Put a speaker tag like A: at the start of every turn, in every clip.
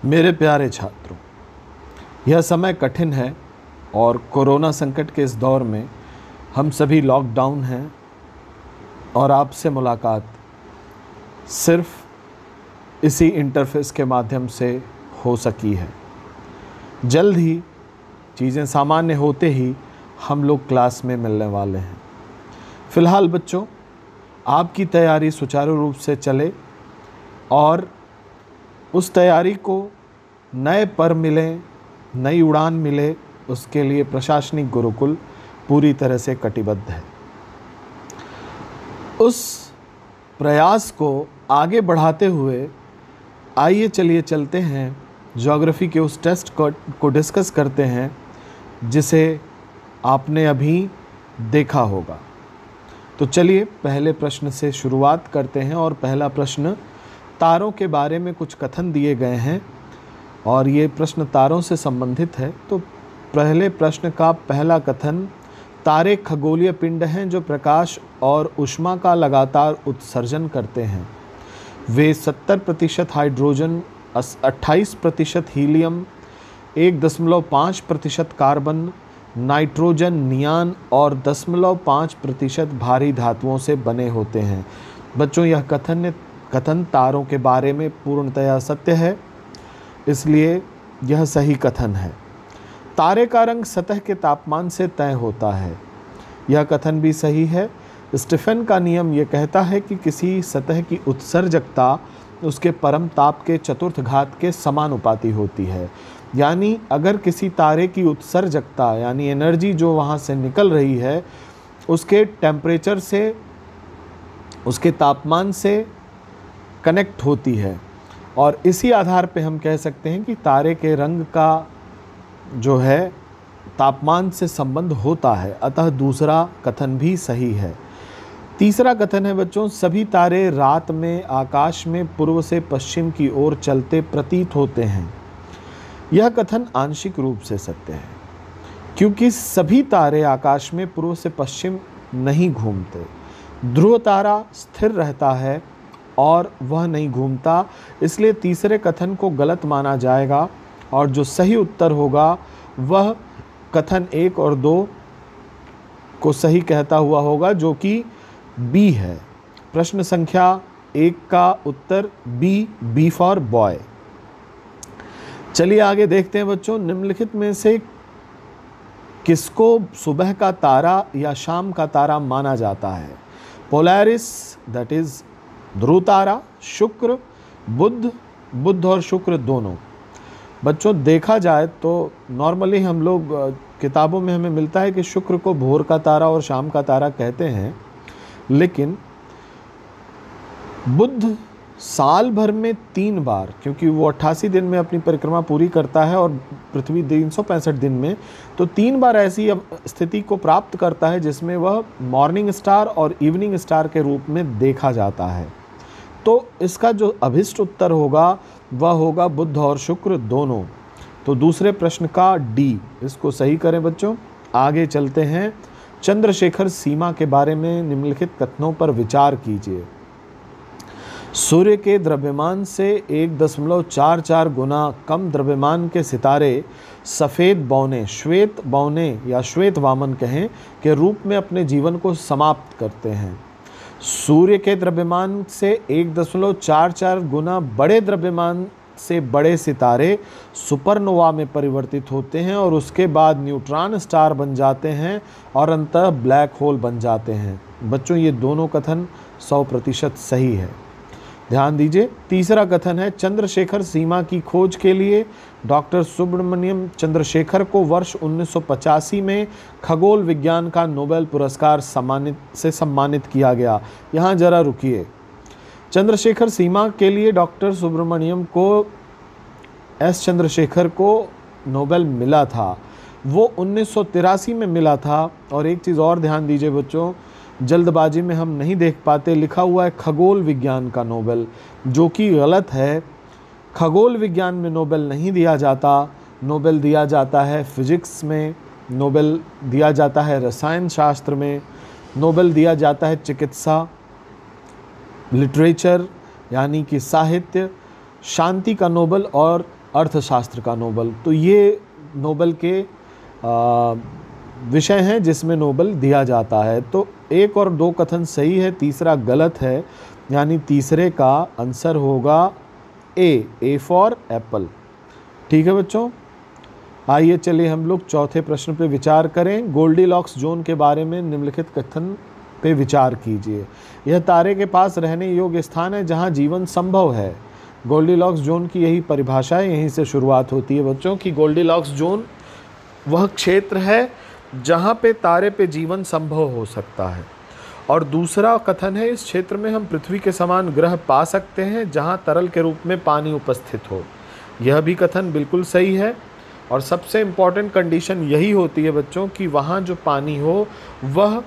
A: मेरे प्यारे छात्रों, यह समय कठिन है और कोरोना संकट के इस दौर में हम सभी लॉकडाउन हैं और आपसे मुलाकात सिर्फ इसी इंटरफेस के माध्यम से हो सकी है। जल्द ही चीज़ें सामान्य होते ही हम लोग क्लास में मिलने वाले हैं। फ़िलहाल बच्चों, आपकी तैयारी सुचारू रूप से चले और उस तैयारी को नए पर मिले, नई उड़ान मिले, उसके लिए प्रशासनिक गुरुकुल पूरी तरह से कटिबद्ध है। उस प्रयास को आगे बढ़ाते हुए आइए चलिए चलते हैं, ज्योग्राफी के उस टेस्ट को डिस्कस करते हैं जिसे आपने अभी देखा होगा। तो चलिए पहले प्रश्न से शुरुआत करते हैं और पहला प्रश्न, तारों के बारे में कुछ कथन दिए गए हैं और ये प्रश्न तारों से संबंधित है। तो पहले प्रश्न का पहला कथन, तारे खगोलीय पिंड हैं जो प्रकाश और ऊष्मा का लगातार उत्सर्जन करते हैं। वे 70% hydrogen, 28% helium, 1.5% carbon, nitrogen, neon और 0.5% भारी धातुओं से बने होते हैं। बच्चों, यह कथन तारों के बारे में पूर्णतया सत्य है, इसलिए यह सही कथन है। तारे का रंग सतह के तापमान से तय होता है, यह कथन भी सही है। स्टीफन का नियम यह कहता है कि किसी सतह की उत्सर्जकता उसके परम ताप के चतुर्थ घात के समानुपाती होती है। यानी अगर किसी तारे की उत्सर्जकता यानी एनर्जी जो वहाँ से निकल रही है उसके टेम्परेचर से, उसके तापमान से कनेक्ट होती है, और इसी आधार पे हम कह सकते हैं कि तारे के रंग का जो है तापमान से संबंध होता है। अतः दूसरा कथन भी सही है। तीसरा कथन है बच्चों, सभी तारे रात में आकाश में पूर्व से पश्चिम की ओर चलते प्रतीत होते हैं। यह कथन आंशिक रूप से सत्य है, क्योंकि सभी तारे आकाश में पूर्व से पश्चिम नहीं घूमते। ध्रुव तारा स्थिर रहता है और वह नहीं घूमता, इसलिए तीसरे कथन को गलत माना जाएगा और जो सही उत्तर होगा वह कथन 1 और 2 को सही कहता हुआ होगा, जो कि बी है। प्रश्न संख्या 1 का उत्तर बी फॉर बॉय। चलिए आगे देखते हैं बच्चों, निम्नलिखित में से किसको सुबह का तारा या शाम का तारा माना जाता है? पोलैरिस दैट इज ध्रुव तारा, शुक्र, बुध और शुक्र दोनों। बच्चों देखा जाए तो नॉर्मली हम लोग किताबों में हमें मिलता है कि शुक्र को भोर का तारा और शाम का तारा कहते हैं, लेकिन बुध साल भर में 3 बार, क्योंकि वो 88 दिन में अपनी परिक्रमा पूरी करता है और पृथ्वी 365 दिन में, तो 3 बार ऐसी स्थिति को प्राप्त करता है जिसमें वह मॉर्निंग स्टार और इवनिंग स्टार के रूप में देखा जाता है। तो इसका जो अभिष्ट उत्तर होगा वह होगा बुध और शुक्र दोनों। तो दूसरे प्रश्न का डी, इसको सही करें बच्चों। आगे चलते हैं, चंद्रशेखर सीमा के बारे में निम्नलिखित कथनों पर विचार कीजिए। सूर्य के द्रव्यमान से 1.44 गुना कम द्रव्यमान के सितारे सफ़ेद बौने, श्वेत बौने या श्वेत वामन कहें, के रूप में अपने जीवन को समाप्त करते हैं। सूर्य के द्रव्यमान से 1.44 गुना बड़े द्रव्यमान से बड़े सितारे सुपरनोवा में परिवर्तित होते हैं और उसके बाद न्यूट्रॉन स्टार बन जाते हैं और अंततः ब्लैक होल बन जाते हैं। बच्चों ये दोनों कथन 100% सही है, ध्यान दीजिए। तीसरा कथन है, चंद्रशेखर सीमा की खोज के लिए डॉक्टर सुब्रमण्यम चंद्रशेखर को वर्ष 1985 में खगोल विज्ञान का नोबेल पुरस्कार सम्मानित किया गया। यहाँ जरा रुकिए, चंद्रशेखर सीमा के लिए डॉक्टर सुब्रमण्यम को चंद्रशेखर को नोबेल मिला था, वो 1983 में मिला था। और एक चीज़ और ध्यान दीजिए बच्चों, जल्दबाजी में हम नहीं देख पाते, लिखा हुआ है खगोल विज्ञान का नोबेल, जो कि गलत है। खगोल विज्ञान में नोबेल नहीं दिया जाता, नोबेल दिया जाता है फिजिक्स में, नोबेल दिया जाता है रसायन शास्त्र में, नोबेल दिया जाता है चिकित्सा, लिटरेचर यानी कि साहित्य, शांति का नोबेल और अर्थशास्त्र का नोबल। तो ये नोबल के विषय हैं जिसमें नोबल दिया जाता है। तो 1 और 2 कथन सही है, तीसरा गलत है, यानी तीसरे का आंसर होगा ए फॉर एप्पल। ठीक है बच्चों, आइए चलिए हम लोग चौथे प्रश्न पे विचार करें। गोल्डीलॉक्स जोन के बारे में निम्नलिखित कथन पे विचार कीजिए। यह तारे के पास रहने योग्य स्थान है जहां जीवन संभव है। गोल्डीलॉक्स जोन की यही परिभाषा है, यहीं से शुरुआत होती है बच्चों की गोल्डीलॉक्स जोन वह क्षेत्र है जहां पे तारे पे जीवन संभव हो सकता है। और दूसरा कथन है, इस क्षेत्र में हम पृथ्वी के समान ग्रह पा सकते हैं जहां तरल के रूप में पानी उपस्थित हो। यह भी कथन बिल्कुल सही है। और सबसे इम्पॉर्टेंट कंडीशन यही होती है बच्चों कि वहाँ जो पानी हो वह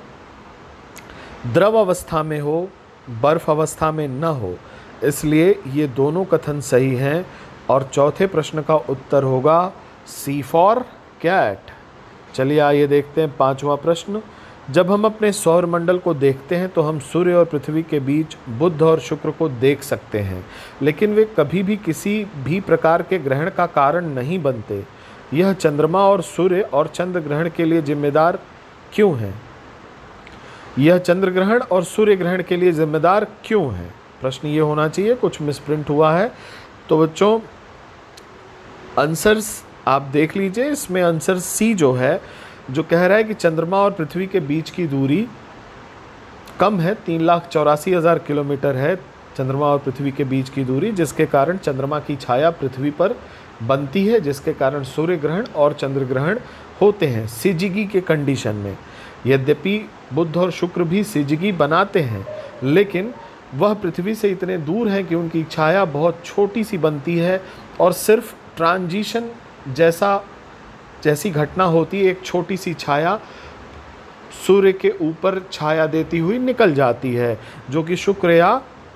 A: द्रव अवस्था में हो, बर्फ अवस्था में न हो। इसलिए ये दोनों कथन सही हैं और चौथे प्रश्न का उत्तर होगा सी फॉर कैट। चलिए आइए देखते हैं 5वां प्रश्न। जब हम अपने सौरमंडल को देखते हैं तो हम सूर्य और पृथ्वी के बीच बुध और शुक्र को देख सकते हैं, लेकिन वे कभी भी किसी भी प्रकार के ग्रहण का कारण नहीं बनते। यह चंद्रमा और सूर्य और चंद्र ग्रहण के लिए जिम्मेदार क्यों है? यह चंद्र ग्रहण और सूर्य ग्रहण के लिए जिम्मेदार क्यों है? प्रश्न ये होना चाहिए, कुछ मिसप्रिंट हुआ है। तो बच्चों आंसर्स आप देख लीजिए, इसमें आंसर सी जो है, जो कह रहा है कि चंद्रमा और पृथ्वी के बीच की दूरी कम है, 3,84,000 किलोमीटर है चंद्रमा और पृथ्वी के बीच की दूरी, जिसके कारण चंद्रमा की छाया पृथ्वी पर बनती है, जिसके कारण सूर्य ग्रहण और चंद्र ग्रहण होते हैं सिजिगी के कंडीशन में। यद्यपि बुध और शुक्र भी सिजिगी बनाते हैं, लेकिन वह पृथ्वी से इतने दूर हैं कि उनकी छाया बहुत छोटी सी बनती है और सिर्फ ट्रांजिशन जैसी घटना होती है, एक छोटी सी छाया सूर्य के ऊपर छाया देती हुई निकल जाती है, जो कि शुक्र या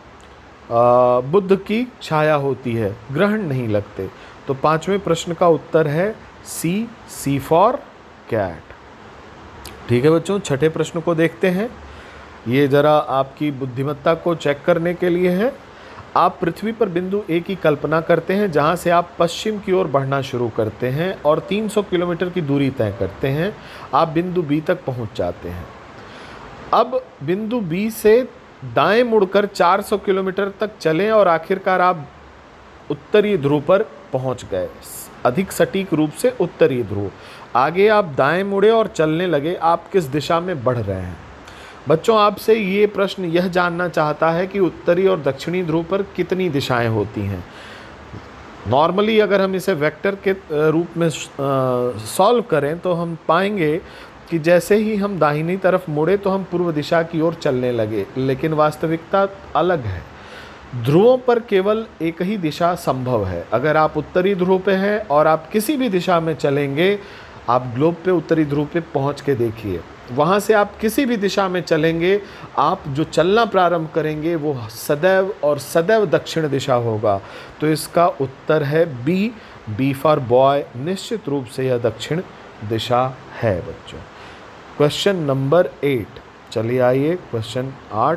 A: बुध की छाया होती है, ग्रहण नहीं लगते। तो 5वें प्रश्न का उत्तर है सी फॉर कैट। ठीक है बच्चों, छठे प्रश्न को देखते हैं। ये ज़रा आपकी बुद्धिमत्ता को चेक करने के लिए है। आप पृथ्वी पर बिंदु ए की कल्पना करते हैं जहां से आप पश्चिम की ओर बढ़ना शुरू करते हैं और 300 किलोमीटर की दूरी तय करते हैं। आप बिंदु बी तक पहुंच जाते हैं। अब बिंदु बी से दाएं मुड़कर 400 किलोमीटर तक चलें और आखिरकार आप उत्तरी ध्रुव पर पहुंच गए, अधिक सटीक रूप से उत्तरी ध्रुव। आगे आप दाएं मुड़े और चलने लगे, आप किस दिशा में बढ़ रहे हैं? बच्चों आपसे ये प्रश्न यह जानना चाहता है कि उत्तरी और दक्षिणी ध्रुव पर कितनी दिशाएं होती हैं। नॉर्मली अगर हम इसे वेक्टर के रूप में सॉल्व करें तो हम पाएंगे कि जैसे ही हम दाहिनी तरफ मुड़े तो हम पूर्व दिशा की ओर चलने लगे, लेकिन वास्तविकता अलग है। ध्रुवों पर केवल एक ही दिशा संभव है। अगर आप उत्तरी ध्रुव पे हैं और आप किसी भी दिशा में चलेंगे, आप ग्लोब पे उत्तरी ध्रुव पे पहुंच के देखिए, वहाँ से आप किसी भी दिशा में चलेंगे, आप जो चलना प्रारंभ करेंगे वो सदैव और सदैव दक्षिण दिशा होगा। तो इसका उत्तर है बी फॉर बॉय। निश्चित रूप से यह दक्षिण दिशा है बच्चों। Question number 8। चलिए आइए क्वेश्चन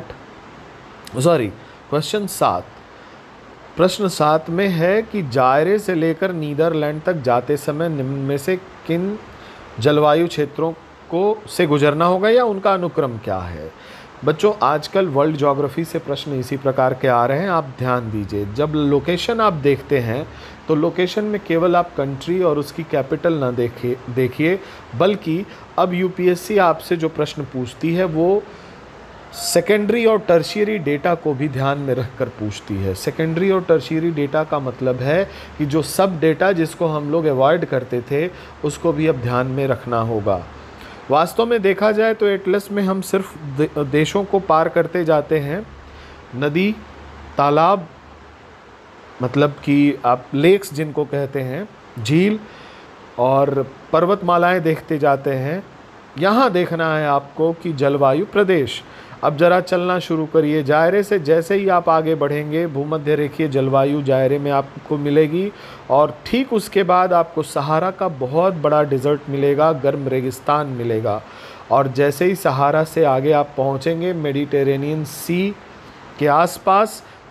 A: 7। प्रश्न 7 में है कि जायरे से लेकर नीदरलैंड तक जाते समय निम्न में से किन जलवायु क्षेत्रों से गुजरना होगा या उनका अनुक्रम क्या है? बच्चों आजकल वर्ल्ड ज्योग्राफी से प्रश्न इसी प्रकार के आ रहे हैं, आप ध्यान दीजिए। जब लोकेशन आप देखते हैं तो लोकेशन में केवल आप कंट्री और उसकी कैपिटल ना देखिए, बल्कि अब यूपीएससी आपसे जो प्रश्न पूछती है वो सेकेंडरी और टर्शियरी डेटा को भी ध्यान में रखकर पूछती है। सेकेंडरी और टर्शियरी डेटा का मतलब है कि जो सब डेटा जिसको हम लोग अवॉइड करते थे उसको भी अब ध्यान में रखना होगा। वास्तव में देखा जाए तो एटलस में हम सिर्फ देशों को पार करते जाते हैं, नदी, तालाब, मतलब कि आप लेक्स जिनको कहते हैं, झील और पर्वतमालाएं देखते जाते हैं। यहाँ देखना है आपको कि जलवायु प्रदेश। अब ज़रा चलना शुरू करिए जायरे से। जैसे ही आप आगे बढ़ेंगे भूमध्य रेखीय जलवायु जायरे में आपको मिलेगी और ठीक उसके बाद आपको सहारा का बहुत बड़ा डिज़र्ट मिलेगा, गर्म रेगिस्तान मिलेगा। और जैसे ही सहारा से आगे आप पहुँचेंगे मेडिटेरेनियन सी के आसपास,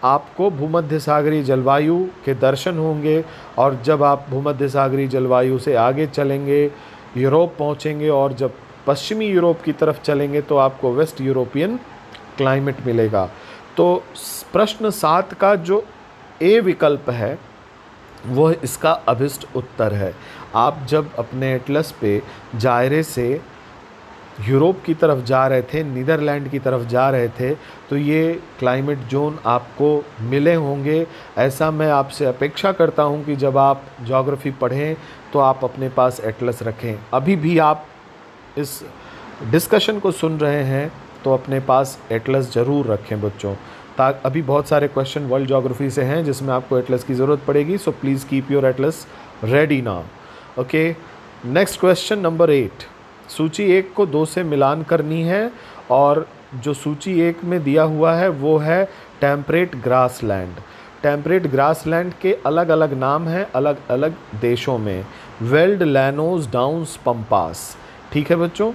A: आपको भूमध्य सागरीय जलवायु के दर्शन होंगे, और जब आप भूमध्य सागरीय जलवायु से आगे चलेंगे, यूरोप पहुंचेंगे, और जब पश्चिमी यूरोप की तरफ चलेंगे तो आपको वेस्ट यूरोपियन क्लाइमेट मिलेगा। तो प्रश्न 7 का जो ए विकल्प है वह इसका अभिष्ट उत्तर है। आप जब अपने एटलस पे जायरे से यूरोप की तरफ जा रहे थे, नीदरलैंड की तरफ जा रहे थे, तो ये क्लाइमेट जोन आपको मिले होंगे। ऐसा मैं आपसे अपेक्षा करता हूँ कि जब आप ज्योग्राफी पढ़ें तो आप अपने पास एटलस रखें। अभी भी आप इस डिस्कशन को सुन रहे हैं तो अपने पास एटलस ज़रूर रखें बच्चों। अभी बहुत सारे क्वेश्चन वर्ल्ड ज्योग्राफी से हैं जिसमें आपको एटलस की ज़रूरत पड़ेगी, so please keep your atlas ready now. Okay, next question number 8। सूची 1 को 2 से मिलान करनी है, और जो सूची 1 में दिया हुआ है वो है टेम्परेट ग्रासलैंड। टेम्परेट ग्रासलैंड के अलग अलग नाम हैं अलग अलग देशों में। Veld, llanos, downs, pampas. ठीक है बच्चों,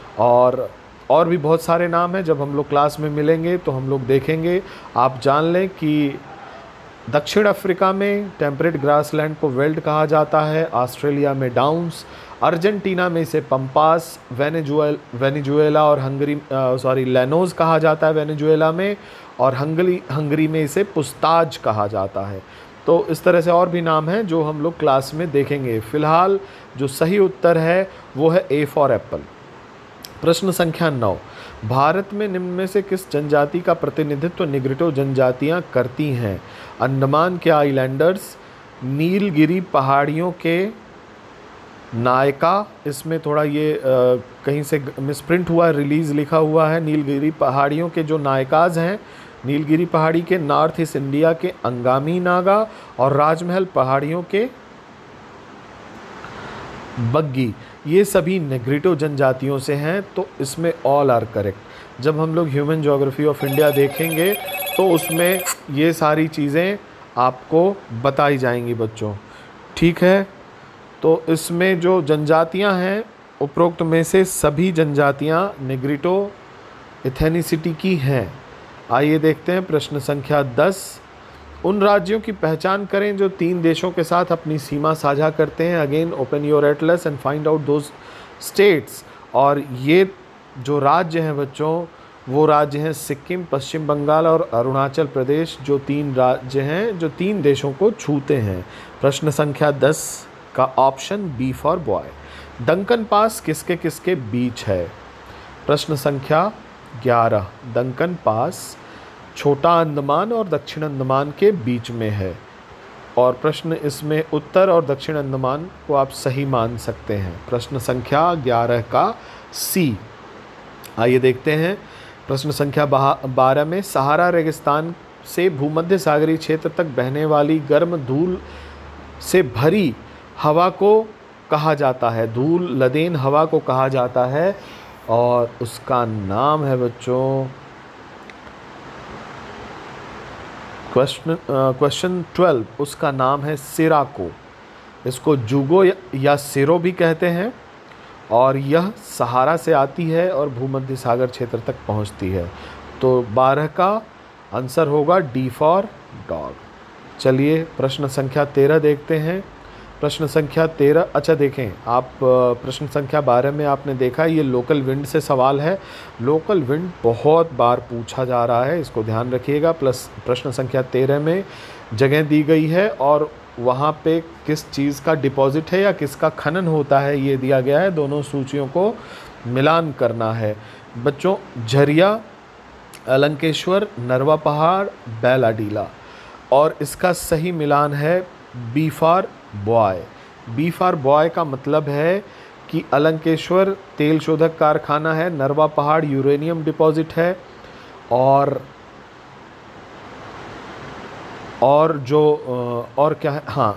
A: और भी बहुत सारे नाम हैं। जब हम लोग क्लास में मिलेंगे तो हम लोग देखेंगे। आप जान लें कि दक्षिण अफ्रीका में टेम्परेट ग्रासलैंड को वेल्ड कहा जाता है, ऑस्ट्रेलिया में डाउन्स, अर्जेंटीना में इसे पम्पास, वेनेजुएला और लैनोस कहा जाता है वेनेजुएला में, और हंगरी में इसे पुस्ताज कहा जाता है। तो इस तरह से और भी नाम हैं जो हम लोग क्लास में देखेंगे। फ़िलहाल जो सही उत्तर है वो है ए फॉर एप्पल। प्रश्न संख्या 9। भारत में निम्न में से किस जनजाति का प्रतिनिधित्व निग्रिटो जनजातियां करती हैं? अंडमान के आइलैंडर्स, नीलगिरी पहाड़ियों के नायका, इसमें थोड़ा ये कहीं से मिसप्रिंट हुआ, रिलीज़ लिखा हुआ है। नीलगिरी पहाड़ियों के जो नायकाज हैं, नीलगिरी पहाड़ी के नॉर्थ ईस्ट इंडिया के अंगामी नागा, और राजमहल पहाड़ियों के बग्गी, ये सभी नेग्रिटो जनजातियों से हैं। तो इसमें ऑल आर करेक्ट। जब हम लोग ह्यूमन ज्योग्राफी ऑफ इंडिया देखेंगे तो उसमें ये सारी चीज़ें आपको बताई जाएंगी बच्चों। ठीक है, तो इसमें जो जनजातियां हैं उपरोक्त में से सभी जनजातियां नेग्रिटो एथेनिसिटी की हैं। आइए देखते हैं प्रश्न संख्या 10। उन राज्यों की पहचान करें जो 3 देशों के साथ अपनी सीमा साझा करते हैं। Again open your atlas and find out those states. और ये जो राज्य हैं बच्चों वो राज्य हैं सिक्किम, पश्चिम बंगाल और अरुणाचल प्रदेश, जो 3 राज्य हैं जो 3 देशों को छूते हैं। प्रश्न संख्या 10 का option B for boy. Duncan पास किसके किसके बीच है? प्रश्न संख्या 11। डंकन पास छोटा अंडमान और दक्षिण अंडमान के बीच में है, और प्रश्न इसमें उत्तर और दक्षिण अंडमान को आप सही मान सकते हैं। प्रश्न संख्या 11 का सी। आइए देखते हैं प्रश्न संख्या 12 में। सहारा रेगिस्तान से भूमध्य सागरीय क्षेत्र तक बहने वाली गर्म धूल से भरी हवा को कहा जाता है, धूल लदेन हवा को कहा जाता है, और उसका नाम है बच्चों क्वेश्चन 12, उसका नाम है सिराको। इसको जुगो या सिरो भी कहते हैं, और यह सहारा से आती है और भूमध्य सागर क्षेत्र तक पहुंचती है। तो 12 का आंसर होगा डी फॉर डॉग। चलिए प्रश्न संख्या 13 देखते हैं। प्रश्न संख्या 13, अच्छा देखें आप, प्रश्न संख्या 12 में आपने देखा ये लोकल विंड से सवाल है। लोकल विंड बहुत बार पूछा जा रहा है, इसको ध्यान रखिएगा। प्लस प्रश्न संख्या 13 में जगह दी गई है और वहाँ पे किस चीज़ का डिपॉजिट है या किसका खनन होता है ये दिया गया है। दोनों सूचियों को मिलान करना है बच्चों। झरिया, अलंकेश्वर, नरवा पहाड़, बैलाडीला, और इसका सही मिलान है B for boy. B for boy का मतलब है कि अलंकेश्वर तेल शोधक कारखाना है, नरवा पहाड़ यूरेनियम डिपॉजिट है, और क्या है, हाँ,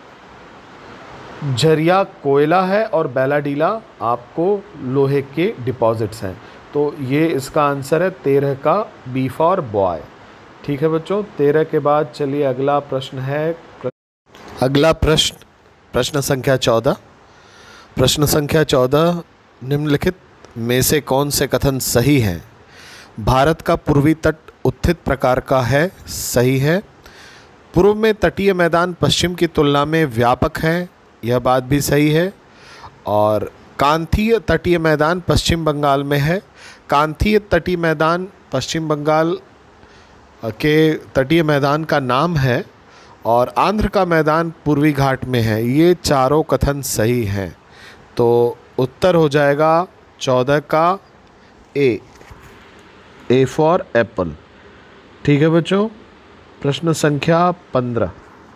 A: झरिया कोयला है, और बैलाडीला आपको लोहे के डिपॉजिट्स हैं। तो ये इसका आंसर है 13 का बी फॉर बॉय। ठीक है बच्चों, 13 के बाद चलिए अगला प्रश्न है। अगला प्रश्न संख्या 14। प्रश्न संख्या 14, निम्नलिखित में से कौन से कथन सही हैं? भारत का पूर्वी तट उत्थित प्रकार का है, सही है। पूर्व में तटीय मैदान पश्चिम की तुलना में व्यापक है, यह बात भी सही है। और कांथीय तटीय मैदान पश्चिम बंगाल में है। कांथीय तटीय मैदान पश्चिम बंगाल के तटीय मैदान का नाम है और आंध्र का मैदान पूर्वी घाट में है। ये चारों कथन सही हैं। तो उत्तर हो जाएगा 14 का ए फॉर एप्पल। ठीक है बच्चों। प्रश्न संख्या 15।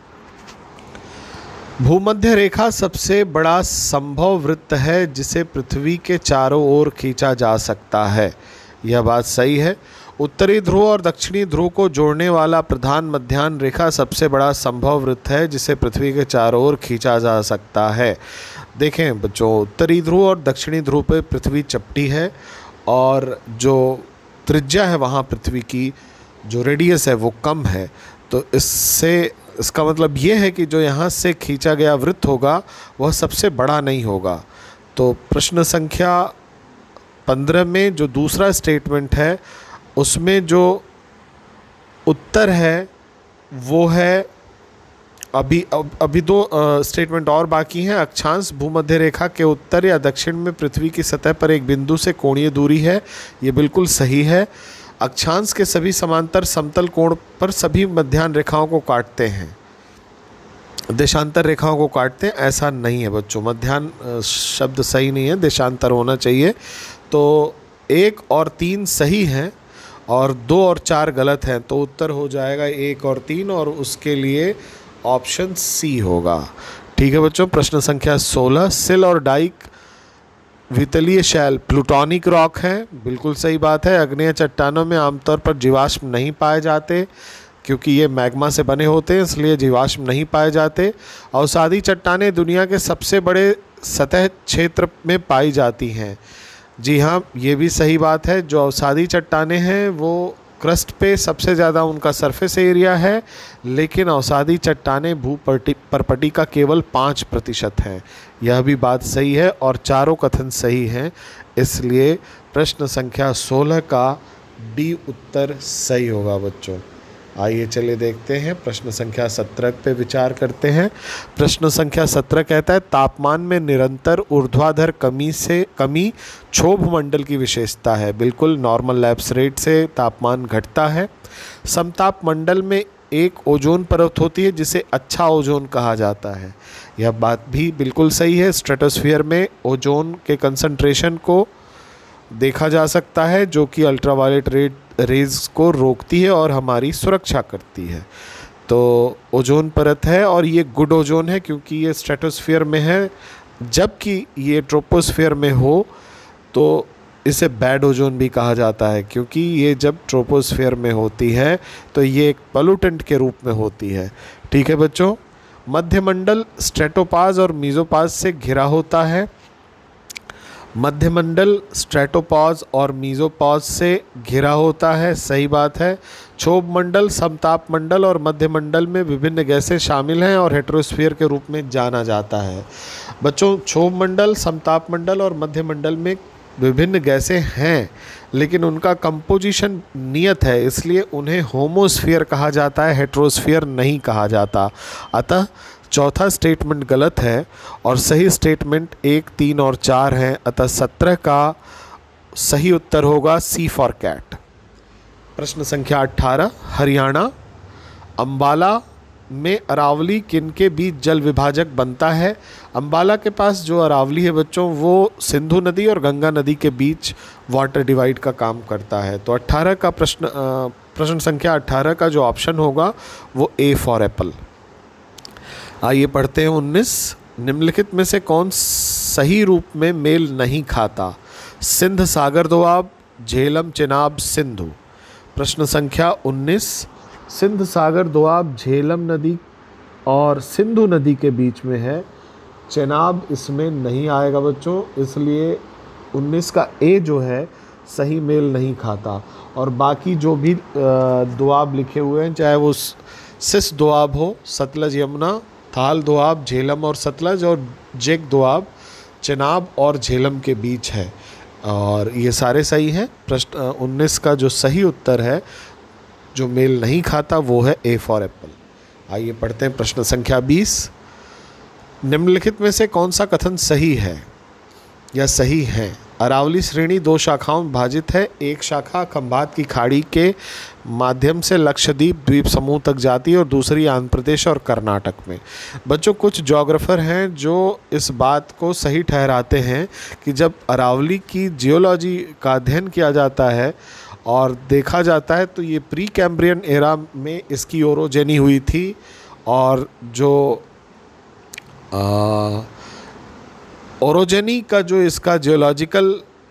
A: भूमध्य रेखा सबसे बड़ा संभव वृत्त है जिसे पृथ्वी के चारों ओर खींचा जा सकता है, यह बात सही है। उत्तरी ध्रुव और दक्षिणी ध्रुव को जोड़ने वाला प्रधान मध्याह्न रेखा सबसे बड़ा संभव वृत्त है जिसे पृथ्वी के चारों ओर खींचा जा सकता है। देखें बच्चों, उत्तरी ध्रुव और दक्षिणी ध्रुव पे पृथ्वी चपटी है और जो त्रिज्या है वहाँ पृथ्वी की जो रेडियस है वो कम है। तो इसका मतलब ये है कि जो यहाँ से खींचा गया वृत्त होगा वह सबसे बड़ा नहीं होगा। तो प्रश्न संख्या 15 में जो दूसरा स्टेटमेंट है उसमें जो उत्तर है वो है, अभी दो स्टेटमेंट और बाकी हैं। अक्षांश भूमध्य रेखा के उत्तर या दक्षिण में पृथ्वी की सतह पर एक बिंदु से कोणीय दूरी है, ये बिल्कुल सही है। अक्षांश के सभी समांतर समतल कोण पर सभी मध्याह्न रेखाओं को काटते हैं, देशांतर रेखाओं को काटते हैं, ऐसा नहीं है बच्चों। मध्याह्न शब्द सही नहीं है, देशांतर होना चाहिए। तो 1 और 3 सही हैं और 2 और 4 गलत हैं। तो उत्तर हो जाएगा 1 और 3 और उसके लिए ऑप्शन सी होगा। ठीक है बच्चों। प्रश्न संख्या 16। सिल और डाइक वितलीय शैल प्लूटोनिक रॉक है, बिल्कुल सही बात है। आग्नेय चट्टानों में आमतौर पर जीवाश्म नहीं पाए जाते क्योंकि ये मैग्मा से बने होते हैं, इसलिए जीवाश्म नहीं पाए जाते। अवसादी चट्टानें दुनिया के सबसे बड़े सतह क्षेत्र में पाई जाती हैं। जी हाँ, ये भी सही बात है। जो अवसादी चट्टानें हैं वो क्रस्ट पे सबसे ज़्यादा उनका सरफेस एरिया है, लेकिन अवसादी चट्टानें परपटी का केवल 5% हैं। यह भी बात सही है और चारों कथन सही हैं, इसलिए प्रश्न संख्या 16 का डी उत्तर सही होगा बच्चों। आइए चलिए देखते हैं प्रश्न संख्या 17 पे विचार करते हैं। प्रश्न संख्या 17 कहता है तापमान में निरंतर ऊर्ध्वाधर कमी क्षोभ मंडल की विशेषता है। बिल्कुल, नॉर्मल लैप्स रेट से तापमान घटता है। समताप मंडल में एक ओजोन परत होती है जिसे अच्छा ओजोन कहा जाता है, यह बात भी बिल्कुल सही है। स्ट्रेटोस्फीयर में ओजोन के कंसंट्रेशन को देखा जा सकता है जो कि अल्ट्रावायलेट रेज को रोकती है और हमारी सुरक्षा करती है। तो ओजोन परत है और ये गुड ओजोन है क्योंकि ये स्ट्रेटोस्फीयर में है, जबकि ये ट्रोपोस्फीयर में हो तो इसे बैड ओजोन भी कहा जाता है क्योंकि ये जब ट्रोपोस्फीयर में होती है तो ये एक पोल्यूटेंट के रूप में होती है। ठीक है बच्चों। मध्यमंडल स्ट्रेटोपाज और मीजोपाज से घिरा होता है। मध्यमंडल स्ट्रेटोपॉज और मीजोपॉज से घिरा होता है, सही बात है। क्षोभ मंडल, समताप मंडल और मध्यमंडल में विभिन्न गैसें शामिल हैं और हेट्रोस्फीयर के रूप में जाना जाता है। बच्चों, क्षोभ मंडल, समताप मंडल और मध्यमंडल में विभिन्न गैसें हैं, लेकिन उनका कंपोजिशन नियत है, इसलिए उन्हें होमोस्फीयर कहा जाता है, हेट्रोस्फीयर नहीं कहा जाता। अतः चौथा स्टेटमेंट गलत है और सही स्टेटमेंट 1, 3 और 4 हैं। अतः 17 का सही उत्तर होगा सी फॉर कैट। प्रश्न संख्या 18। हरियाणा अंबाला में अरावली किनके बीच जल विभाजक बनता है। अंबाला के पास जो अरावली है बच्चों वो सिंधु नदी और गंगा नदी के बीच वाटर डिवाइड का काम करता है। तो 18 का प्रश्न संख्या 18 का जो ऑप्शन होगा वो ए फॉर एप्पल। आइए पढ़ते हैं 19। निम्नलिखित में से कौन सही रूप में मेल नहीं खाता। सिंध सागर दोआब, झेलम चेनाब सिंधु। प्रश्न संख्या 19। सिंध सागर दोआब झेलम नदी और सिंधु नदी के बीच में है, चेनाब इसमें नहीं आएगा बच्चों, इसलिए 19 का ए जो है सही मेल नहीं खाता। और बाकी जो भी दोआब लिखे हुए हैं, चाहे वो सिस दोआब हो, सतलज यमुना, थाल दोआब झेलम और सतलज, और जेक दोआब चेनाब और झेलम के बीच है, और ये सारे सही हैं। प्रश्न 19 का जो सही उत्तर है जो मेल नहीं खाता वो है ए फॉर एप्पल। आइए पढ़ते हैं प्रश्न संख्या 20। निम्नलिखित में से कौन सा कथन सही है या सही है? अरावली श्रेणी दो शाखाओं में विभाजित है। एक शाखा खंभात की खाड़ी के माध्यम से लक्षद्वीप द्वीप समूह तक जाती है और दूसरी आंध्र प्रदेश और कर्नाटक में। बच्चों, कुछ ज्योग्राफर हैं जो इस बात को सही ठहराते हैं कि जब अरावली की जियोलॉजी का अध्ययन किया जाता है और देखा जाता है तो ये प्री कैम्ब्रियन एरा में इसकी ओरोजेनी हुई थी, और जो ओरोजेनी का जो इसका जियोलॉजिकल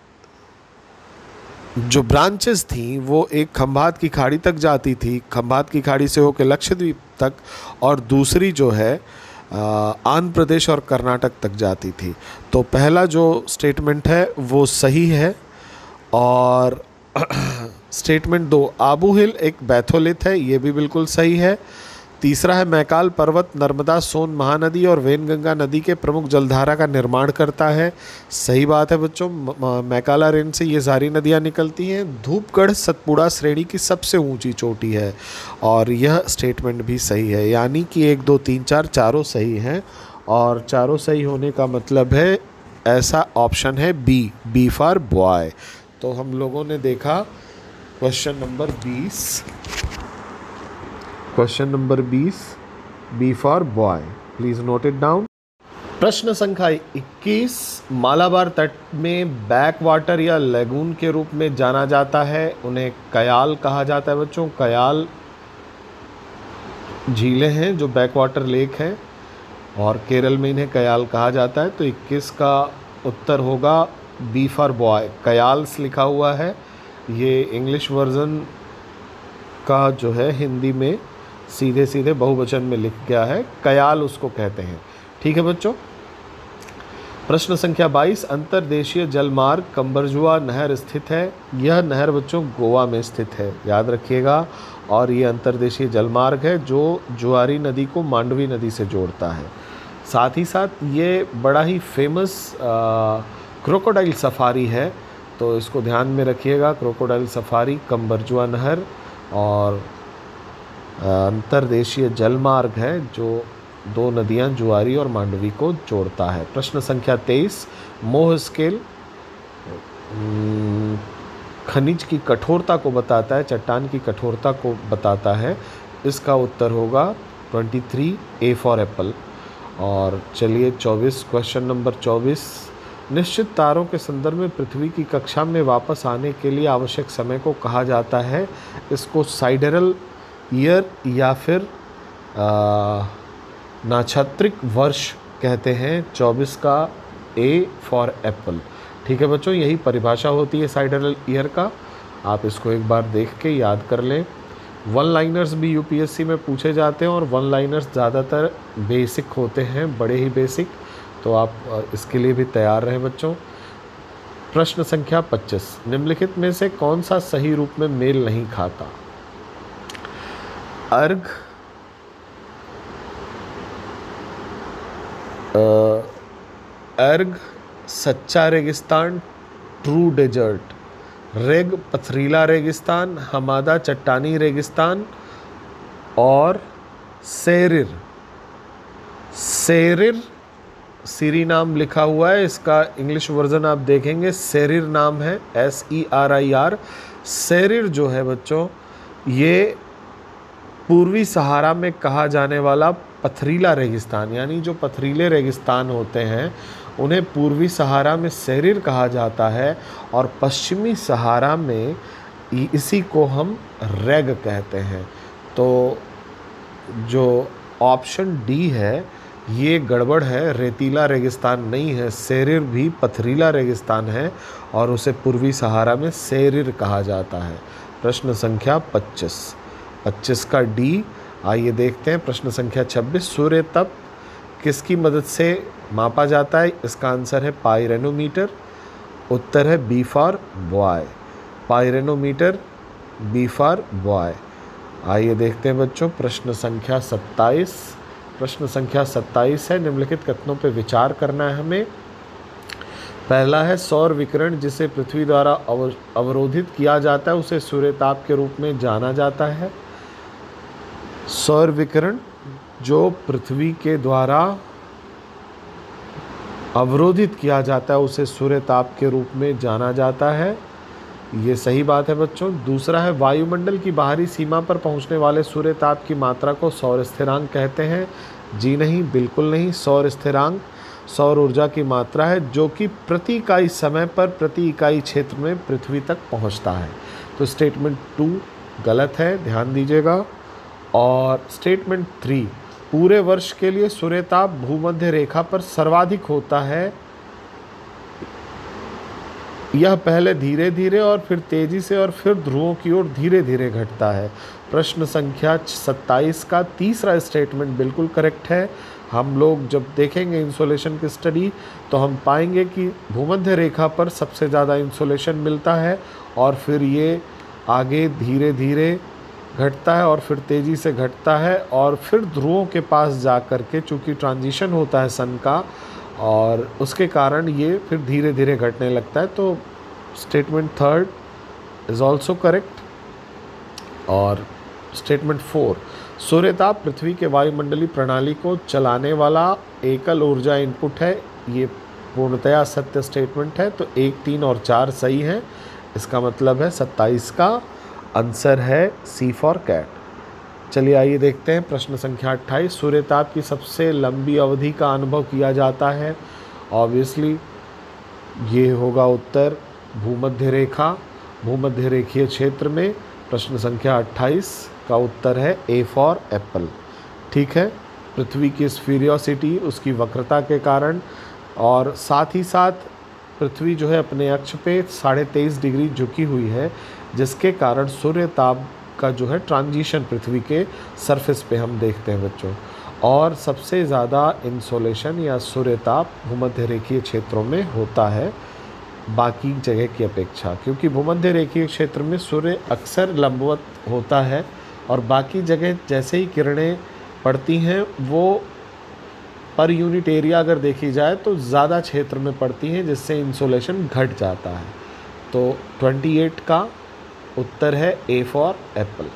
A: जो ब्रांचेस थी वो एक खंभात की खाड़ी तक जाती थी, खंभात की खाड़ी से होकर लक्षद्वीप तक, और दूसरी जो है आंध्र प्रदेश और कर्नाटक तक जाती थी। तो पहला जो स्टेटमेंट है वो सही है। और स्टेटमेंट 2, आबू हिल एक बैथोलिथ है, ये भी बिल्कुल सही है। तीसरा है मैकाल पर्वत नर्मदा, सोन महानदी और वेनगंगा नदी के प्रमुख जलधारा का निर्माण करता है। सही बात है बच्चों, मैकाला रेंज से ये सारी नदियाँ निकलती हैं। धूपगढ़ सतपुड़ा श्रेणी की सबसे ऊंची चोटी है, और यह स्टेटमेंट भी सही है। यानी कि 1 2 3 4 चारों सही हैं, और चारों सही होने का मतलब है ऐसा ऑप्शन है बी फॉर बॉय। तो हम लोगों ने देखा question number 20, question number 20 B for boy. Please note it down. प्रश्न संख्या 21, मालाबार तट में बैक वाटर या लेगून के रूप में जाना जाता है, उन्हें कयाल कहा जाता है। बच्चों, कयाल झीलें हैं जो बैक वाटर लेक हैं, और केरल में इन्हें कयाल कहा जाता है। तो 21 का उत्तर होगा बी फॉर बॉय। कयाल्स लिखा हुआ है, ये इंग्लिश वर्जन का जो है हिंदी में सीधे सीधे बहुवचन में लिख गया है, कयाल उसको कहते हैं। ठीक है बच्चों। प्रश्न संख्या 22, अंतर्देशीय जलमार्ग कंबरजुआ नहर स्थित है। यह नहर बच्चों गोवा में स्थित है, याद रखिएगा। और ये अंतर्देशीय जलमार्ग है जो जुआरी नदी को मांडवी नदी से जोड़ता है। साथ ही साथ ये बड़ा ही फेमस क्रोकोडाइल सफारी है, तो इसको ध्यान में रखिएगा। क्रोकोडाइल सफारी, कंबरजुआ नहर और अंतर्देशीय जलमार्ग है जो दो नदियां जुआरी और मांडवी को जोड़ता है। प्रश्न संख्या 23, मोह स्केल खनिज की कठोरता को बताता है, चट्टान की कठोरता को बताता है। इसका उत्तर होगा 23 ए फॉर एप्पल। और चलिए 24, क्वेश्चन नंबर 24, निश्चित तारों के संदर्भ में पृथ्वी की कक्षा में वापस आने के लिए आवश्यक समय को कहा जाता है। इसको साइडरल ईयर या फिर नक्षत्रिक वर्ष कहते हैं। 24 का ए फॉर एप्पल। ठीक है बच्चों, यही परिभाषा होती है साइडरल ईयर का। आप इसको एक बार देख के याद कर लें। वन लाइनर्स भी यूपीएससी में पूछे जाते हैं, और वन लाइनर्स ज़्यादातर बेसिक होते हैं, बड़े ही बेसिक। तो आप इसके लिए भी तैयार रहें बच्चों। प्रश्न संख्या 25, निम्नलिखित में से कौन सा सही रूप में मेल नहीं खाता? अर्ग सच्चा रेगिस्तान, ट्रू डेजर्ट। रेग पथरीला रेगिस्तान, हमादा चट्टानी रेगिस्तान, और सेरिर सीरी नाम लिखा हुआ है, इसका इंग्लिश वर्जन आप देखेंगे सेरिर नाम है, SERIR। सेरिर जो है बच्चों, ये पूर्वी सहारा में कहा जाने वाला पथरीला रेगिस्तान, यानी जो पथरीले रेगिस्तान होते हैं उन्हें पूर्वी सहारा में सेरिर कहा जाता है, और पश्चिमी सहारा में इसी को हम रेग कहते हैं। तो जो ऑप्शन डी है ये गड़बड़ है, रेतीला रेगिस्तान नहीं है, सेरिर भी पथरीला रेगिस्तान है और उसे पूर्वी सहारा में सेरिर कहा जाता है। प्रश्न संख्या 25 का डी। आइए देखते हैं प्रश्न संख्या 26, सूर्य तप किसकी मदद से मापा जाता है? इसका आंसर है पाइरेनोमीटर। उत्तर है B for boy, pyranometer, B for boy. आइए देखते हैं बच्चों प्रश्न संख्या 27। प्रश्न संख्या 27 है, निम्नलिखित कथनों पर विचार करना है हमें। पहला है सौर विकिरण, जिसे पृथ्वी द्वारा अवरोधित किया जाता है उसे सूर्यताप के रूप में जाना जाता है। सौर विकिरण जो पृथ्वी के द्वारा अवरोधित किया जाता है उसे सूर्यताप के रूप में जाना जाता है। ये सही बात है बच्चों। दूसरा है वायुमंडल की बाहरी सीमा पर पहुंचने वाले सूर्यताप की मात्रा को सौर स्थिरांक कहते हैं। जी नहीं, बिल्कुल नहीं। सौर स्थिरांक सौर ऊर्जा की मात्रा है जो कि प्रति इकाई समय पर प्रति इकाई क्षेत्र में पृथ्वी तक पहुंचता है। तो स्टेटमेंट 2 गलत है, ध्यान दीजिएगा। और स्टेटमेंट 3, पूरे वर्ष के लिए सूर्यताप भूमध्य रेखा पर सर्वाधिक होता है। यह पहले धीरे धीरे और फिर तेजी से और फिर ध्रुवों की ओर धीरे धीरे घटता है। प्रश्न संख्या 27 का तीसरा स्टेटमेंट बिल्कुल करेक्ट है। हम लोग जब देखेंगे इंसोलेशन की स्टडी तो हम पाएंगे कि भूमध्य रेखा पर सबसे ज़्यादा इंसोलेशन मिलता है और फिर ये आगे धीरे धीरे घटता है और फिर तेज़ी से घटता है और फिर ध्रुवों के पास जा कर के, चूँकि ट्रांजिशन होता है सन का और उसके कारण ये फिर धीरे धीरे घटने लगता है। तो स्टेटमेंट 3 इज़ ऑल्सो करेक्ट। और स्टेटमेंट 4, सूर्यताप पृथ्वी के वायुमंडलीय प्रणाली को चलाने वाला एकल ऊर्जा इनपुट है। ये पूर्णतया सत्य स्टेटमेंट है। तो 1, 3 और 4 सही है। इसका मतलब है 27 का आंसर है सी फॉर कैट। चलिए आइए देखते हैं प्रश्न संख्या 28। सूर्यताप की सबसे लंबी अवधि का अनुभव किया जाता है। ऑब्वियसली ये होगा उत्तर भूमध्य रेखा, भूमध्य रेखीय क्षेत्र में। प्रश्न संख्या 28 का उत्तर है ए फॉर एप्पल। ठीक है। पृथ्वी की स्फीरियोसिटी, उसकी वक्रता के कारण और साथ ही साथ पृथ्वी जो है अपने अक्ष पे 23.5 डिग्री झुकी हुई है, जिसके कारण सूर्यताप का जो है ट्रांजिशन पृथ्वी के सरफेस पे हम देखते हैं बच्चों। और सबसे ज़्यादा इंसोलेशन या सूर्यताप भूमध्य रेखीय क्षेत्रों में होता है बाकी जगह की अपेक्षा, क्योंकि भूमध्य रेखीय क्षेत्र में सूर्य अक्सर लंबवत होता है और बाकी जगह जैसे ही किरणें पड़ती हैं वो पर यूनिट एरिया अगर देखी जाए तो ज़्यादा क्षेत्र में पड़ती हैं, जिससे इंसोलेशन घट जाता है। तो 28 का उत्तर है ए फॉर एप्पल।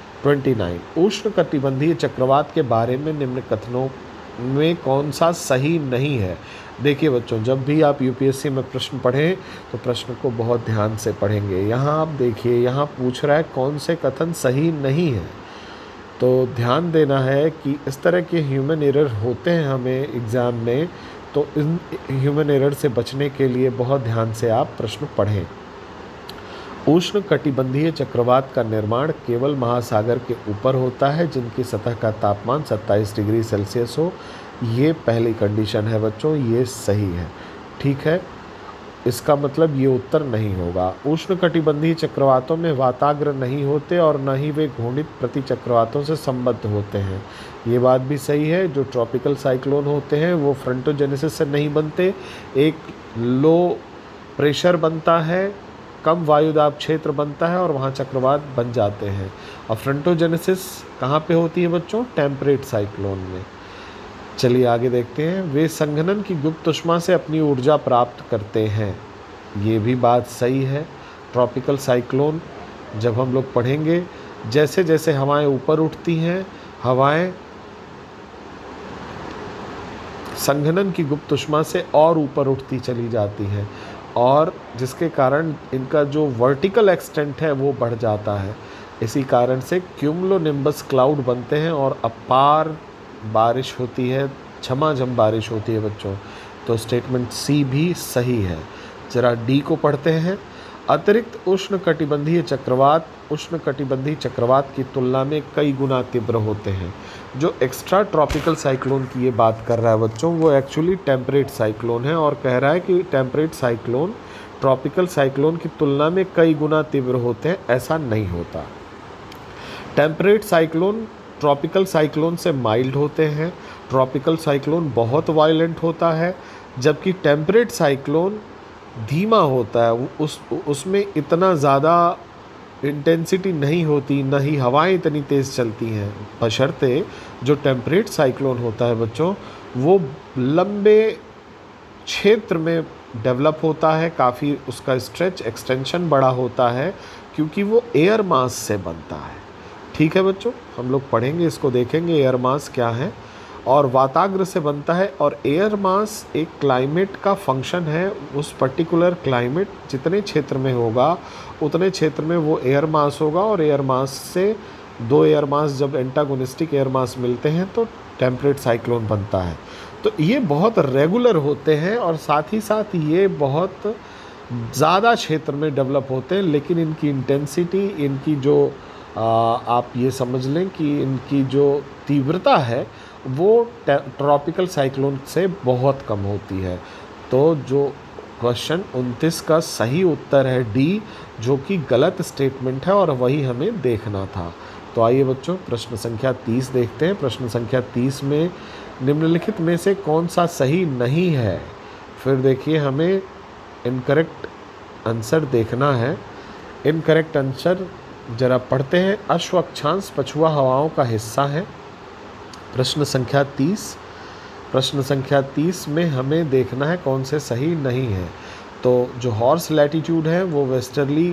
A: 29, उष्णकटिबंधीय चक्रवात के बारे में निम्न कथनों में कौन सा सही नहीं है। देखिए बच्चों, जब भी आप यूपीएससी में प्रश्न पढ़ें तो प्रश्न को बहुत ध्यान से पढ़ेंगे। यहाँ आप देखिए, यहाँ पूछ रहा है कौन से कथन सही नहीं है। तो ध्यान देना है कि इस तरह के ह्यूमन एरर होते हैं हमें एग्ज़ाम में, तो इन ह्यूमन एरर से बचने के लिए बहुत ध्यान से आप प्रश्न पढ़ें। उष्णकटिबंधीय चक्रवात का निर्माण केवल महासागर के ऊपर होता है जिनकी सतह का तापमान 27 डिग्री सेल्सियस हो। ये पहली कंडीशन है बच्चों, ये सही है। ठीक है, इसका मतलब ये उत्तर नहीं होगा। उष्णकटिबंधीय चक्रवातों में वाताग्र नहीं होते और न ही वे घूर्णित प्रतिचक्रवातों से संबद्ध होते हैं। ये बात भी सही है। जो ट्रॉपिकल साइक्लोन होते हैं वो फ्रंटोजेनेसिस से नहीं बनते, एक लो प्रेशर बनता है, कम वायुदाब क्षेत्र बनता है और वहाँ चक्रवात बन जाते हैं। और फ्रंटोजेनेसिस कहाँ पे होती है बच्चों? टेम्परेट साइक्लोन में। चलिए आगे देखते हैं। वे संघनन की गुप्त ऊष्मा से अपनी ऊर्जा प्राप्त करते हैं। ये भी बात सही है। ट्रॉपिकल साइक्लोन जब हम लोग पढ़ेंगे, जैसे जैसे हवाएं ऊपर उठती हैं, हवाएं संघनन की गुप्त ऊष्मा से और ऊपर उठती चली जाती हैं और जिसके कारण इनका जो वर्टिकल एक्सटेंट है वो बढ़ जाता है। इसी कारण से क्यूमुलोनिम्बस क्लाउड बनते हैं और अपार बारिश होती है, झमाझम बारिश होती है बच्चों। तो स्टेटमेंट सी भी सही है। जरा डी को पढ़ते हैं। अतिरिक्त उष्णकटिबंधीय चक्रवात की तुलना में कई गुना तीव्र होते हैं। जो एक्स्ट्रा ट्रॉपिकल साइक्लोन की ये बात कर रहा है बच्चों, वो एक्चुअली टेम्परेट साइक्लोन है और कह रहा है कि टेम्परेट साइक्लोन ट्रॉपिकल साइक्लोन की तुलना में कई गुना तीव्र होते हैं। ऐसा नहीं होता। टेम्परेट साइक्लोन ट्रॉपिकल साइक्लोन से माइल्ड होते हैं। ट्रॉपिकल साइक्लोन बहुत वायलेंट होता है, जबकि टेम्परेट साइक्लोन धीमा होता है। उसमें इतना ज़्यादा इंटेंसिटी नहीं होती, न ही हवाएं इतनी तेज़ चलती हैं। बशर्ते जो टेम्परेट साइक्लोन होता है बच्चों, वो लंबे क्षेत्र में डेवलप होता है, काफ़ी उसका स्ट्रेच एक्सटेंशन बड़ा होता है, क्योंकि वो एयर मास से बनता है। ठीक है बच्चों, हम लोग पढ़ेंगे इसको, देखेंगे एयर मास क्या है। और वाताग्र से बनता है, और एयर मास एक क्लाइमेट का फंक्शन है। उस पर्टिकुलर क्लाइमेट जितने क्षेत्र में होगा उतने क्षेत्र में वो एयर मास होगा, और एयर मास से दो एयर मास जब एंटागोनिस्टिक एयर मास मिलते हैं तो टेम्परेट साइक्लोन बनता है। तो ये बहुत रेगुलर होते हैं, और साथ ही साथ ये बहुत ज़्यादा क्षेत्र में डेवलप होते हैं, लेकिन इनकी इंटेंसिटी, इनकी जो आप ये समझ लें कि इनकी जो तीव्रता है वो ट्रॉपिकल साइक्लोन से बहुत कम होती है। तो जो क्वेश्चन 29 का सही उत्तर है डी, जो कि गलत स्टेटमेंट है, और वही हमें देखना था। तो आइए बच्चों प्रश्न संख्या 30 देखते हैं। प्रश्न संख्या 30 में निम्नलिखित में से कौन सा सही नहीं है। फिर देखिए हमें इनकरेक्ट आंसर देखना है। इनकरेक्ट आंसर जरा पढ़ते हैं। अश्व अक्षांश पछुआ हवाओं का हिस्सा है। प्रश्न संख्या 30। प्रश्न संख्या 30 में हमें देखना है कौन से सही नहीं है। तो जो हॉर्स लैटिट्यूड है वो वेस्टर्ली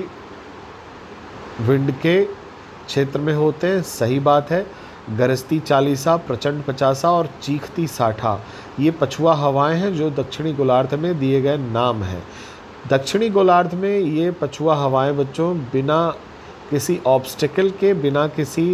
A: विंड के क्षेत्र में होते हैं, सही बात है। गरजती 40, प्रचंड 50 और चीखती 60 ये पछुआ हवाएं हैं जो दक्षिणी गोलार्ध में दिए गए नाम हैं। दक्षिणी गोलार्ध में ये पछुआ हवाएं बच्चों बिना किसी ऑब्स्टिकल के, बिना किसी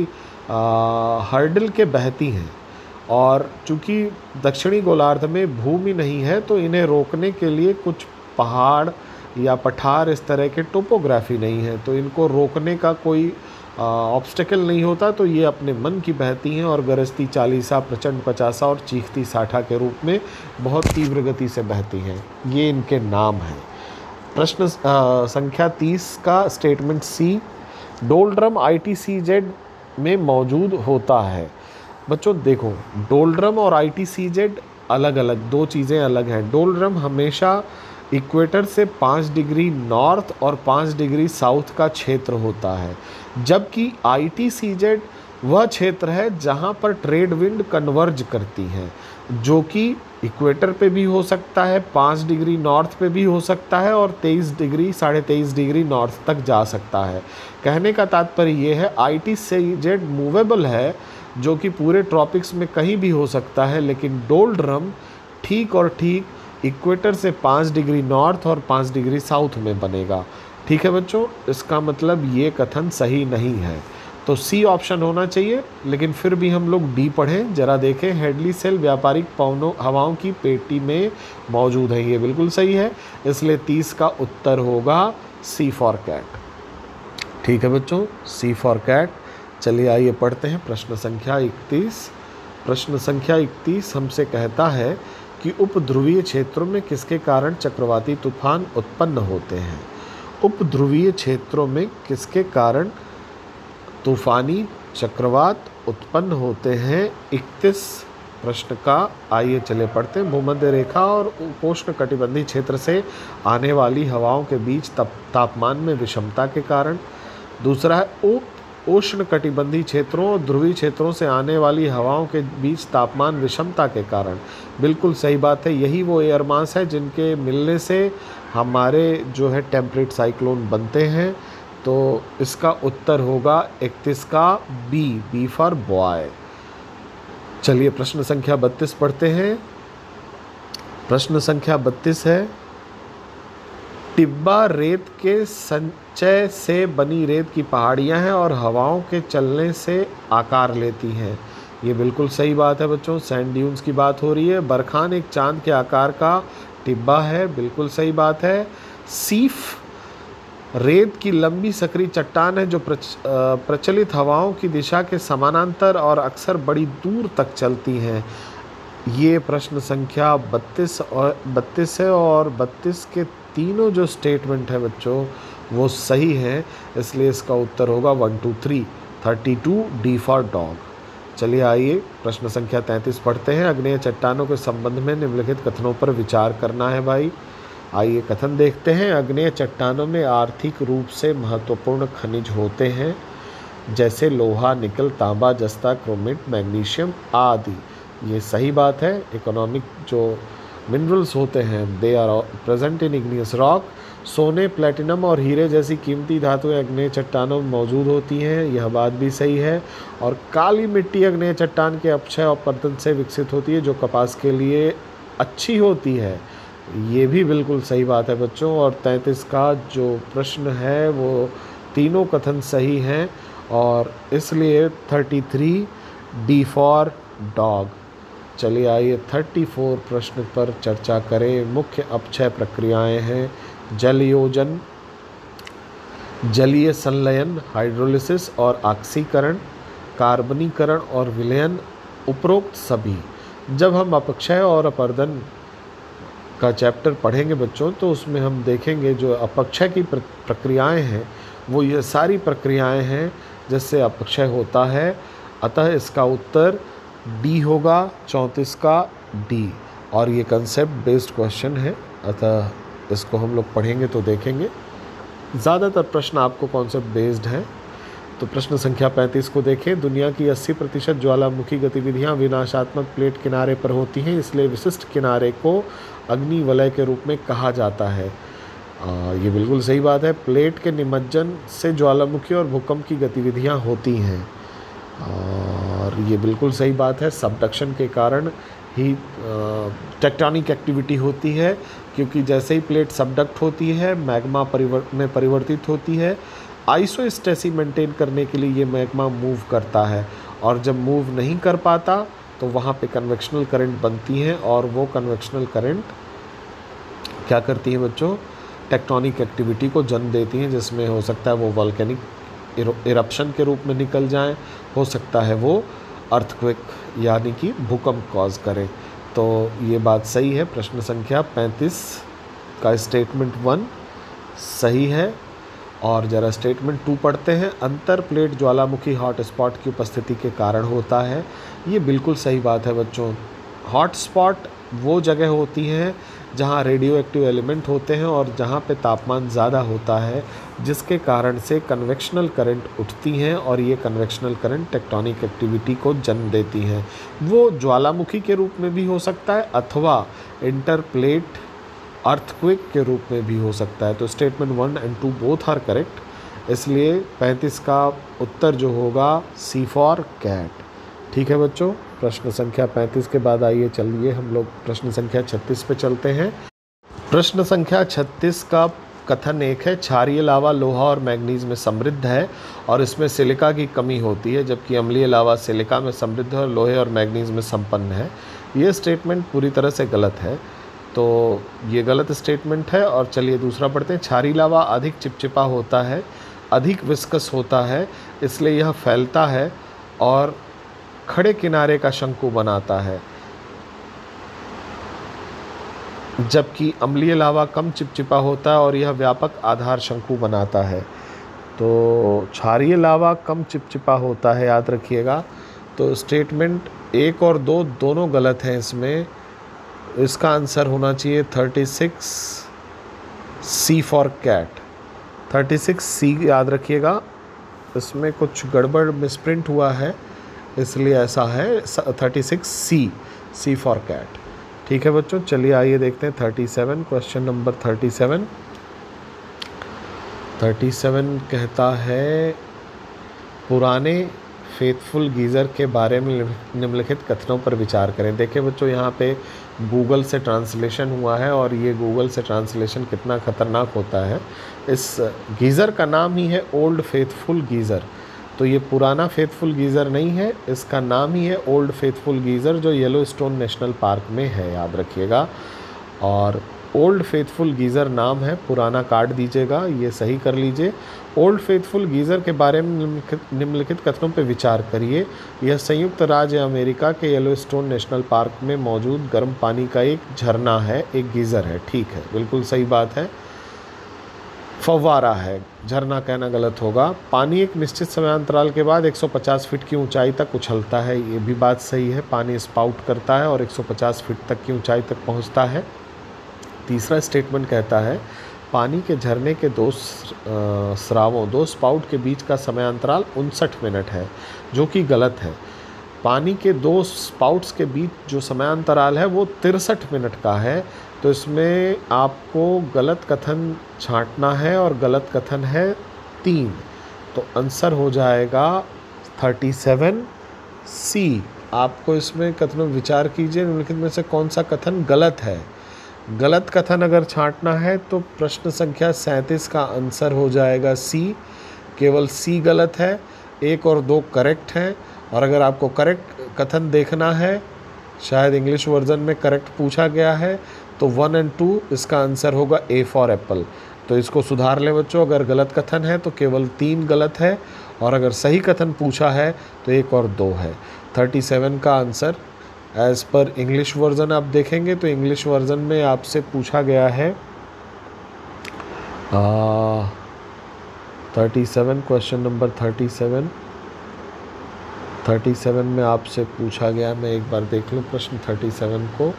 A: हर्डल के बहती हैं, और चूँकि दक्षिणी गोलार्ध में भूमि नहीं है तो इन्हें रोकने के लिए कुछ पहाड़ या पठार इस तरह के टोपोग्राफी नहीं है, तो इनको रोकने का कोई ऑब्स्टिकल नहीं होता। तो ये अपने मन की बहती हैं, और गरजती 40, प्रचंड 50 और चीखती 60 के रूप में बहुत तीव्र गति से बहती हैं। ये इनके नाम हैं। प्रश्न संख्या 30 का स्टेटमेंट सी, डोलड्रम ITCZ में मौजूद होता है। बच्चों देखो, डोलड्रम और ITCZ अलग अलग, दो चीज़ें अलग हैं। डोलड्रम हमेशा इक्वेटर से 5 डिग्री नॉर्थ और 5 डिग्री साउथ का क्षेत्र होता है, जबकि ITCZ वह क्षेत्र है जहां पर ट्रेड विंड कन्वर्ज करती हैं, जो कि इक्वेटर पे भी हो सकता है, 5 डिग्री नॉर्थ पे भी हो सकता है, और 23 डिग्री 23.5 डिग्री नॉर्थ तक जा सकता है। कहने का तात्पर्य ये है ITCZ मूवेबल है, जो कि पूरे ट्रॉपिक्स में कहीं भी हो सकता है, लेकिन डोलड्रम ठीक और ठीक इक्वेटर से 5 डिग्री नॉर्थ और 5 डिग्री साउथ में बनेगा। ठीक है बच्चों, इसका मतलब ये कथन सही नहीं है, तो सी ऑप्शन होना चाहिए। लेकिन फिर भी हम लोग डी पढ़ें, जरा देखें। हेडली सेल व्यापारिक पवनों हवाओं की पेटी में मौजूद है, ये बिल्कुल सही है, इसलिए 30 का उत्तर होगा सी फॉर कैट। ठीक है बच्चों, सी फॉर कैट। चलिए आइए पढ़ते हैं प्रश्न संख्या 31। प्रश्न संख्या 31 हमसे कहता है कि उपध्रुवीय क्षेत्रों में किसके कारण चक्रवाती तूफान उत्पन्न होते हैं। उपध्रुवीय क्षेत्रों में किसके कारण तूफानी चक्रवात उत्पन्न होते हैं। 31 प्रश्न का आइए चले पढ़ते हैं। भूमध्य रेखा और उपोष्ण कटिबंधीय क्षेत्र से आने वाली हवाओं के बीच तापमान में विषमता के कारण। दूसरा है उप उष्ण कटिबंधीय क्षेत्रों और ध्रुवीय क्षेत्रों से आने वाली हवाओं के बीच तापमान विषमता के कारण। बिल्कुल सही बात है, यही वो एयर मास है जिनके मिलने से हमारे जो है टेम्परेट साइक्लोन बनते हैं। तो इसका उत्तर होगा 31 का बी फॉर बॉय। चलिए प्रश्न संख्या 32 पढ़ते हैं। प्रश्न संख्या 32 है, टिब्बा रेत के संचय से बनी रेत की पहाड़ियां हैं और हवाओं के चलने से आकार लेती हैं। ये बिल्कुल सही बात है बच्चों, सैंड ड्यून्स की बात हो रही है। बरखान एक चांद के आकार का टिब्बा है, बिल्कुल सही बात है। सीफ रेत की लंबी सकरी चट्टान है जो प्रचलित हवाओं की दिशा के समानांतर और अक्सर बड़ी दूर तक चलती हैं। ये प्रश्न संख्या 32 है, और 32 के तीनों जो स्टेटमेंट है बच्चों वो सही है, इसलिए इसका उत्तर होगा 1 2 3 32 डी फॉर डॉग। चलिए आइए प्रश्न संख्या 33 पढ़ते हैं। अग्नेय चट्टानों के संबंध में निम्नलिखित कथनों पर विचार करना है भाई। आइए कथन देखते हैं। अग्नेय चट्टानों में आर्थिक रूप से महत्वपूर्ण खनिज होते हैं, जैसे लोहा, निकल, तांबा, जस्ता, क्रोमेट, मैग्नीशियम आदि। ये सही बात है। इकोनॉमिक जो मिनरल्स होते हैं, they are present in igneous rock. सोने, प्लेटिनम और हीरे जैसी कीमती धातुएं अग्नेय चट्टानों में मौजूद होती हैं, यह बात भी सही है। और काली मिट्टी अग्नेय चट्टान के अपक्षय और अपरदन से विकसित होती है, जो कपास के लिए अच्छी होती है, ये भी बिल्कुल सही बात है बच्चों। और 33 का जो प्रश्न है वो तीनों कथन सही हैं, और इसलिए 33 डी फॉर डॉग। चलिए आइए 34 प्रश्न पर चर्चा करें। मुख्य अपक्षय प्रक्रियाएं हैं जलयोजन, जलीय संलयन, हाइड्रोलिसिस और ऑक्सीकरण, कार्बनीकरण और विलयन, उपरोक्त सभी। जब हम अपक्षय और अपरदन का चैप्टर पढ़ेंगे बच्चों, तो उसमें हम देखेंगे जो अपक्षय की प्रक्रियाएं हैं वो ये सारी प्रक्रियाएं हैं जिससे अपक्षय होता है। अतः इसका उत्तर डी होगा, 34 का डी। और ये कंसेप्ट बेस्ड क्वेश्चन है, अतः इसको हम लोग पढ़ेंगे तो देखेंगे। ज़्यादातर प्रश्न आपको कॉन्सेप्ट बेस्ड हैं। तो प्रश्न संख्या 35 को देखें। दुनिया की 80% ज्वालामुखी गतिविधियां विनाशात्मक प्लेट किनारे पर होती हैं, इसलिए विशिष्ट किनारे को अग्नि वलय के रूप में कहा जाता है। ये बिल्कुल सही बात है। प्लेट के निमज्जन से ज्वालामुखी और भूकंप की गतिविधियां होती हैं, और ये बिल्कुल सही बात है। सबडक्शन के कारण ही टेक्टोनिक एक्टिविटी होती है, क्योंकि जैसे ही प्लेट सबडक्ट होती है मैग्मा में परिवर्तित होती है। आइसोस्टेसी मेंटेन करने के लिए ये मैग्मा मूव करता है, और जब मूव नहीं कर पाता तो वहाँ पे कन्वेक्शनल करंट बनती है, और वो कन्वेक्शनल करंट क्या करती है बच्चों, टेक्टोनिक एक्टिविटी को जन्म देती हैं, जिसमें हो सकता है वो वॉल्केनिक इरप्शन के रूप में निकल जाएं, हो सकता है वो अर्थक्वेक यानी कि भूकंप कॉज करें। तो ये बात सही है। प्रश्न संख्या 35 का स्टेटमेंट 1 सही है। और ज़रा स्टेटमेंट 2 पढ़ते हैं। अंतर प्लेट ज्वालामुखी हॉट स्पॉट की उपस्थिति के कारण होता है। ये बिल्कुल सही बात है बच्चों। हॉट स्पॉट वो जगह होती है जहाँ रेडियो एक्टिव एलिमेंट होते हैं और जहाँ पे तापमान ज़्यादा होता है, जिसके कारण से कन्वेक्शनल करंट उठती हैं, और ये कन्वेक्शनल करंट टेक्टोनिक एक्टिविटी को जन्म देती हैं। वो ज्वालामुखी के रूप में भी हो सकता है अथवा इंटरप्लेट अर्थक्वेक के रूप में भी हो सकता है। तो statement 1 and 2 both are correct, इसलिए 35 का उत्तर जो होगा सी फॉर कैट। ठीक है बच्चों। प्रश्न संख्या 35 के बाद आइए चलिए हम लोग प्रश्न संख्या 36 पे चलते हैं। प्रश्न संख्या 36 का कथन एक है, क्षारीय लावा लोहा और मैग्नीज में समृद्ध है और इसमें सिलिका की कमी होती है, जबकि अम्लीय लावा सिलिका में समृद्ध है और लोहे और मैग्नीज में संपन्न है। ये स्टेटमेंट पूरी तरह से गलत है, तो ये गलत स्टेटमेंट है। और चलिए दूसरा पढ़ते हैं। क्षारीय लावा अधिक चिपचिपा होता है, अधिक विस्कस होता है, इसलिए यह फैलता है और खड़े किनारे का शंकु बनाता है, जबकि अम्लीय लावा कम चिपचिपा होता है और यह व्यापक आधार शंकु बनाता है। तो क्षारीय लावा कम चिपचिपा होता है, याद रखिएगा। तो स्टेटमेंट 1 और 2 दोनों गलत हैं इसमें। इसका आंसर होना चाहिए 36 सी फॉर कैट। 36 सी याद रखिएगा, इसमें कुछ गड़बड़ मिसप्रिंट हुआ है, इसलिए ऐसा है 36 सी फॉर कैट। ठीक है बच्चों। चलिए आइए देखते हैं 37, क्वेश्चन नंबर 37 कहता है, पुराने फेथफुल गीज़र के बारे में निम्नलिखित कथनों पर विचार करें। देखिए बच्चों, यहाँ पे गूगल से ट्रांसलेशन हुआ है, और ये गूगल से ट्रांसलेशन कितना ख़तरनाक होता है। इस गीज़र का नाम ही है ओल्ड फेथफुल गीज़र, तो ये पुराना फेथफुल गीज़र नहीं है, इसका नाम ही है ओल्ड फेथफुल गीज़र, जो येलोस्टोन नेशनल पार्क में है, याद रखिएगा। और ओल्ड फेथफुल गीज़र नाम है, पुराना काट दीजिएगा, ये सही कर लीजिए। ओल्ड फेथफुल गीज़र के बारे में निम्नलिखित कथनों पर विचार करिए। यह संयुक्त राज्य अमेरिका के येलोस्टोन नेशनल पार्क में मौजूद गर्म पानी का एक झरना है, एक गीज़र है। ठीक है, बिल्कुल सही बात है। फव्वारा है, झरना कहना गलत होगा। पानी एक निश्चित समयांतराल के बाद 150 फीट की ऊंचाई तक उछलता है, ये भी बात सही है। पानी स्पाउट करता है और 150 फीट तक की ऊंचाई तक पहुंचता है। तीसरा स्टेटमेंट कहता है, पानी के झरने के दो स्रावों, दो स्पाउट के बीच का समयांतराल 59 मिनट है, जो कि गलत है। पानी के दो स्पाउट्स के बीच जो समयांतराल है वो 63 मिनट का है। तो इसमें आपको गलत कथन छांटना है और गलत कथन है 3। तो आंसर हो जाएगा 37 सी। आपको इसमें कथनों विचार कीजिए, निम्नलिखित में से कौन सा कथन गलत है। गलत कथन अगर छांटना है तो प्रश्न संख्या 37 का आंसर हो जाएगा सी। केवल सी गलत है, 1 और 2 करेक्ट हैं। और अगर आपको करेक्ट कथन देखना है, शायद इंग्लिश वर्जन में करेक्ट पूछा गया है, तो 1 और 2 इसका आंसर होगा ए फॉर एप्पल। तो इसको सुधार लें बच्चों। अगर गलत कथन है तो केवल 3 गलत है, और अगर सही कथन पूछा है तो 1 और 2 है। 37 का answer as per English version आप देखेंगे तो इंग्लिश वर्जन में आपसे पूछा गया है 37, क्वेश्चन नंबर 37 में आपसे पूछा गया, मैं एक बार देख लूँ प्रश्न 37 को।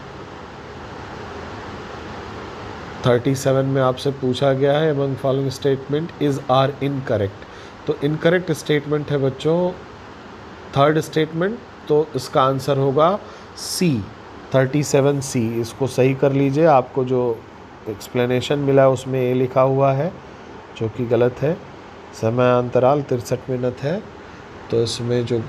A: 37 में आपसे पूछा गया है among following statement is are incorrect. तो इनकरेक्ट स्टेटमेंट है बच्चों 3rd स्टेटमेंट, तो इसका आंसर होगा सी, 37 सी। इसको सही कर लीजिए। आपको जो एक्सप्लेनेशन मिला है उसमें ए लिखा हुआ है जो कि गलत है। समयांतराल 63 मिनट है, तो इसमें जो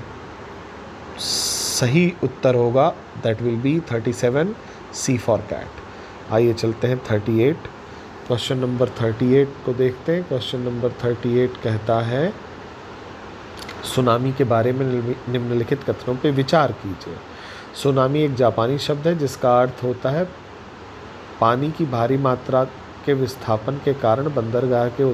A: सही उत्तर होगा that will be 37 C for cat. आइए चलते हैं 38, क्वेश्चन नंबर 38 को देखते हैं। क्वेश्चन नंबर 38 कहता है सुनामी के बारे में निम्नलिखित कथनों पे विचार कीजिए। सुनामी एक जापानी शब्द है जिसका अर्थ होता है पानी की भारी मात्रा के विस्थापन के कारण बंदरगाह के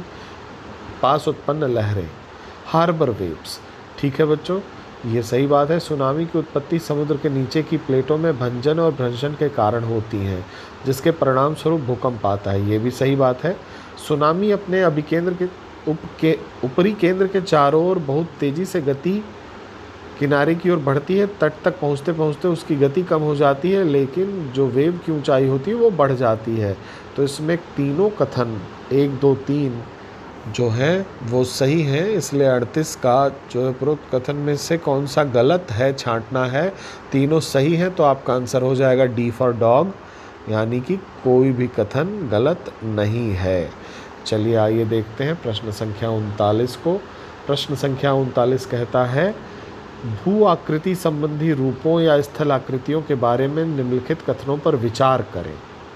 A: पास उत्पन्न लहरें, हार्बर वेव्स। ठीक है बच्चों, ये सही बात है। सुनामी की उत्पत्ति समुद्र के नीचे की प्लेटों में भंजन और भ्रंशन के कारण होती हैं, जिसके परिणाम स्वरूप भूकंप आता है। ये भी सही बात है। सुनामी अपने अभिकेंद्र के ऊपरी केंद्र के चारों ओर बहुत तेज़ी से गति किनारे की ओर बढ़ती है। तट तक पहुँचते पहुँचते उसकी गति कम हो जाती है, लेकिन जो वेव की ऊंचाई होती है वो बढ़ जाती है। तो इसमें तीनों कथन 1, 2, 3 जो है वो सही है। इसलिए 38 का जो है उपरोक्त कथन में से कौन सा गलत है छांटना है। तीनों सही हैं, तो आपका आंसर हो जाएगा डी फॉर डॉग, यानी कि कोई भी कथन गलत नहीं है। चलिए आइए देखते हैं प्रश्न संख्या 39 को। प्रश्न संख्या 39 कहता है भू आकृति संबंधी रूपों या स्थल आकृतियों के बारे में निम्नलिखित कथनों पर विचार करें।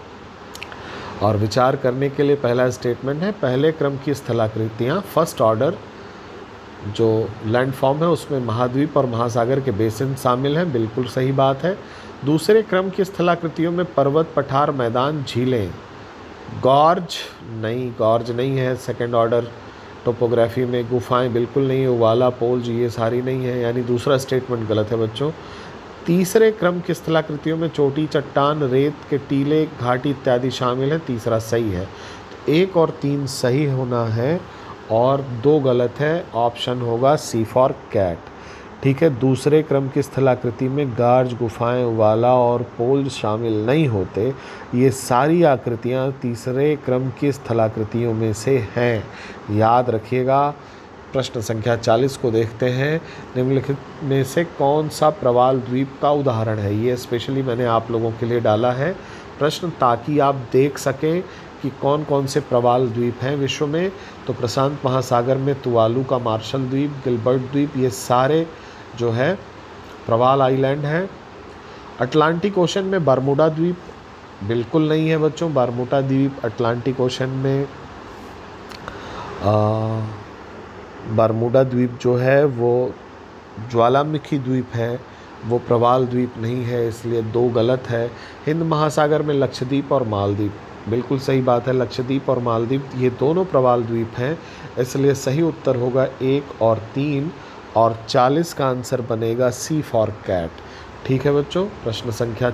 A: और विचार करने के लिए पहला स्टेटमेंट है पहले क्रम की स्थलाकृतियाँ, फर्स्ट ऑर्डर जो लैंडफॉर्म है उसमें महाद्वीप और महासागर के बेसिन शामिल हैं, बिल्कुल सही बात है। दूसरे क्रम की स्थलाकृतियों में पर्वत, पठार, मैदान, झीलें, गॉर्ज नहीं है। सेकंड ऑर्डर टोपोग्राफी में गुफाएं बिल्कुल नहीं है, उवाला, पोल्स ये सारी नहीं है, यानी दूसरा स्टेटमेंट गलत है बच्चों। तीसरे क्रम की स्थलाकृतियों में चोटी, चट्टान, रेत के टीले, घाटी इत्यादि शामिल है, तीसरा सही है। तो 1 और 3 सही होना है और 2 गलत है। ऑप्शन होगा सी फॉर कैट। ठीक है, दूसरे क्रम की स्थलाकृति में गार्ज, गुफाएं, उवाला और पोल शामिल नहीं होते। ये सारी आकृतियाँ तीसरे क्रम की स्थलाकृतियों में से हैं, याद रखिएगा। प्रश्न संख्या 40 को देखते हैं। निम्नलिखित में से कौन सा प्रवाल द्वीप का उदाहरण है। ये स्पेशली मैंने आप लोगों के लिए डाला है प्रश्न, ताकि आप देख सकें कि कौन कौन से प्रवाल द्वीप हैं विश्व में। तो प्रशांत महासागर में तुवालू का मार्शल द्वीप, गिलबर्ट द्वीप, ये सारे जो है प्रवाल आइलैंड हैं। अटलांटिक ओशन में बरमूडा द्वीप बिल्कुल नहीं है बच्चों। बरमूडा द्वीप अटलांटिक ओशन में बरमूडा द्वीप जो है वो ज्वालामुखी द्वीप है, वो प्रवाल द्वीप नहीं है, इसलिए 2 गलत है। हिंद महासागर में लक्षद्वीप और मालदीव, बिल्कुल सही बात है। लक्षद्वीप और मालदीव ये दोनों प्रवाल द्वीप हैं, इसलिए सही उत्तर होगा 1 और 3 और 40 का आंसर बनेगा सी फॉर कैट। ठीक है बच्चों, प्रश्न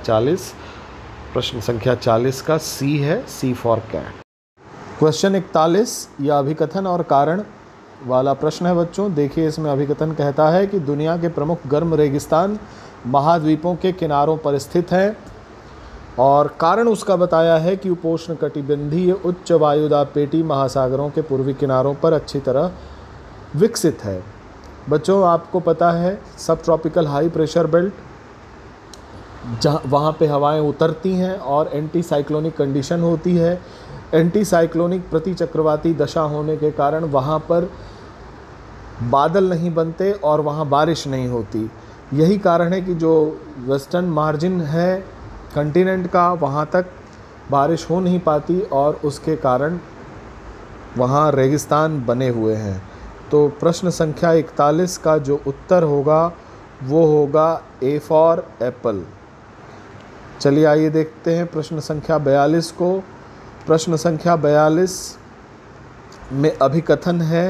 A: संख्या 40 का सी है, सी फॉर कैट। क्वेश्चन 41 यह अभिकथन और कारण वाला प्रश्न है बच्चों। देखिए इसमें अभिकथन कहता है कि दुनिया के प्रमुख गर्म रेगिस्तान महाद्वीपों के किनारों पर स्थित हैं और कारण उसका बताया है कि उपोष्ण कटिबंधीय उच्च वायुदाब पेटी महासागरों के पूर्वी किनारों पर अच्छी तरह विकसित है। बच्चों आपको पता है सब ट्रॉपिकल हाई प्रेशर बेल्ट, जहाँ वहाँ पे हवाएं उतरती हैं और एंटी साइक्लोनिक कंडीशन होती है। एंटी साइक्लोनिक प्रतिचक्रवाती दशा होने के कारण वहाँ पर बादल नहीं बनते और वहाँ बारिश नहीं होती। यही कारण है कि जो वेस्टर्न मार्जिन है कंटिनेंट का, वहाँ तक बारिश हो नहीं पाती और उसके कारण वहाँ रेगिस्तान बने हुए हैं। तो प्रश्न संख्या 41 का जो उत्तर होगा वो होगा ए फॉर एप्पल। चलिए आइए देखते हैं प्रश्न संख्या 42 को। प्रश्न संख्या 42 में अभिकथन है।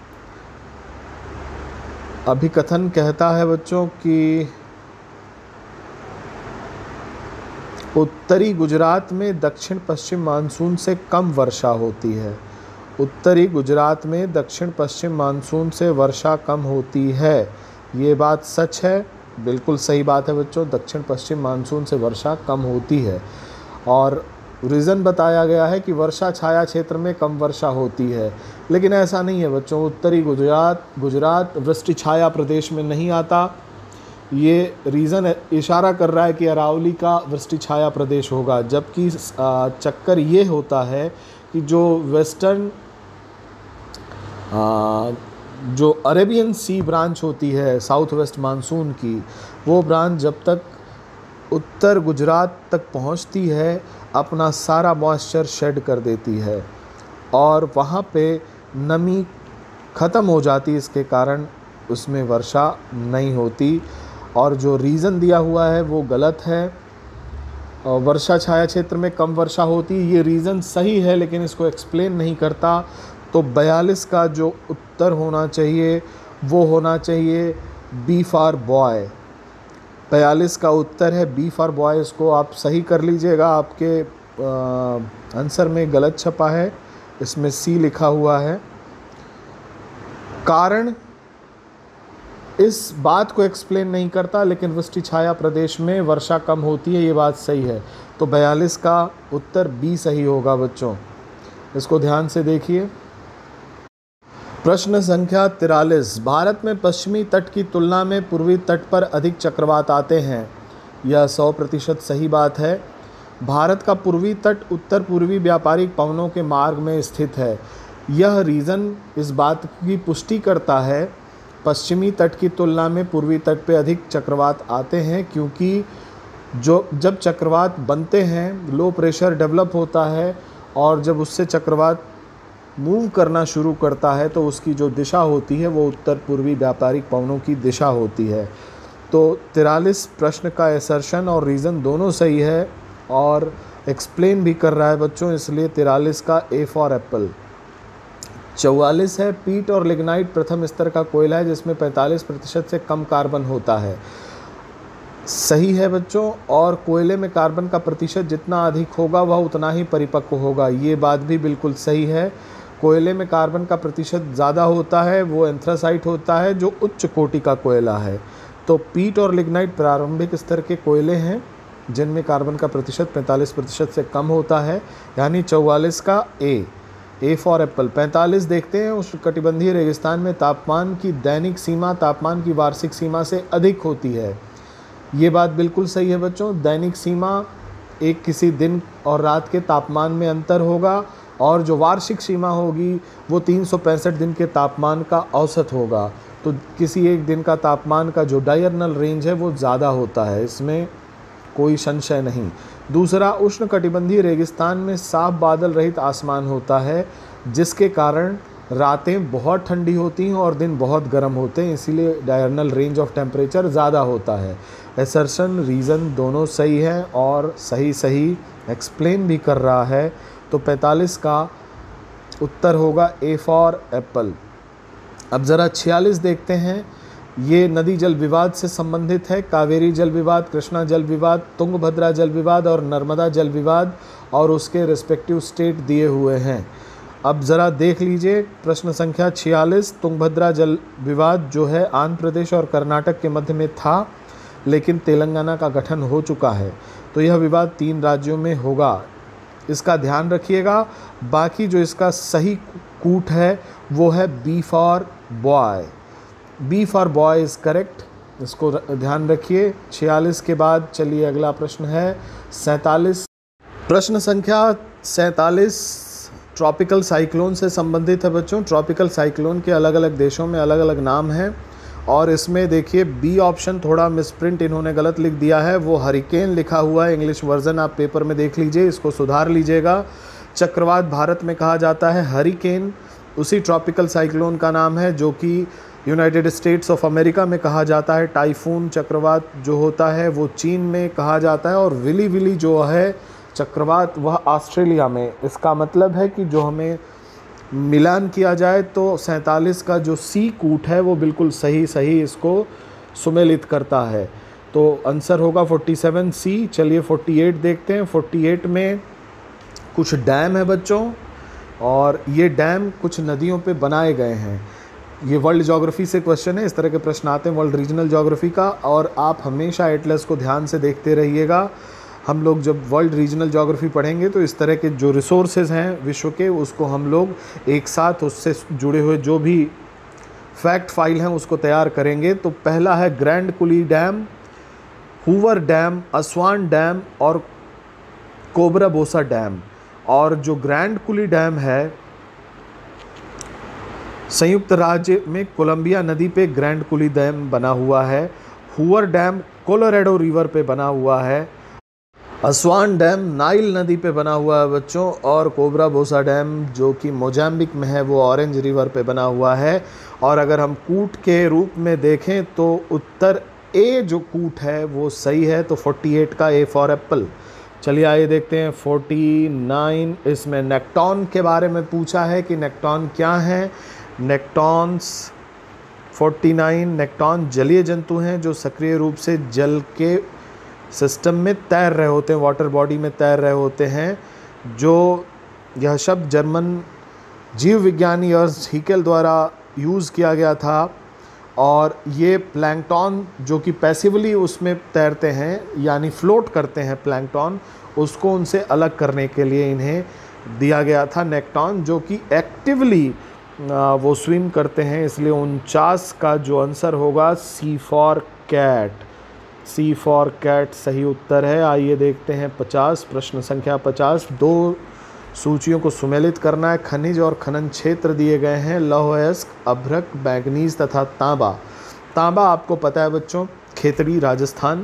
A: अभिकथन कहता है बच्चों कि उत्तरी गुजरात में दक्षिण पश्चिम मानसून से कम वर्षा होती है। उत्तरी गुजरात में दक्षिण पश्चिम मानसून से वर्षा कम होती है। ये बात सच है, बिल्कुल सही बात है बच्चों, दक्षिण पश्चिम मानसून से वर्षा कम होती है। और रीज़न बताया गया है कि वर्षा छाया क्षेत्र में कम वर्षा होती है, लेकिन ऐसा नहीं है बच्चों। उत्तरी गुजरात वृष्टि छाया प्रदेश में नहीं आता। ये रीज़न इशारा कर रहा है कि अरावली का वृष्टि छाया प्रदेश होगा, जबकि चक्कर ये होता है कि जो वेस्टर्न जो अरेबियन सी ब्रांच होती है साउथ वेस्ट मानसून की, वो ब्रांच जब तक उत्तर गुजरात तक पहुंचती है अपना सारा मॉइस्चर शेड कर देती है और वहाँ पे नमी ख़त्म हो जाती है। इसके कारण उसमें वर्षा नहीं होती और जो रीज़न दिया हुआ है वो गलत है। वर्षा छाया क्षेत्र में कम वर्षा होती है, ये रीज़न सही है लेकिन इसको एक्सप्लेन नहीं करता। तो 42 का जो उत्तर होना चाहिए वो होना चाहिए बी फॉर बॉय। 42 का उत्तर है बी फॉर बॉय। इसको आप सही कर लीजिएगा, आपके आंसर में गलत छपा है, इसमें सी लिखा हुआ है। कारण इस बात को एक्सप्लेन नहीं करता, लेकिन वृष्टि छाया प्रदेश में वर्षा कम होती है, ये बात सही है। तो 42 का उत्तर बी सही होगा बच्चों, इसको ध्यान से देखिए। प्रश्न संख्या 43, भारत में पश्चिमी तट की तुलना में पूर्वी तट पर अधिक चक्रवात आते हैं। यह 100% सही बात है। भारत का पूर्वी तट उत्तर पूर्वी व्यापारिक पवनों के मार्ग में स्थित है। यह रीज़न इस बात की पुष्टि करता है पश्चिमी तट की तुलना में पूर्वी तट पे अधिक चक्रवात आते हैं, क्योंकि जब चक्रवात बनते हैं लो प्रेशर डेवलप होता है और जब उससे चक्रवात मूव करना शुरू करता है तो उसकी जो दिशा होती है वो उत्तर पूर्वी व्यापारिक पवनों की दिशा होती है। तो 43 प्रश्न का असर्शन और रीज़न दोनों सही है और एक्सप्लेन भी कर रहा है बच्चों, इसलिए 43 का ए फॉर एप्पल। 44 है, पीट और लिग्नाइट प्रथम स्तर का कोयला है जिसमें 45% से कम कार्बन होता है। सही है बच्चों, और कोयले में कार्बन का प्रतिशत जितना अधिक होगा वह उतना ही परिपक्व होगा, ये बात भी बिल्कुल सही है। कोयले में कार्बन का प्रतिशत ज़्यादा होता है, वो एंथ्रासाइट होता है जो उच्च कोटि का कोयला है। तो पीट और लिग्नाइट प्रारंभिक स्तर के कोयले हैं जिनमें कार्बन का प्रतिशत 45% से कम होता है, यानी 44 का ए फॉर एप्पल। 45 देखते हैं, उष्णकटिबंधीय रेगिस्तान में तापमान की दैनिक सीमा तापमान की वार्षिक सीमा से अधिक होती है। ये बात बिल्कुल सही है बच्चों। दैनिक सीमा एक किसी दिन और रात के तापमान में अंतर होगा और जो वार्षिक सीमा होगी वो 365 दिन के तापमान का औसत होगा। तो किसी एक दिन का तापमान का जो डायरनल रेंज है वो ज़्यादा होता है, इसमें कोई संशय नहीं। दूसरा, उष्णकटिबंधीय रेगिस्तान में साफ बादल रहित आसमान होता है जिसके कारण रातें बहुत ठंडी होती हैं और दिन बहुत गर्म होते हैं, इसीलिए डायरनल रेंज ऑफ टेम्परेचर ज़्यादा होता है। असर्शन रीज़न दोनों सही है और सही एक्सप्लेन भी कर रहा है। तो 45 का उत्तर होगा ए फॉर एप्पल। अब ज़रा 46 देखते हैं, ये नदी जल विवाद से संबंधित है। कावेरी जल विवाद, कृष्णा जल विवाद, तुंगभद्रा जल विवाद और नर्मदा जल विवाद, और उसके रिस्पेक्टिव स्टेट दिए हुए हैं। अब ज़रा देख लीजिए प्रश्न संख्या 46, तुंगभद्रा जल विवाद जो है आंध्र प्रदेश और कर्नाटक के मध्य में था, लेकिन तेलंगाना का गठन हो चुका है, तो यह विवाद 3 राज्यों में होगा, इसका ध्यान रखिएगा। बाकी जो इसका सही कूट है वो है B for boy. B for boy is correct, इसको ध्यान रखिए। 46 के बाद चलिए अगला प्रश्न है 47। प्रश्न संख्या 47 ट्रॉपिकल साइक्लोन से संबंधित है बच्चों। ट्रॉपिकल साइक्लोन के अलग अलग देशों में अलग अलग नाम हैं और इसमें देखिए बी ऑप्शन थोड़ा मिसप्रिंट इन्होंने गलत लिख दिया है, वो हरिकेन लिखा हुआ है। इंग्लिश वर्जन आप पेपर में देख लीजिए, इसको सुधार लीजिएगा। चक्रवात भारत में कहा जाता है हरिकेन, उसी ट्रॉपिकल साइक्लोन का नाम है जो कि यूनाइटेड स्टेट्स ऑफ अमेरिका में कहा जाता है। टाइफून चक्रवात जो होता है वो चीन में कहा जाता है और विली विली जो है चक्रवात वह ऑस्ट्रेलिया में। इसका मतलब है कि जो हमें मिलान किया जाए तो 47 का जो सी कूट है वो बिल्कुल सही इसको सुमेलित करता है। तो आंसर होगा 47 सी। चलिए 48 देखते हैं। 48 में कुछ डैम है बच्चों और ये डैम कुछ नदियों पे बनाए गए हैं। ये वर्ल्ड ज्योग्राफी से क्वेश्चन है, इस तरह के प्रश्न आते हैं वर्ल्ड रीजनल ज्योग्राफी का, और आप हमेशा एटलस को ध्यान से देखते रहिएगा। हम लोग जब वर्ल्ड रीजनल ज्योग्राफी पढ़ेंगे तो इस तरह के जो रिसोर्सेज हैं विश्व के, उसको हम लोग एक साथ उससे जुड़े हुए जो भी फैक्ट फाइल हैं उसको तैयार करेंगे। तो पहला है Grand Coulee Dam, Hoover Dam, Aswan Dam और कोबराबोसा डैम। और जो ग्रैंड कुली डैम है संयुक्त राज्य में कोलंबिया नदी पे ग्रैंड कुली डैम बना हुआ है। हूवर डैम कोलोराडो रिवर पे बना हुआ है। असवान डैम नाइल नदी पे बना हुआ है बच्चों। और कोबराबोसा डैम जो कि मोजाम्बिक में है वो ऑरेंज रिवर पे बना हुआ है। और अगर हम कूट के रूप में देखें तो उत्तर ए जो कूट है वो सही है, तो 48 का ए फॉर एप्पल। चलिए आइए देखते हैं 49। इसमें नेक्टॉन के बारे में पूछा है कि नेक्टॉन क्या है। नेक्टॉन्स 49 नेक्टॉन जलीय जंतु हैं जो सक्रिय रूप से जल के सिस्टम में तैर रहे होते हैं, वाटर बॉडी में तैर रहे होते हैं। जो यह शब्द जर्मन जीव विज्ञानी अर्स्ट हीकेल द्वारा यूज़ किया गया था। और ये प्लैंकटन जो कि पैसिवली उसमें तैरते हैं यानी फ्लोट करते हैं प्लैंकटन, उसको उनसे अलग करने के लिए इन्हें दिया गया था नेक्टॉन, जो कि एक्टिवली वो स्विम करते हैं। इसलिए 49 का जो आंसर होगा C for cat, C for cat सही उत्तर है। आइए देखते हैं 50। प्रश्न संख्या 50। दो सूचियों को सुमेलित करना है। खनिज और खनन क्षेत्र दिए गए हैं, लौह अयस्क, अभ्रक, मैग्नीज तथा तांबा। तांबा आपको पता है बच्चों, खेतड़ी राजस्थान।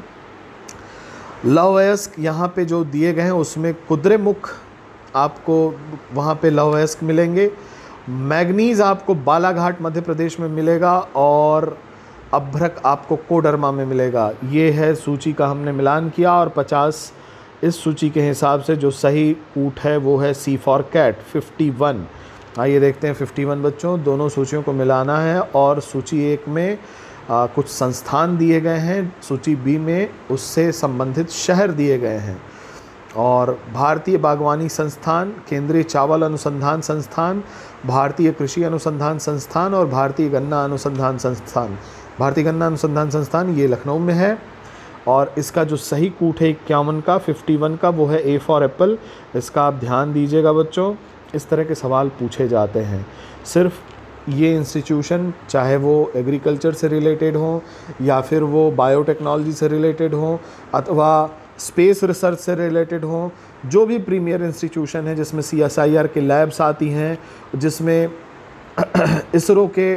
A: लौह अयस्क यहाँ पे जो दिए गए हैं उसमें कुद्रेमुख आपको वहाँ पे लौह अयस्क मिलेंगे। मैग्नीज आपको बालाघाट मध्य प्रदेश में मिलेगा और अभ्रक आपको कोडरमा में मिलेगा। ये है सूची का हमने मिलान किया और 50 इस सूची के हिसाब से जो सही कूट है वो है सी फॉर कैट 51। आइए देखते हैं 51 बच्चों। दोनों सूचियों को मिलाना है और सूची एक में कुछ संस्थान दिए गए हैं, सूची बी में उससे संबंधित शहर दिए गए हैं। और भारतीय बागवानी संस्थान, केंद्रीय चावल अनुसंधान संस्थान, भारतीय कृषि अनुसंधान संस्थान और भारतीय गन्ना अनुसंधान संस्थान। भारतीय गन्ना अनुसंधान संस्थान ये लखनऊ में है। और इसका जो सही कूट है 51 का 51 का वो है ए फॉर एप्पल। इसका आप ध्यान दीजिएगा बच्चों, इस तरह के सवाल पूछे जाते हैं। सिर्फ ये इंस्टीट्यूशन चाहे वो एग्रीकल्चर से रिलेटेड हो या फिर वो बायोटेक्नोलॉजी से रिलेटेड हो अथवा स्पेस रिसर्च से रिलेटेड हो, जो भी प्रीमियर इंस्टीट्यूशन है जिसमें CSIR के लैब्स आती हैं, जिसमें इसरो के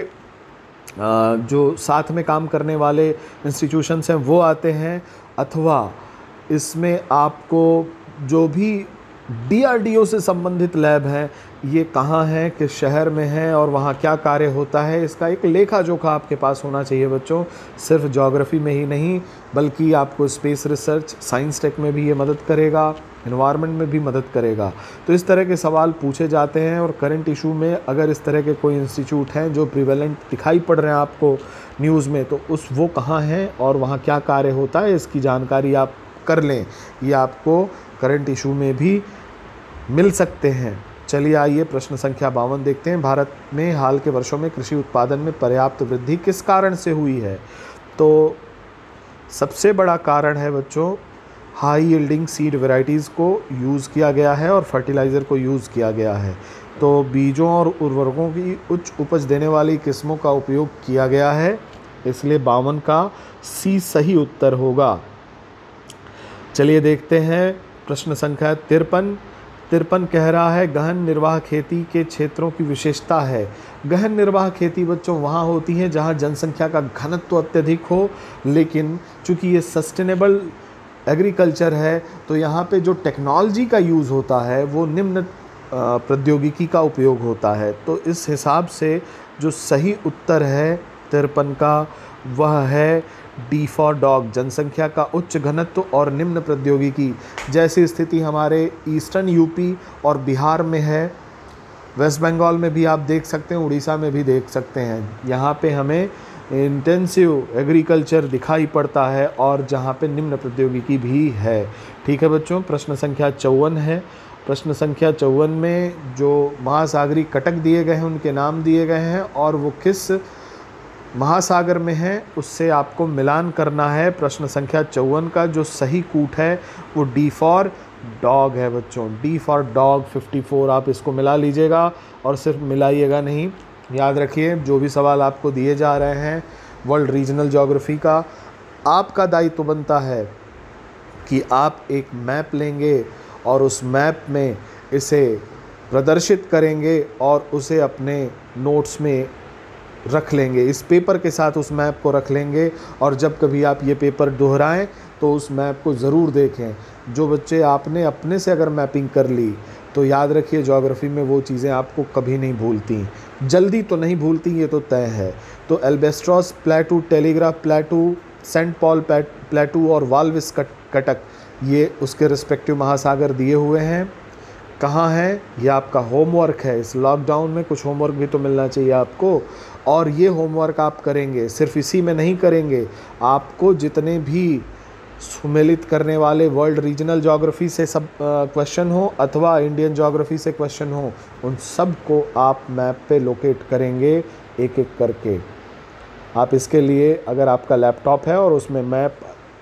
A: जो साथ में काम करने वाले इंस्टीट्यूशंस हैं वो आते हैं, अथवा इसमें आपको जो भी DRDO से संबंधित लैब है ये कहाँ है, किस शहर में है और वहाँ क्या कार्य होता है, इसका एक लेखा जोखा आपके पास होना चाहिए बच्चों। सिर्फ ज्योग्राफी में ही नहीं बल्कि आपको स्पेस रिसर्च, साइंस टेक में भी ये मदद करेगा, एनवायरनमेंट में भी मदद करेगा। तो इस तरह के सवाल पूछे जाते हैं। और करंट इशू में अगर इस तरह के कोई इंस्टीट्यूट हैं जो प्रिवेलेंट दिखाई पड़ रहे हैं आपको न्यूज़ में, तो वो कहाँ हैं और वहाँ क्या कार्य होता है इसकी जानकारी आप कर लें, ये आपको करंट इशू में भी मिल सकते हैं। चलिए आइए प्रश्न संख्या 52 देखते हैं। भारत में हाल के वर्षों में कृषि उत्पादन में पर्याप्त वृद्धि किस कारण से हुई है? तो सबसे बड़ा कारण है बच्चों हाई यील्डिंग सीड वेराइटीज़ को यूज़ किया गया है और फर्टिलाइज़र को यूज़ किया गया है। तो बीजों और उर्वरकों की उच्च उपज देने वाली किस्मों का उपयोग किया गया है, इसलिए 52 का सी सही उत्तर होगा। चलिए देखते हैं प्रश्न संख्या 53। 53 कह रहा है गहन निर्वाह खेती के क्षेत्रों की विशेषता है। गहन निर्वाह खेती बच्चों वहाँ होती है जहाँ जनसंख्या का घनत्व अत्यधिक हो, लेकिन चूँकि ये सस्टेनेबल एग्रीकल्चर है तो यहाँ पे जो टेक्नोलॉजी का यूज़ होता है वो निम्न प्रौद्योगिकी का उपयोग होता है। तो इस हिसाब से जो सही उत्तर है 53 का वह है डी फॉर डॉग, जनसंख्या का उच्च घनत्व और निम्न प्रौद्योगिकी। जैसी स्थिति हमारे ईस्टर्न यूपी और बिहार में है, वेस्ट बंगाल में भी आप देख सकते हैं, उड़ीसा में भी देख सकते हैं। यहाँ पे हमें इंटेंसिव एग्रीकल्चर दिखाई पड़ता है और जहाँ पे निम्न प्रौद्योगिकी भी है। ठीक है बच्चों, प्रश्न संख्या 54 है। प्रश्न संख्या 54 में जो महासागरीय कटक दिए गए हैं उनके नाम दिए गए हैं और वो किस महासागर में है उससे आपको मिलान करना है। प्रश्न संख्या 54 का जो सही कूट है वो डी फॉर डॉग है बच्चों, डी फॉर डॉग 54। आप इसको मिला लीजिएगा और सिर्फ मिलाइएगा नहीं, याद रखिए जो भी सवाल आपको दिए जा रहे हैं वर्ल्ड रीजनल ज्योग्राफी का, आपका दायित्व बनता है कि आप एक मैप लेंगे और उस मैप में इसे प्रदर्शित करेंगे और उसे अपने नोट्स में रख लेंगे, इस पेपर के साथ उस मैप को रख लेंगे और जब कभी आप ये पेपर दोहराएं तो उस मैप को ज़रूर देखें। जो बच्चे आपने अपने से अगर मैपिंग कर ली तो याद रखिए ज्योग्राफी में वो चीज़ें आपको कभी नहीं भूलती, जल्दी तो नहीं भूलती, ये तो तय है। तो Albatross Plateau, Telegraph Plateau, Saint Paul Plateau और वाल्विस कटक, ये उसके रिस्पेक्टिव महासागर दिए हुए हैं। कहाँ है ये आपका होमवर्क है, इस लॉकडाउन में कुछ होमवर्क भी तो मिलना चाहिए आपको, और ये होमवर्क आप करेंगे, सिर्फ इसी में नहीं करेंगे, आपको जितने भी सुमेलित करने वाले वर्ल्ड रीजनल ज्योग्राफी से सब क्वेश्चन हो अथवा इंडियन ज्योग्राफी से क्वेश्चन हो, उन सब को आप मैप पे लोकेट करेंगे एक एक करके। आप इसके लिए अगर आपका लैपटॉप है और उसमें मैप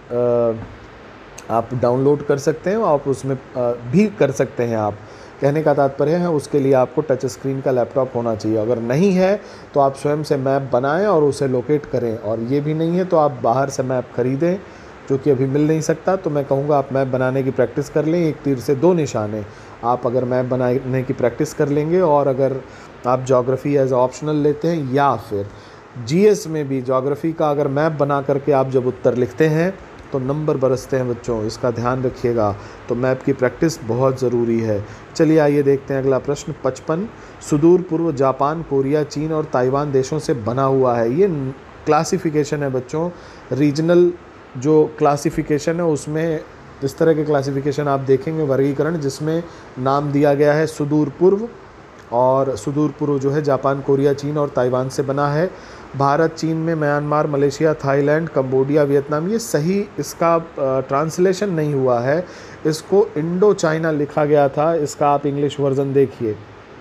A: आप डाउनलोड कर सकते हैं, आप उसमें भी कर सकते हैं। आप कहने का तात्पर्य है उसके लिए आपको टच स्क्रीन का लैपटॉप होना चाहिए, अगर नहीं है तो आप स्वयं से मैप बनाएं और उसे लोकेट करें, और ये भी नहीं है तो आप बाहर से मैप खरीदें जो कि अभी मिल नहीं सकता। तो मैं कहूँगा आप मैप बनाने की प्रैक्टिस कर लें, एक तीर से दो निशाने। आप अगर मैप बनाने की प्रैक्टिस कर लेंगे और अगर आप ज्योग्राफी एज ऑप्शनल लेते हैं या फिर जीएस में भी ज्योग्राफी का अगर मैप बना करके आप जब उत्तर लिखते हैं तो नंबर बरसते हैं बच्चों, इसका ध्यान रखिएगा। तो मैप की प्रैक्टिस बहुत ज़रूरी है। चलिए आइए देखते हैं अगला प्रश्न 55। सुदूर पूर्व जापान, कोरिया, चीन और ताइवान देशों से बना हुआ है। ये क्लासिफिकेशन है बच्चों, रीजनल जो क्लासिफिकेशन है उसमें इस तरह के क्लासिफिकेशन आप देखेंगे, वर्गीकरण जिसमें नाम दिया गया है सुदूर पूर्व, और सुदूर पूर्व जो है जापान, कोरिया, चीन और ताइवान से बना है। भारत, चीन में Myanmar, Malaysia, Thailand, Cambodia, Vietnam, ये सही इसका ट्रांसलेशन नहीं हुआ है, इसको इंडो चाइना लिखा गया था। इसका आप इंग्लिश वर्जन देखिए,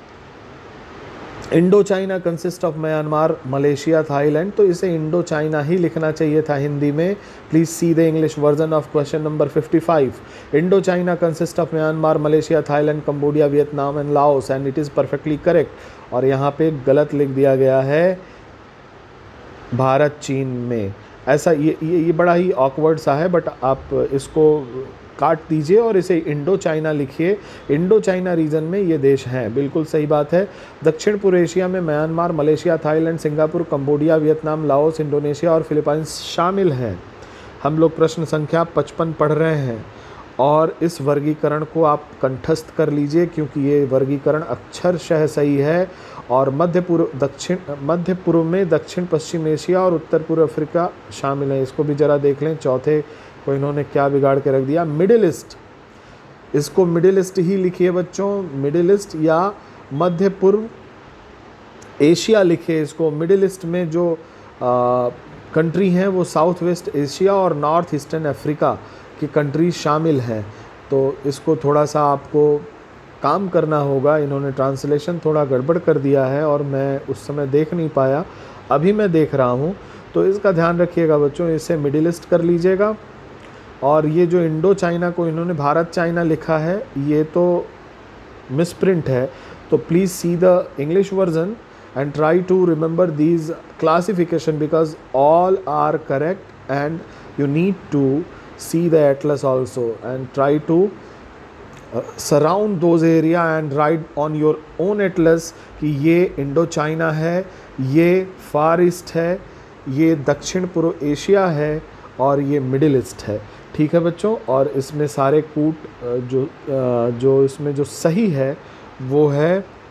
A: Indo China consist of Myanmar, Malaysia, Thailand, तो इसे इंडो चाइना ही लिखना चाहिए था हिंदी में। Please see the English version of question number 55। Indo China consist of Myanmar, Malaysia, Thailand, Cambodia, Vietnam and Laos, and it is perfectly correct. और यहाँ पे गलत लिख दिया गया है भारत, चीन में। ऐसा ये बड़ा ही ऑकवर्ड सा है, बट आप इसको काट दीजिए और इसे इंडो चाइना लिखिए। इंडो चाइना रीजन में ये देश हैं, बिल्कुल सही बात है। दक्षिण पूर्व एशिया में Myanmar, Malaysia, Thailand, Singapore, Cambodia, Vietnam, Laos, Indonesia और फिलीपाइंस शामिल हैं। हम लोग प्रश्न संख्या 55 पढ़ रहे हैं और इस वर्गीकरण को आप कंठस्थ कर लीजिए क्योंकि ये वर्गीकरण अक्षरशः सही है। और मध्य पूर्व में दक्षिण पश्चिम एशिया और उत्तर पूर्व अफ्रीका शामिल है। इसको भी ज़रा देख लें, चौथे को इन्होंने क्या बिगाड़ के रख दिया, मिडिल ईस्ट, इसको मिडिल ईस्ट ही लिखिए बच्चों, मिडिल ईस्ट या मध्य पूर्व एशिया लिखिए इसको। मिडिल ईस्ट में जो कंट्री हैं वो साउथ वेस्ट एशिया और नॉर्थ ईस्टर्न अफ्रीका की कंट्री शामिल हैं। तो इसको थोड़ा सा आपको काम करना होगा, इन्होंने ट्रांसलेशन थोड़ा गड़बड़ कर दिया है और मैं उस समय देख नहीं पाया, अभी मैं देख रहा हूँ। तो इसका ध्यान रखिएगा बच्चों, इसे मिडिल ईस्ट कर लीजिएगा और ये जो इंडो चाइना को इन्होंने भारत चाइना लिखा है ये तो मिसप्रिंट है, तो please see the English version and try to remember these classification because all are correct and you need to see the atlas also and try to surround those area and write on your own atlas कि ये Indo China है, ये फार east है, ये दक्षिण पूर्व Asia है और ये मिडिल ईस्ट है। ठीक है बच्चों, और इसमें सारे कूट जो इसमें जो सही है वो है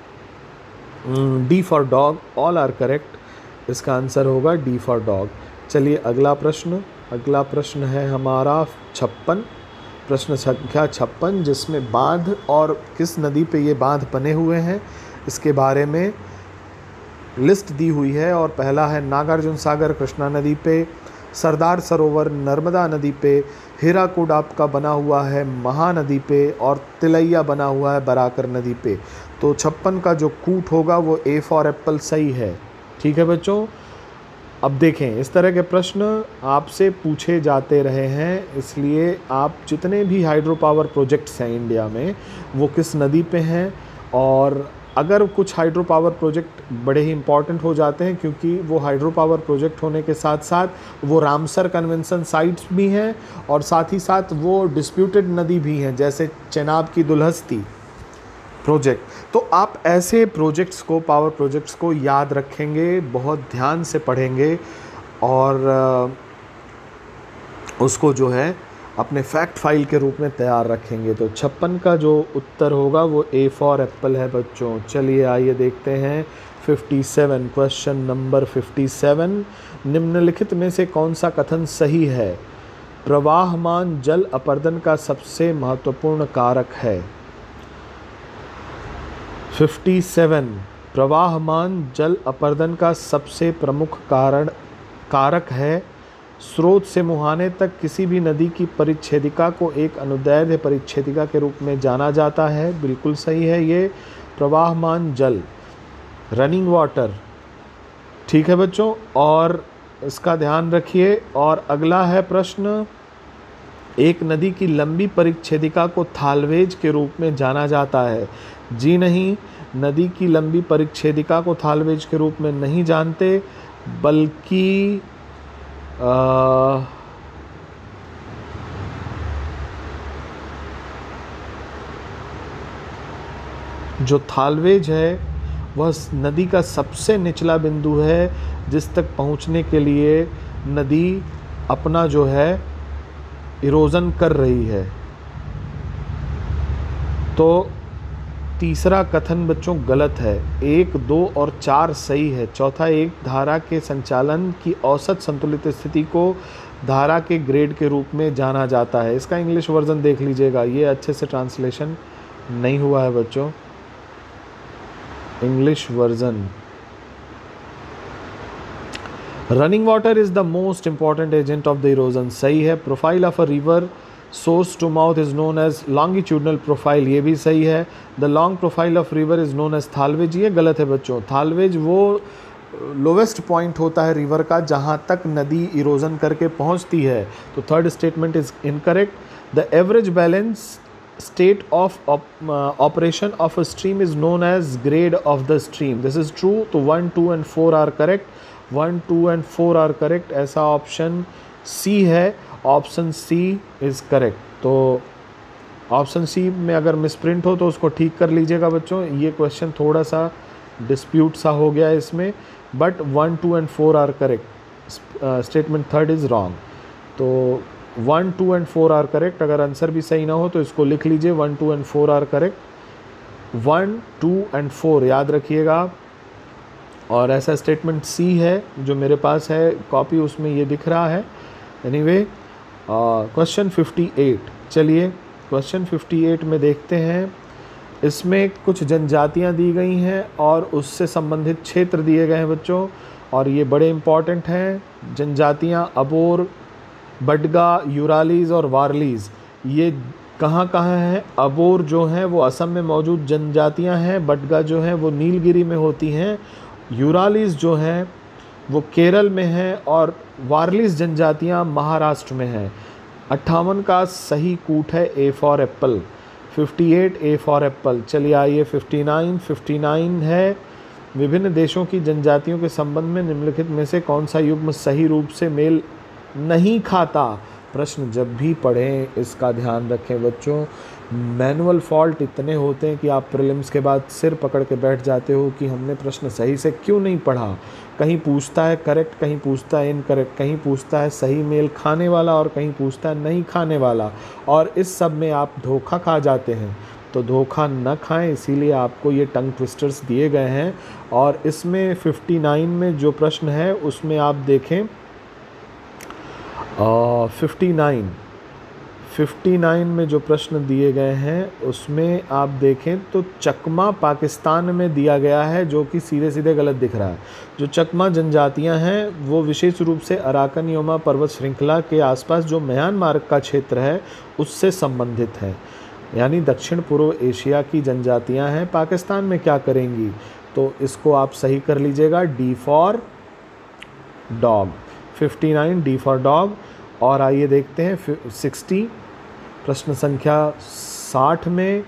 A: D for dog, all are correct. इसका आंसर होगा डी फॉर डॉग। चलिए अगला प्रश्न है हमारा 56, प्रश्न संख्या 56, जिसमें बांध और किस नदी पे ये बांध बने हुए हैं इसके बारे में लिस्ट दी हुई है। और पहला है नागार्जुन सागर कृष्णा नदी पे, सरदार सरोवर नर्मदा नदी पे, हीराकुड आपका बना हुआ है महानदी पे और तिलैया बना हुआ है बराकर नदी पे। तो 56 का जो कूट होगा वो ए फॉर एप्पल सही है। ठीक है बच्चों, अब देखें इस तरह के प्रश्न आपसे पूछे जाते रहे हैं, इसलिए आप जितने भी हाइड्रो पावर प्रोजेक्ट्स हैं इंडिया में वो किस नदी पे हैं, और अगर कुछ हाइड्रो पावर प्रोजेक्ट बड़े ही इम्पॉर्टेंट हो जाते हैं क्योंकि वो हाइड्रो पावर प्रोजेक्ट होने के साथ साथ वो रामसर कन्वेंशन साइट्स भी हैं और साथ ही साथ वो डिस्प्यूटेड नदी भी हैं, जैसे चेनाब की दुल्हस्ती प्रोजेक्ट। तो आप ऐसे प्रोजेक्ट्स को, पावर प्रोजेक्ट्स को याद रखेंगे, बहुत ध्यान से पढ़ेंगे और उसको जो है अपने फैक्ट फाइल के रूप में तैयार रखेंगे। तो 56 का जो उत्तर होगा वो ए फॉर एप्पल है बच्चों। चलिए आइए देखते हैं 57, क्वेश्चन नंबर 57, निम्नलिखित में से कौन सा कथन सही है? प्रवाहमान जल अपरदन का सबसे महत्वपूर्ण कारक है। 57, प्रवाहमान जल अपरदन का सबसे प्रमुख कारक है। स्रोत से मुहाने तक किसी भी नदी की परिच्छेदिका को एक अनुदैर्ध्य परिच्छेदिका के रूप में जाना जाता है। बिल्कुल सही है ये, प्रवाहमान जल, रनिंग वाटर। ठीक है बच्चों, और इसका ध्यान रखिए। और अगला है प्रश्न, एक नदी की लंबी परिच्छेदिका को थालवेज के रूप में जाना जाता है। जी नहीं, नदी की लंबी परिच्छेदिका को थालवेज के रूप में नहीं जानते, बल्कि जो थालवेज है वह नदी का सबसे निचला बिंदु है जिस तक पहुंचने के लिए नदी अपना जो है इरोजन कर रही है। तो तीसरा कथन बच्चों गलत है। 1, 2 और 4 सही है। चौथा, एक धारा के संचालन की औसत संतुलित स्थिति को धारा के ग्रेड के रूप में जाना जाता है। इसका इंग्लिश वर्जन देख लीजिएगा, ये अच्छे से ट्रांसलेशन नहीं हुआ है बच्चों। English version, running water is the most important agent of the erosion, सही है। Profile of a river source to mouth is known as longitudinal profile, ये भी सही है। The long profile of river is known as thalweg, ये गलत है बच्चों। थालवेज वो लोवेस्ट पॉइंट होता है रिवर का जहाँ तक नदी इरोजन करके पहुँचती है। तो third statement is incorrect. The average balance state of operation of a stream is known as grade of the stream, this is true। तो 1, 2 and 4 are correct, 1, 2 and 4 are correct, ऐसा ऑप्शन सी है, option C is correct. तो option C में अगर misprint हो तो उसको ठीक कर लीजिएगा बच्चों, ये क्वेश्चन थोड़ा सा डिस्प्यूट सा हो गया इसमें, but 1, 2 and 4 are correct. Statement third is wrong. तो 1, 2 and 4 आर करेक्ट। अगर आंसर भी सही ना हो तो इसको लिख लीजिए, 1, 2 and 4 आर करेक्ट। 1, 2 and 4 याद रखिएगा। और ऐसा स्टेटमेंट सी है जो मेरे पास है कॉपी, उसमें ये दिख रहा है। एनीवे, क्वेश्चन 58, चलिए क्वेश्चन 58 में देखते हैं। इसमें कुछ जनजातियां दी गई हैं और उससे संबंधित क्षेत्र दिए गए हैं बच्चों, और ये बड़े इम्पॉर्टेंट हैं। जनजातियां अबोर, बडगा, यूरालीज और वारलीज, ये कहाँ कहाँ हैं? अबोर जो हैं वो असम में मौजूद जनजातियां हैं, बडगा जो हैं वो नीलगिरी में होती हैं, यूरालीज जो हैं वो केरल में हैं और वारलीज जनजातियां महाराष्ट्र में हैं। 58 का सही कूट है A for apple. 58 A for apple. चलिए आइए 59 है विभिन्न देशों की जनजातियों के संबंध में निम्नलिखित में से कौन सा युग्म सही रूप से मेल नहीं खाता। प्रश्न जब भी पढ़ें इसका ध्यान रखें बच्चों, मैनुअल फॉल्ट इतने होते हैं कि आप प्रीलिम्स के बाद सिर पकड़ के बैठ जाते हो कि हमने प्रश्न सही से क्यों नहीं पढ़ा। कहीं पूछता है करेक्ट, कहीं पूछता है इनकरेक्ट, कहीं पूछता है सही मेल खाने वाला और कहीं पूछता है नहीं खाने वाला, और इस सब में आप धोखा खा जाते हैं। तो धोखा न खाएं, इसीलिए आपको ये टंग ट्विस्टर्स दिए गए हैं। और इसमें 59 में जो प्रश्न है उसमें आप देखें 59 में जो प्रश्न दिए गए हैं उसमें आप देखें तो चकमा पाकिस्तान में दिया गया है, जो कि सीधे सीधे गलत दिख रहा है। जो चकमा जनजातियां हैं वो विशेष रूप से अराकन योमा पर्वत श्रृंखला के आसपास जो म्यांमार का क्षेत्र है उससे संबंधित है, यानी दक्षिण पूर्व एशिया की जनजातियां हैं। पाकिस्तान में क्या करेंगी, तो इसको आप सही कर लीजिएगा, D for dog. 59 D for dog. और आइए देखते हैं 60 प्रश्न संख्या 60 में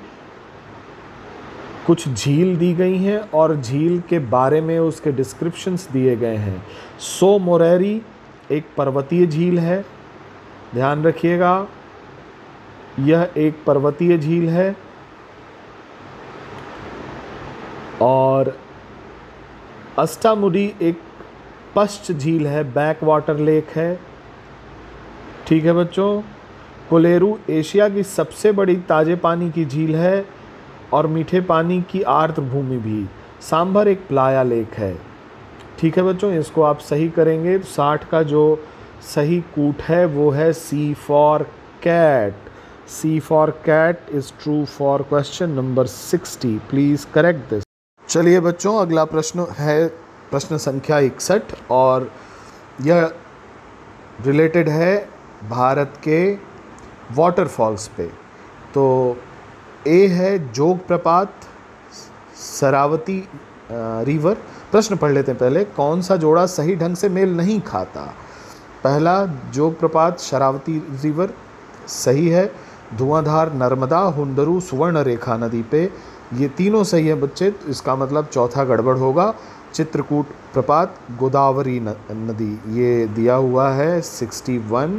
A: कुछ झील दी गई हैं और झील के बारे में उसके डिस्क्रिप्शंस दिए गए हैं। सो मोरेरी एक पर्वतीय झील है, ध्यान रखिएगा यह एक पर्वतीय झील है। और अस्टामुडी एक पश्च झील है, बैक वाटर लेक है। ठीक है बच्चों। कोलेरू एशिया की सबसे बड़ी ताज़े पानी की झील है और मीठे पानी की आर्द्र भूमि भी। सांभर एक प्लाया लेक है। ठीक है बच्चों, इसको आप सही करेंगे। 60 का जो सही कूट है वो है C for cat. C for cat is true for question number 60। Please correct this. चलिए बच्चों, अगला प्रश्न है प्रश्न संख्या 61 और यह रिलेटेड है भारत के वाटरफॉल्स पे। तो ए है जोग प्रपात, शरावती रिवर। प्रश्न पढ़ लेते हैं पहले। कौन सा जोड़ा सही ढंग से मेल नहीं खाता। पहला जोग प्रपात शरावती रिवर सही है। धुआंधार नर्मदा हुंडरू सुवर्ण रेखा नदी पे, ये तीनों सही है बच्चे। तो इसका मतलब चौथा गड़बड़ होगा। चित्रकूट प्रपात गोदावरी नदी, ये दिया हुआ है 61।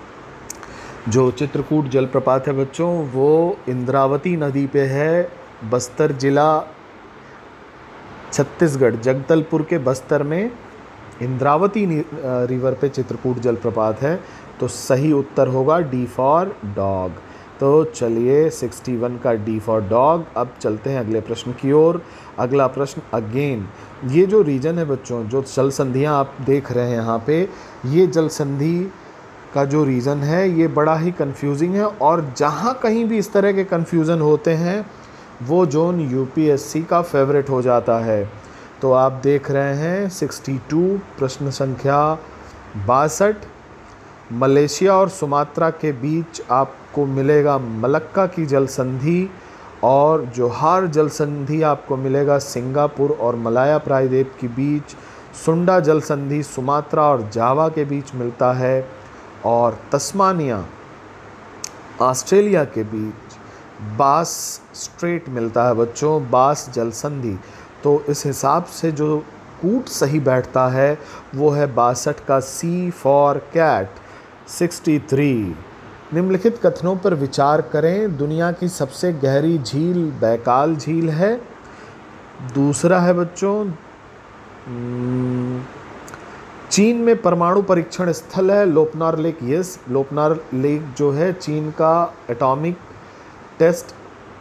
A: जो चित्रकूट जलप्रपात है बच्चों वो इंद्रावती नदी पे है, बस्तर जिला छत्तीसगढ़, जगदलपुर के बस्तर में इंद्रावती रिवर पे चित्रकूट जलप्रपात है। तो सही उत्तर होगा डी फॉर डॉग। तो चलिए 61 का डी फॉर डॉग। अब चलते हैं अगले प्रश्न की ओर। अगला प्रश्न अगेन, ये जो रीजन है बच्चों, जो जल संधियाँ आप देख रहे हैं यहाँ पे, ये जल संधि का जो रीज़न है ये बड़ा ही कंफ्यूजिंग है। और जहाँ कहीं भी इस तरह के कंफ्यूजन होते हैं वो जोन यूपीएससी का फेवरेट हो जाता है। तो आप देख रहे हैं 62 प्रश्न संख्या 62। मलेशिया और सुमात्रा के बीच आपको मिलेगा मलक्का की जल संधि, और जोहार जल संधि आपको मिलेगा सिंगापुर और मलाया प्रायद्वीप के बीच। सुंडा जल संधि सुमात्रा और जावा के बीच मिलता है, और तस्मानिया ऑस्ट्रेलिया के बीच बास स्ट्रेट मिलता है बच्चों, बास जल संधि। तो इस हिसाब से जो कूट सही बैठता है वो है 62 का सी फॉर कैट। 63 निम्नलिखित कथनों पर विचार करें। दुनिया की सबसे गहरी झील बैकाल झील है। दूसरा है बच्चों चीन में परमाणु परीक्षण स्थल है Lop Nur lake. Yes, Lop Nur lake जो है चीन का एटॉमिक टेस्ट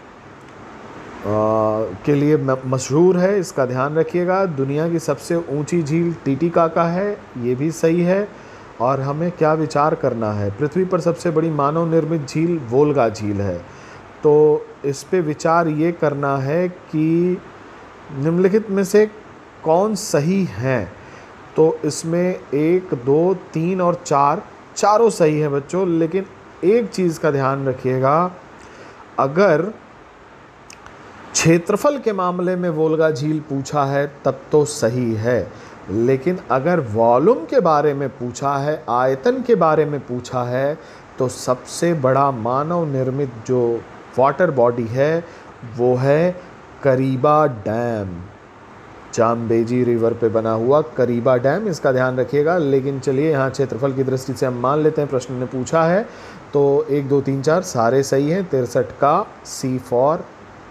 A: के लिए मशहूर है, इसका ध्यान रखिएगा। दुनिया की सबसे ऊंची झील टीटीकाका है, ये भी सही है। और हमें क्या विचार करना है, पृथ्वी पर सबसे बड़ी मानव निर्मित झील वोल्गा झील है। तो इस पे विचार ये करना है कि निम्नलिखित में से कौन सही हैं। तो इसमें 1, 2, 3 और 4 चारों सही है बच्चों। लेकिन एक चीज़ का ध्यान रखिएगा, अगर क्षेत्रफल के मामले में वोल्गा झील पूछा है तब तो सही है, लेकिन अगर वॉल्यूम के बारे में पूछा है, आयतन के बारे में पूछा है, तो सबसे बड़ा मानव निर्मित जो वाटर बॉडी है वो है करीबा डैम, जाम्बेजी रिवर पे बना हुआ करीबा डैम, इसका ध्यान रखिएगा। लेकिन चलिए यहाँ क्षेत्रफल की दृष्टि से हम मान लेते हैं प्रश्न ने पूछा है, तो 1 2 3 4 सारे सही हैं। 63 का सी फॉर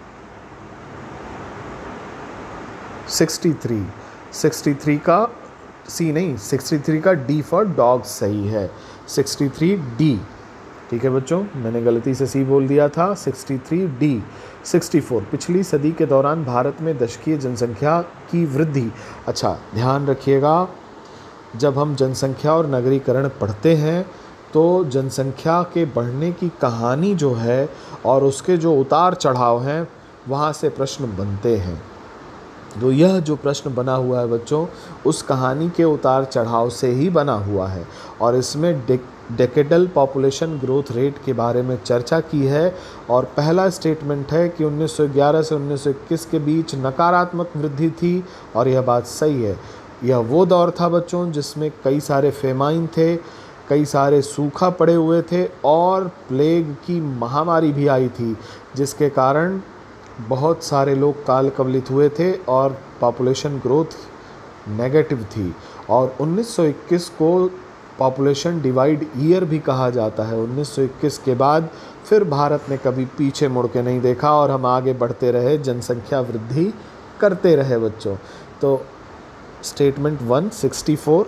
A: 63 का सी नहीं, 63 का डी फॉर डॉग सही है, 63 डी। ठीक है बच्चों, मैंने गलती से सी बोल दिया था, 63 डी। 64 पिछली सदी के दौरान भारत में दशकीय जनसंख्या की वृद्धि। अच्छा ध्यान रखिएगा, जब हम जनसंख्या और नगरीकरण पढ़ते हैं तो जनसंख्या के बढ़ने की कहानी जो है और उसके जो उतार चढ़ाव हैं वहाँ से प्रश्न बनते हैं। तो यह जो प्रश्न बना हुआ है बच्चों, उस कहानी के उतार चढ़ाव से ही बना हुआ है और इसमें डेकेडल पॉपुलेशन ग्रोथ रेट के बारे में चर्चा की है। और पहला स्टेटमेंट है कि 1911 से 1921 के बीच नकारात्मक वृद्धि थी और यह बात सही है। यह वो दौर था बच्चों जिसमें कई सारे फेमाइन थे, कई सारे सूखा पड़े हुए थे और प्लेग की महामारी भी आई थी, जिसके कारण बहुत सारे लोग काल कवलित हुए थे और पॉपुलेशन ग्रोथ नेगेटिव थी। और 1921 को पॉपुलेशन डिवाइड ईयर भी कहा जाता है। 1921 के बाद फिर भारत ने कभी पीछे मुड़ के नहीं देखा और हम आगे बढ़ते रहे, जनसंख्या वृद्धि करते रहे बच्चों। तो स्टेटमेंट 1 64,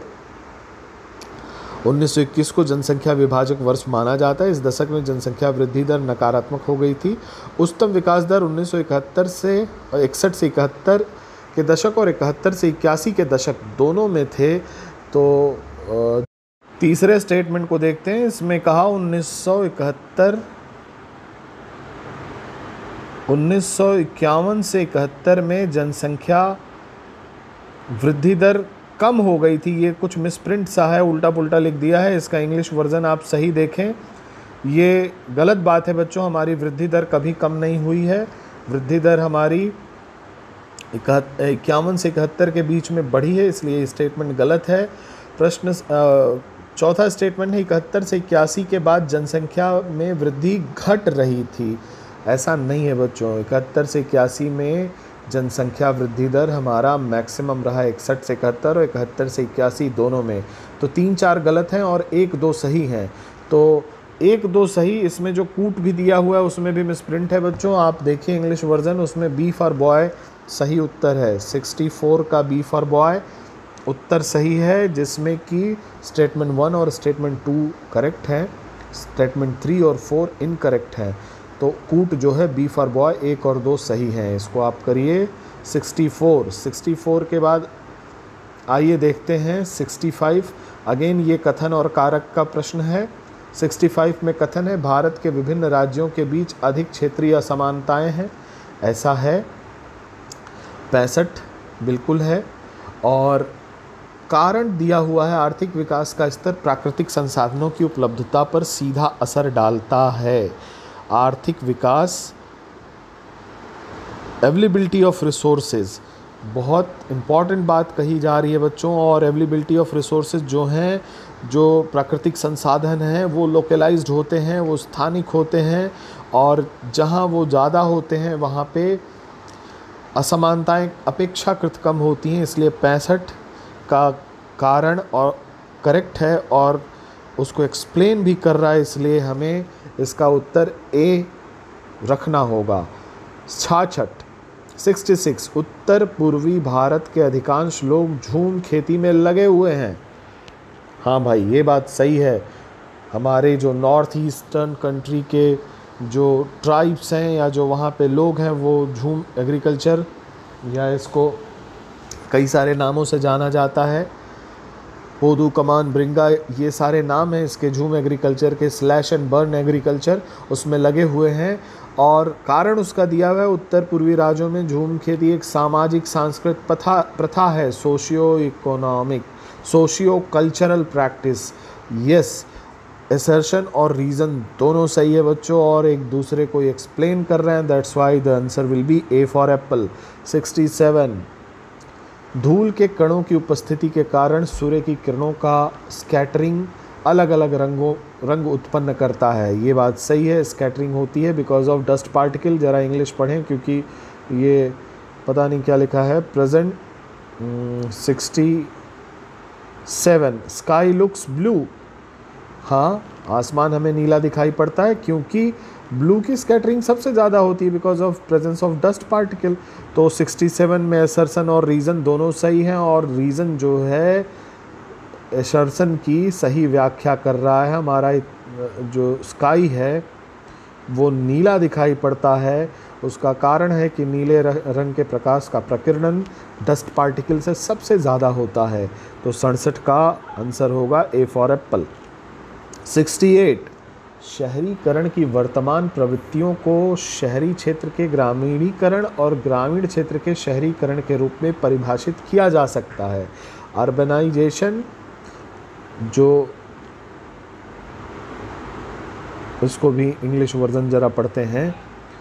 A: 1921 को जनसंख्या विभाजक वर्ष माना जाता है। इस दशक में जनसंख्या वृद्धि दर नकारात्मक हो गई थी। उच्चतम विकास दर 1961 से 61 के दशक और 71 से 81 के दशक दोनों में थे। तो तीसरे स्टेटमेंट को देखते हैं। इसमें कहा 1951 से 71 में जनसंख्या वृद्धि दर कम हो गई थी। ये कुछ मिसप्रिंट सा है, उल्टा पुल्टा लिख दिया है, इसका इंग्लिश वर्जन आप सही देखें। ये गलत बात है बच्चों, हमारी वृद्धि दर कभी कम नहीं हुई है। वृद्धि दर हमारी 51 से 71 के बीच में बढ़ी है, इसलिए ये स्टेटमेंट गलत है। प्रश्न चौथा स्टेटमेंट है 71 से 81 के बाद जनसंख्या में वृद्धि घट रही थी। ऐसा नहीं है बच्चों, 71 से 81 में जनसंख्या वृद्धि दर हमारा मैक्सिमम रहा 61 से 71 और 71 से 81 दोनों में। तो 3 4 गलत हैं और 1 2 सही हैं। तो 1 2 सही, इसमें जो कूट भी दिया हुआ है उसमें भी मिसप्रिंट है बच्चों, आप देखिए इंग्लिश वर्जन, उसमें बी फॉर बॉय सही उत्तर है। 64 का बी फॉर बॉय उत्तर सही है, जिसमें कि स्टेटमेंट 1 और स्टेटमेंट 2 करेक्ट है, स्टेटमेंट 3 और 4 इनकरेक्ट है। तो कूट जो है बी फॉर बॉय 1 और 2 सही हैं, इसको आप करिए। 64 के बाद आइए देखते हैं 65। अगेन ये कथन और कारक का प्रश्न है। 65 में कथन है भारत के विभिन्न राज्यों के बीच अधिक क्षेत्रीय असमानताएं हैं। ऐसा है, 65 बिल्कुल है। और कारण दिया हुआ है आर्थिक विकास का स्तर प्राकृतिक संसाधनों की उपलब्धता पर सीधा असर डालता है। आर्थिक विकास, अवेलेबिलिटी ऑफ रिसोर्सेज, बहुत इम्पॉर्टेंट बात कही जा रही है बच्चों। और अवेलेबिलिटी ऑफ रिसोर्सेज जो हैं, जो प्राकृतिक संसाधन हैं, वो लोकलाइज्ड होते हैं, वो स्थानिक होते हैं और जहाँ वो ज़्यादा होते हैं वहाँ पे असमानताएं अपेक्षाकृत कम होती हैं। इसलिए 65 का कारण और करेक्ट है और उसको एक्सप्लेन भी कर रहा है, इसलिए हमें इसका उत्तर ए रखना होगा। 66 उत्तर पूर्वी भारत के अधिकांश लोग झूम खेती में लगे हुए हैं। हाँ भाई, ये बात सही है। हमारे जो नॉर्थ ईस्टर्न कंट्री के जो ट्राइब्स हैं या जो वहाँ पे लोग हैं, वो झूम एग्रीकल्चर, या इसको कई सारे नामों से जाना जाता है, पोदू, कमान, ब्रिंगा, ये सारे नाम हैं इसके झूम एग्रीकल्चर के, स्लैश एंड बर्न एग्रीकल्चर, उसमें लगे हुए हैं। और कारण उसका दिया हुआ है, उत्तर पूर्वी राज्यों में झूम खेती एक सामाजिक सांस्कृतिक प्रथा है, socio cultural practice. Yes, assertion और रीज़न दोनों सही है बच्चों और एक दूसरे को एक्सप्लेन कर रहे हैं। That's why the answer will be A for apple. 67 धूल के कणों की उपस्थिति के कारण सूर्य की किरणों का स्कैटरिंग अलग अलग रंग उत्पन्न करता है। ये बात सही है, स्कैटरिंग होती है बिकॉज ऑफ डस्ट पार्टिकल। ज़रा इंग्लिश पढ़ें क्योंकि ये पता नहीं क्या लिखा है। Present 67 sky looks blue. हाँ, आसमान हमें नीला दिखाई पड़ता है क्योंकि ब्लू की स्कैटरिंग सबसे ज़्यादा होती है because of presence of dust particle. तो 67 में असर्सन और रीज़न दोनों सही हैं, और रीज़न जो है असर्सन की सही व्याख्या कर रहा है। हमारा जो स्काई है वो नीला दिखाई पड़ता है, उसका कारण है कि नीले रंग के प्रकाश का प्रकीर्णन डस्ट पार्टिकल से सबसे ज़्यादा होता है। तो 67 का आंसर होगा ए फॉर एप्पल। 68 शहरीकरण की वर्तमान प्रवृत्तियों को शहरी क्षेत्र के ग्रामीणीकरण और ग्रामीण क्षेत्र के शहरीकरण के रूप में परिभाषित किया जा सकता है। अर्बनाइजेशन, जो इसको भी इंग्लिश वर्जन जरा पढ़ते हैं।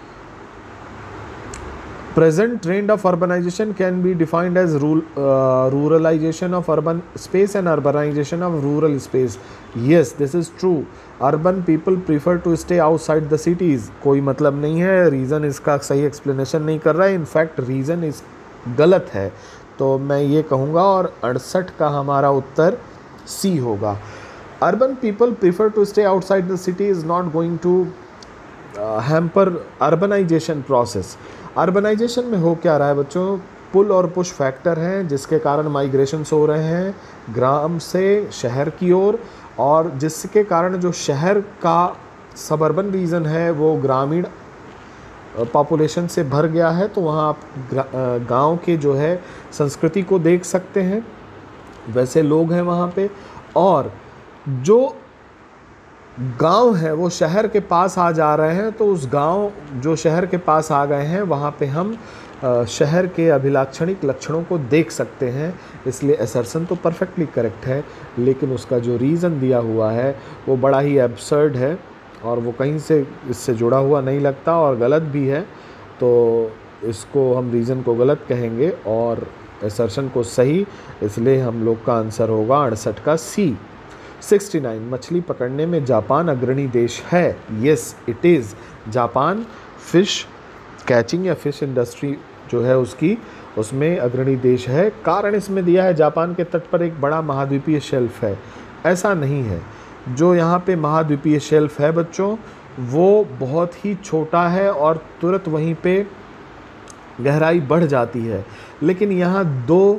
A: Present trend of urbanization can be defined as ruralization of urban space and urbanization of rural space. Yes, this is true. Urban people prefer to stay outside the cities. कोई मतलब नहीं है, reason इसका सही explanation नहीं कर रहा है, इनफैक्ट रीज़न इस गलत है। तो मैं ये कहूँगा, और 68 का हमारा उत्तर सी होगा। Urban people prefer to stay outside the city is not going to hamper urbanization process. Urbanization में हो क्या रहा है बच्चों? पुल और पुश फैक्टर हैं जिसके कारण माइग्रेशंस हो रहे हैं ग्राम से शहर की ओर, और जिसके कारण जो शहर का सबअर्बन रीजन है वो ग्रामीण पॉपुलेशन से भर गया है। तो वहाँ आप गांव के जो है संस्कृति को देख सकते हैं, वैसे लोग हैं वहाँ पे। और जो गांव है वो शहर के पास आ जा रहे हैं, तो उस गांव जो शहर के पास आ गए हैं वहाँ पे हम शहर के अभिलाक्षणिक लक्षणों को देख सकते हैं। इसलिए असर्सन तो परफेक्टली करेक्ट है, लेकिन उसका जो रीज़न दिया हुआ है वो बड़ा ही एब्सर्ड है और वो कहीं से इससे जुड़ा हुआ नहीं लगता और गलत भी है। तो इसको हम रीज़न को गलत कहेंगे और असर्सन को सही, इसलिए हम लोग का आंसर होगा 68 का सी। 69 मछली पकड़ने में जापान अग्रणी देश है। Yes it is. Japan fish catching या फिश इंडस्ट्री जो है उसमें अग्रणी देश है। कारण इसमें दिया है जापान के तट पर एक बड़ा महाद्वीपीय शेल्फ है। ऐसा नहीं है, जो यहाँ पे महाद्वीपीय शेल्फ है बच्चों वो बहुत ही छोटा है और तुरंत वहीं पे गहराई बढ़ जाती है, लेकिन यहाँ दो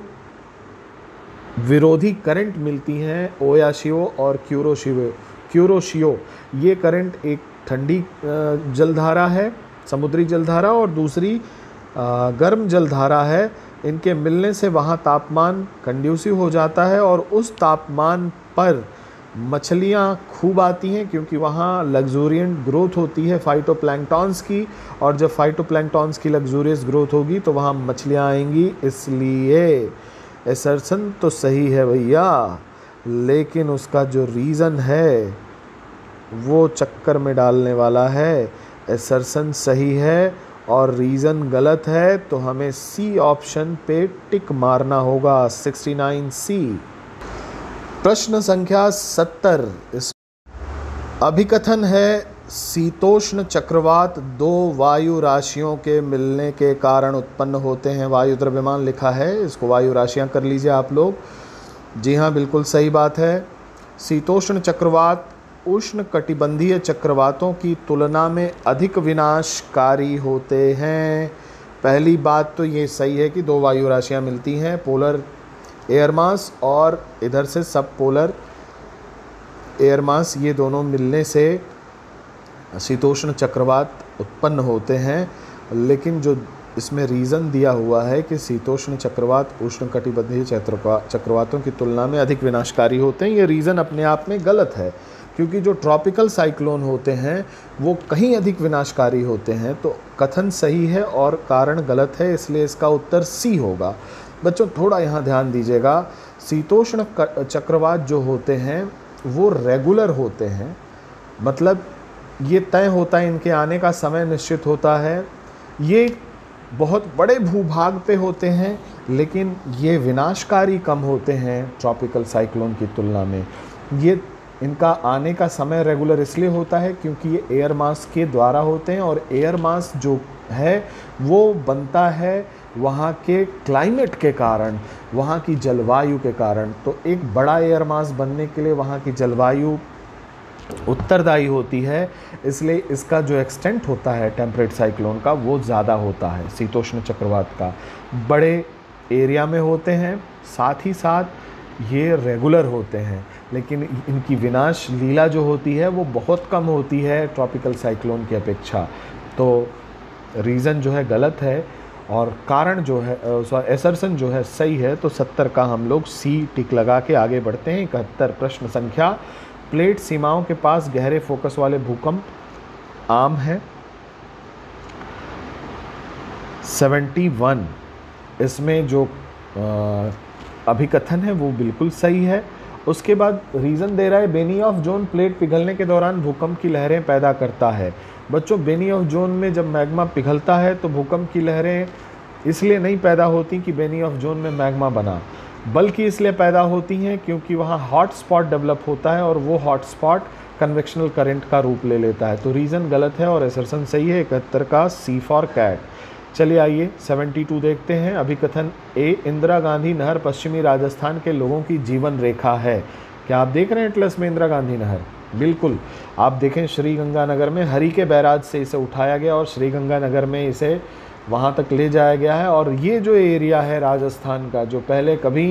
A: विरोधी करंट मिलती हैं, ओयाशियो और क्यूरोशियो। ये करंट एक ठंडी जलधारा है, समुद्री जलधारा, और दूसरी गर्म जलधारा है। इनके मिलने से वहाँ तापमान कंड्यूसिव हो जाता है और उस तापमान पर मछलियाँ खूब आती हैं क्योंकि वहाँ लग्जूरियंट ग्रोथ होती है फाइटोप्लैंक्टॉन्स की, और जब फाइटोप्लैंक्टॉन्स की लग्जूरियस ग्रोथ होगी तो वहाँ मछलियाँ आएंगी। इसलिए असर्सन तो सही है भैया, लेकिन उसका जो रीज़न है वो चक्कर में डालने वाला है। असर्सन सही है और रीज़न गलत है, तो हमें सी ऑप्शन पे टिक मारना होगा। 69 सी। प्रश्न संख्या 70 इस अभिकथन है शीतोष्ण चक्रवात दो वायु राशियों के मिलने के कारण उत्पन्न होते हैं। वायु द्रव्यमान लिखा है, इसको वायु राशियां कर लीजिए आप लोग। जी हाँ, बिल्कुल सही बात है। शीतोष्ण चक्रवात उष्ण कटिबंधीय चक्रवातों की तुलना में अधिक विनाशकारी होते हैं। पहली बात तो ये सही है कि दो वायु राशियाँ मिलती हैं, पोलर एयर मास और इधर से सब पोलर एयर मास, ये दोनों मिलने से शीतोष्ण चक्रवात उत्पन्न होते हैं। लेकिन जो इसमें रीज़न दिया हुआ है कि शीतोष्ण चक्रवात उष्ण कटिबंधीय चक्रवातों की तुलना में अधिक विनाशकारी होते हैं, ये रीज़न अपने आप में गलत है, क्योंकि जो ट्रॉपिकल साइक्लोन होते हैं वो कहीं अधिक विनाशकारी होते हैं। तो कथन सही है और कारण गलत है, इसलिए इसका उत्तर सी होगा। बच्चों थोड़ा यहाँ ध्यान दीजिएगा, शीतोष्ण चक्रवात जो होते हैं वो रेगुलर होते हैं, मतलब ये तय होता है, इनके आने का समय निश्चित होता है। ये बहुत बड़े भूभाग पे होते हैं, लेकिन ये विनाशकारी कम होते हैं ट्रॉपिकल साइक्लोन की तुलना में। ये इनका आने का समय रेगुलर इसलिए होता है क्योंकि ये एयर मास के द्वारा होते हैं, और एयर मास जो है वो बनता है वहाँ के क्लाइमेट के कारण, वहाँ की जलवायु के कारण। तो एक बड़ा एयर मास बनने के लिए वहाँ की जलवायु उत्तरदायी होती है, इसलिए इसका जो एक्सटेंट होता है टेम्परेट साइक्लोन का वो ज़्यादा होता है शीतोष्ण चक्रवात का, बड़े एरिया में होते हैं, साथ ही साथ ये रेगुलर होते हैं, लेकिन इनकी विनाश लीला जो होती है वो बहुत कम होती है ट्रॉपिकल साइक्लोन की अपेक्षा। तो रीज़न जो है गलत है और कारण जो है एसर्शन जो है सही है। तो 70 का हम लोग सी टिक लगा के आगे बढ़ते हैं। 71 प्रश्न संख्या, प्लेट सीमाओं के पास गहरे फोकस वाले भूकंप आम है। 71 इसमें जो अभिकथन है वो बिल्कुल सही है। उसके बाद रीज़न दे रहा है बेनियोफ जोन प्लेट पिघलने के दौरान भूकंप की लहरें पैदा करता है। बच्चों, बेनियोफ जोन में जब मैग्मा पिघलता है तो भूकंप की लहरें इसलिए नहीं पैदा होती कि बेनियोफ जोन में मैग्मा बना, बल्कि इसलिए पैदा होती हैं क्योंकि वहाँ हॉट स्पॉट डेवलप होता है और वो हॉट स्पॉट कन्वेक्शनल करंट का रूप ले लेता है। तो रीज़न गलत है और एसर्शन सही है। 71 का सी फॉर कैट। चलिए आइए 72 देखते हैं। अभिकथन ए, इंदिरा गांधी नहर पश्चिमी राजस्थान के लोगों की जीवन रेखा है। क्या आप देख रहे हैं एटलस में इंदिरा गांधी नहर? बिल्कुल। आप देखें श्री गंगानगर में हरी के बैराज से इसे उठाया गया और श्री गंगानगर में इसे वहाँ तक ले जाया गया है। और ये जो एरिया है राजस्थान का जो पहले कभी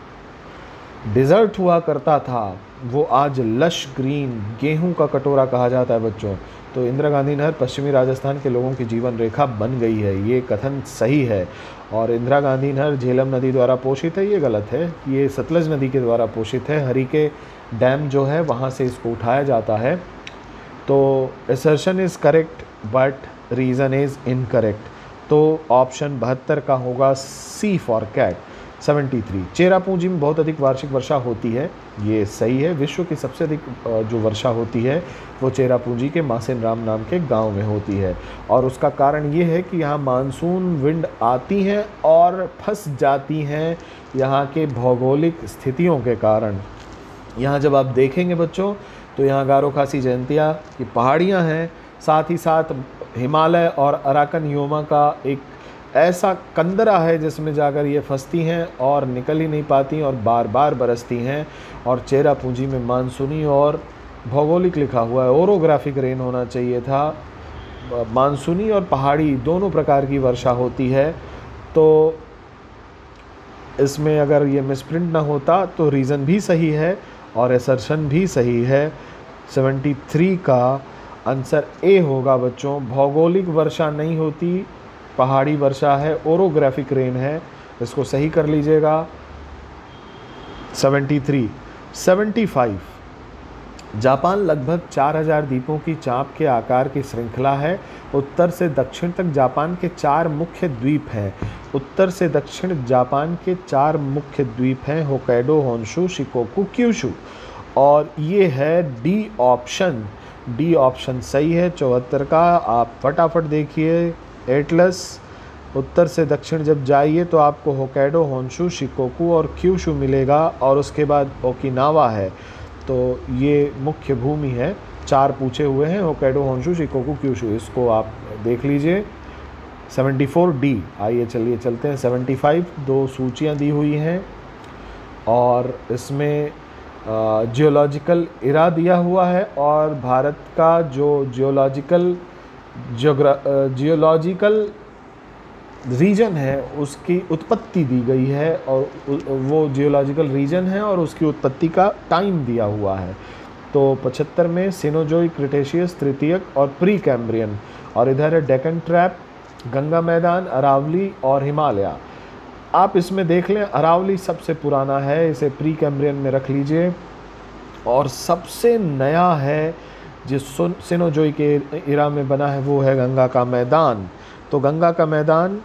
A: डिज़र्ट हुआ करता था वो आज लश ग्रीन गेहूं का कटोरा कहा जाता है बच्चों। तो इंदिरा गांधी नहर पश्चिमी राजस्थान के लोगों की जीवन रेखा बन गई है, ये कथन सही है। और इंदिरा गांधी नहर झेलम नदी द्वारा पोषित है, ये गलत है। ये सतलज नदी के द्वारा पोषित है। हरी के डैम जो है वहाँ से इसको उठाया जाता है। तो assertion is correct but reason is incorrect. तो ऑप्शन 72 का होगा सी फॉर कैट। 73, चेरापूंजी में बहुत अधिक वार्षिक वर्षा होती है, ये सही है। विश्व की सबसे अधिक जो वर्षा होती है वो चेरापूंजी के मासेन राम नाम के गांव में होती है। और उसका कारण ये है कि यहाँ मानसून विंड आती हैं और फंस जाती हैं यहाँ के भौगोलिक स्थितियों के कारण। यहाँ जब आप देखेंगे बच्चों तो यहाँ गारो खासी जयंतिया की पहाड़ियाँ हैं, साथ ही साथ हिमालय और अराकन योमा का एक ऐसा कंदरा है जिसमें जाकर ये फंसती हैं और निकल ही नहीं पाती और बार बार बरसती हैं। और चेरापूंजी में मानसूनी और भौगोलिक लिखा हुआ है, ओरोग्राफिक रेन होना चाहिए था। मानसूनी और पहाड़ी दोनों प्रकार की वर्षा होती है। तो इसमें अगर ये मिसप्रिंट ना होता तो रीज़न भी सही है और असर्शन भी सही है। 73 का आंसर ए होगा बच्चों। भौगोलिक वर्षा नहीं होती, पहाड़ी वर्षा है, ओरोग्राफिक रेन है, इसको सही कर लीजिएगा। 73। 75, जापान लगभग 4000 द्वीपों की चाँप के आकार की श्रृंखला है। उत्तर से दक्षिण तक जापान के 4 मुख्य द्वीप हैं। उत्तर से दक्षिण जापान के 4 मुख्य द्वीप हैं, होक्काइडो, होन्शु, शिकोकू, क्यूशु। और ये है डी ऑप्शन। डी ऑप्शन सही है 74 का। आप फटाफट देखिए एटलस, उत्तर से दक्षिण जब जाइए तो आपको होक्काइडो, होन्शु, शिकोकू और क्यूशु मिलेगा और उसके बाद ओकिनावा है। तो ये मुख्य भूमि है। 4 पूछे हुए हैं, होक्काइडो, होन्शु, शिकोकू, क्यूशु, इसको आप देख लीजिए। 74 डी। आइए चलिए चलते हैं 75। 2 सूचियाँ दी हुई हैं और इसमें जियोलॉजिकल इरा दिया हुआ है और भारत का जो जियोलॉजिकल रीजन है उसकी उत्पत्ति दी गई है और वो जियोलॉजिकल रीजन है और उसकी उत्पत्ति का टाइम दिया हुआ है। तो 75 में सिनोजोइक, क्रिटेशियस, तृतीयक और प्री कैम्ब्रियन। और इधर है डेक्कन ट्रैप, गंगा मैदान, अरावली और हिमालय। आप इसमें देख लें अरावली सबसे पुराना है, इसे प्री कैम्ब्रियन में रख लीजिए। और सबसे नया है जिस सिनोजोइक के इरा में बना है वो है गंगा का मैदान। तो गंगा का मैदान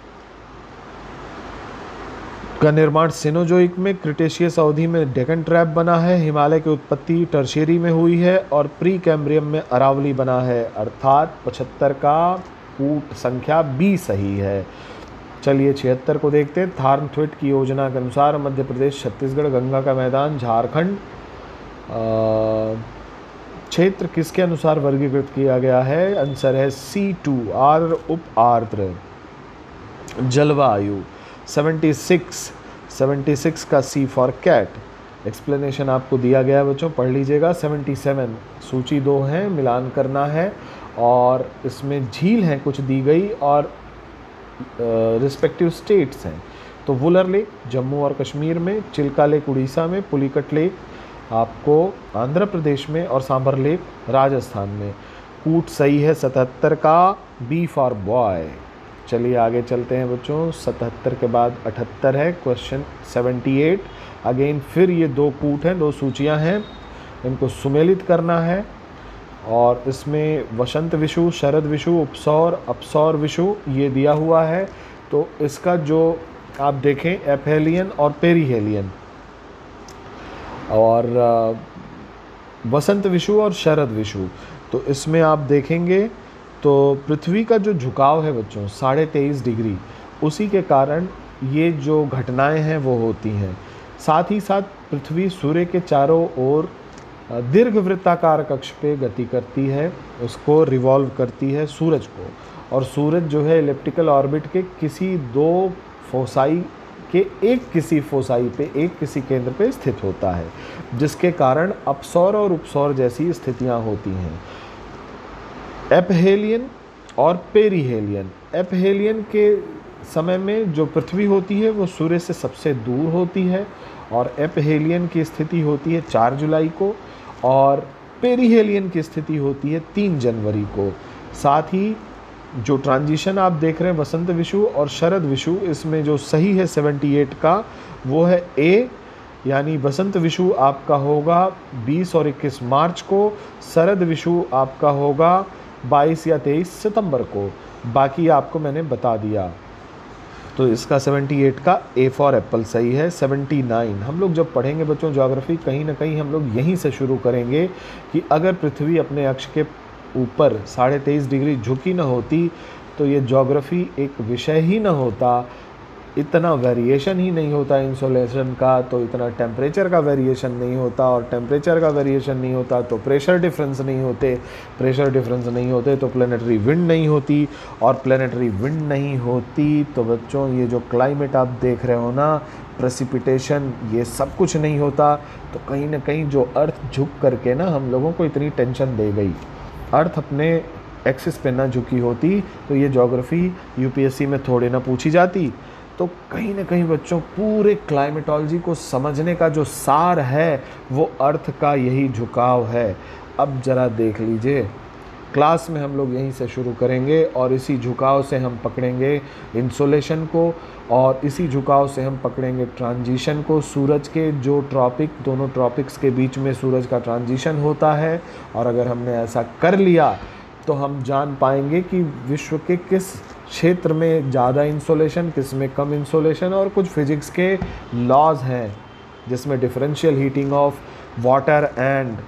A: का निर्माण सिनोजोइक में, क्रिटेशियस अवधि में डेक्कन ट्रैप बना है, हिमालय की उत्पत्ति टर्शियरी में हुई है और प्री कैम्ब्रियम में अरावली बना है। अर्थात 75 का कूट संख्या बी सही है। चलिए 76 को देखते हैं। थार्नथ्विट की योजना के अनुसार मध्य प्रदेश, छत्तीसगढ़, गंगा का मैदान, झारखंड क्षेत्र किसके अनुसार वर्गीकृत किया गया है? आंसर है C2 आर्द्र उप आर्द्र। जलवायु 76 का C फॉर कैट। एक्सप्लेनेशन आपको दिया गया है बच्चों, पढ़ लीजिएगा। 77 सूची 2 है, मिलान करना है और इसमें झील हैं कुछ दी गई और रिस्पेक्टिव स्टेट्स हैं। तो वुलर लेक जम्मू और कश्मीर में, चिल्का लेक उड़ीसा में, पुलिकट लेक आपको आंध्र प्रदेश में और सांबर लेक राजस्थान में। कूट सही है 77 का, बी फॉर बॉय। चलिए आगे चलते हैं बच्चों। 77 के बाद 78 है, क्वेश्चन 78। अगेन फिर ये 2 कूट हैं, 2 सूचियां हैं, इनको सुमेलित करना है और इसमें वसंत विषु, शरद विषु, उपसौर, अपसौर विषु ये दिया हुआ है। तो इसका जो आप देखें एपहेलियन और पेरीहेलियन और वसंत विषु और शरद विषु, तो इसमें आप देखेंगे तो पृथ्वी का जो झुकाव है बच्चों 23.5 डिग्री, उसी के कारण ये जो घटनाएं हैं वो होती हैं। साथ ही साथ पृथ्वी सूर्य के चारों ओर दीर्घवृत्ताकार कक्ष पे गति करती है, उसको रिवॉल्व करती है सूरज को, और सूरज जो है इलिप्टिकल ऑर्बिट के किसी 2 फोसाई के किसी फोसाई पे, किसी केंद्र पे स्थित होता है, जिसके कारण अपसौर और उपसौर जैसी स्थितियां होती हैं। एपहेलियन और पेरीहेलियन। एपहेलियन के समय में जो पृथ्वी होती है वो सूर्य से सबसे दूर होती है और एपहेलियन की स्थिति होती है 4 जुलाई को और पेरीहेलियन की स्थिति होती है 3 जनवरी को। साथ ही जो ट्रांजिशन आप देख रहे हैं वसंत विषु और शरद विषु, इसमें जो सही है 78 का वो है ए, यानी वसंत विषु आपका होगा 20 और 21 मार्च को, शरद विषु आपका होगा 22 या 23 सितंबर को। बाकी आपको मैंने बता दिया। तो इसका 78 का ए फॉर एप्पल सही है। 79 हम लोग जब पढ़ेंगे बच्चों ज्योग्राफी, कहीं ना कहीं हम लोग यहीं से शुरू करेंगे कि अगर पृथ्वी अपने अक्ष के ऊपर 23.5 डिग्री झुकी न होती तो ये ज्योग्राफी एक विषय ही न होता, इतना वेरिएशन ही नहीं होता इंसोलेशन का, तो इतना टेम्परेचर का वेरिएशन नहीं होता, और टेम्परेचर का वेरिएशन नहीं होता तो प्रेशर डिफरेंस नहीं होते, प्रेशर डिफरेंस नहीं होते तो प्लेनेटरी विंड नहीं होती, और प्लेनेटरी विंड नहीं होती तो बच्चों ये जो क्लाइमेट आप देख रहे हो ना, प्रेसिपिटेशन, ये सब कुछ नहीं होता। तो कहीं ना कहीं जो अर्थ झुक करके ना हम लोगों को इतनी टेंशन दे गई, अर्थ अपने एक्सिस पे ना झुकी होती तो ये ज्योग्राफी यूपीएससी में थोड़े ना पूछी जाती। तो कहीं ना कहीं बच्चों पूरे क्लाइमेटोलॉजी को समझने का जो सार है वो अर्थ का यही झुकाव है। अब ज़रा देख लीजिए, क्लास में हम लोग यहीं से शुरू करेंगे और इसी झुकाव से हम पकड़ेंगे इंसोलेशन को, और इसी झुकाव से हम पकड़ेंगे ट्रांजिशन को। सूरज के जो दोनों ट्रॉपिक्स के बीच में सूरज का ट्रांजिशन होता है, और अगर हमने ऐसा कर लिया तो हम जान पाएंगे कि विश्व के किस क्षेत्र में ज़्यादा इंसोलेशन, किस में कम इंसोलेशन, और कुछ फिजिक्स के लॉज हैं जिसमें differential heating of water and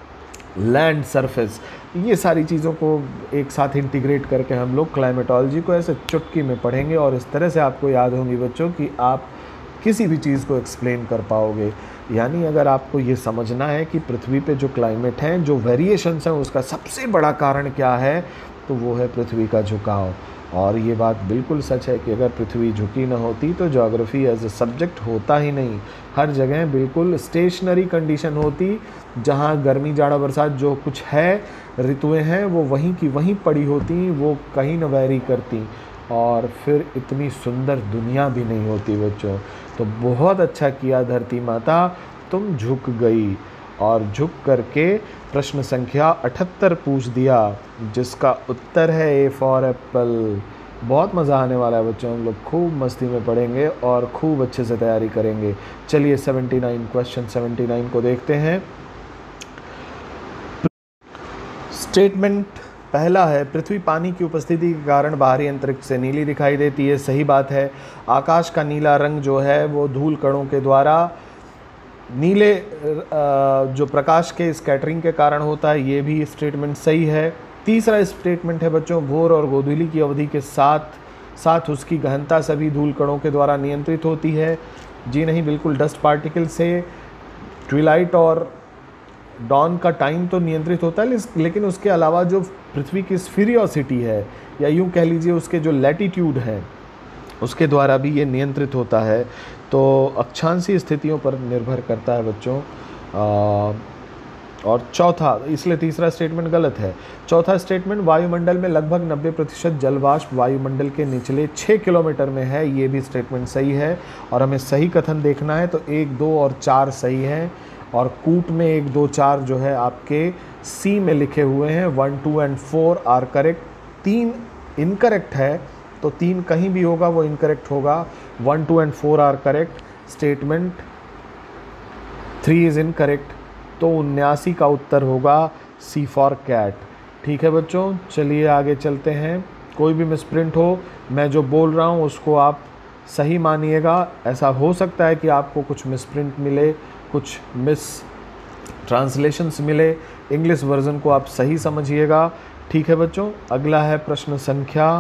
A: land surface, ये सारी चीज़ों को एक साथ इंटीग्रेट करके हम लोग क्लाइमेटोलॉजी को ऐसे चुटकी में पढ़ेंगे, और इस तरह से आपको याद होंगी बच्चों कि आप किसी भी चीज़ को एक्सप्लेन कर पाओगे। यानी अगर आपको ये समझना है कि पृथ्वी पे जो क्लाइमेट हैं, जो वेरिएशंस हैं, उसका सबसे बड़ा कारण क्या है, तो वो है पृथ्वी का झुकाव। और ये बात बिल्कुल सच है कि अगर पृथ्वी झुकी न होती तो ज्योग्राफी एज ए सब्जेक्ट होता ही नहीं। हर जगह बिल्कुल स्टेशनरी कंडीशन होती, जहाँ गर्मी जाड़ा बरसात जो कुछ है ऋतुएं हैं वो वहीं की वहीं पड़ी होती, वो कहीं न वैरी करती, और फिर इतनी सुंदर दुनिया भी नहीं होती बच्चों। तो बहुत अच्छा किया धरती माता, तुम झुक गई और झुक करके प्रश्न संख्या 78 पूछ दिया, जिसका उत्तर है ए फॉर एप्पल। बहुत मज़ा आने वाला है बच्चों, हम लोग खूब मस्ती में पढ़ेंगे और खूब अच्छे से तैयारी करेंगे। चलिए 79 क्वेश्चन 79 को देखते हैं। स्टेटमेंट पहला है, पृथ्वी पानी की उपस्थिति के कारण बाहरी अंतरिक्ष से नीली दिखाई देती है। सही बात है। आकाश का नीला रंग जो है वो धूल कणों के द्वारा नीले जो प्रकाश के स्कैटरिंग के कारण होता है, ये भी स्टेटमेंट सही है। तीसरा स्टेटमेंट है बच्चों, भोर और गोधूली की अवधि के साथ साथ उसकी गहनता सभी धूल कणों के द्वारा नियंत्रित होती है। जी नहीं, बिल्कुल डस्ट पार्टिकल से ट्विलाइट और डॉन का टाइम तो नियंत्रित होता है, लेकिन उसके अलावा जो पृथ्वी की स्फीरियोसिटी है, या यूँ कह लीजिए उसके जो लैटिट्यूड है, उसके द्वारा भी ये नियंत्रित होता है। तो अक्षांशीय स्थितियों पर निर्भर करता है बच्चों। और चौथा, इसलिए तीसरा स्टेटमेंट गलत है। चौथा स्टेटमेंट, वायुमंडल में लगभग 90% जलवाष्प वायुमंडल के निचले 6 किलोमीटर में है, ये भी स्टेटमेंट सही है। और हमें सही कथन देखना है तो 1, 2 और 4 सही हैं, और कूट में 1, 2, 4 जो है आपके सी में लिखे हुए हैं। 1, 2 एंड 4 आर करेक्ट। 3 इनकरेक्ट है, तो 3 कहीं भी होगा वो इनकरेक्ट होगा। 1, 2 and 4 are correct. Statement 3 is incorrect, तो 79 का उत्तर होगा सी फॉर कैट। ठीक है बच्चों, चलिए आगे चलते हैं। कोई भी मिसप्रिंट हो, मैं जो बोल रहा हूँ उसको आप सही मानिएगा। ऐसा हो सकता है कि आपको कुछ मिसप्रिंट मिले, कुछ मिस ट्रांसलेशंस मिले, इंग्लिश वर्जन को आप सही समझिएगा। ठीक है बच्चों, अगला है प्रश्न संख्या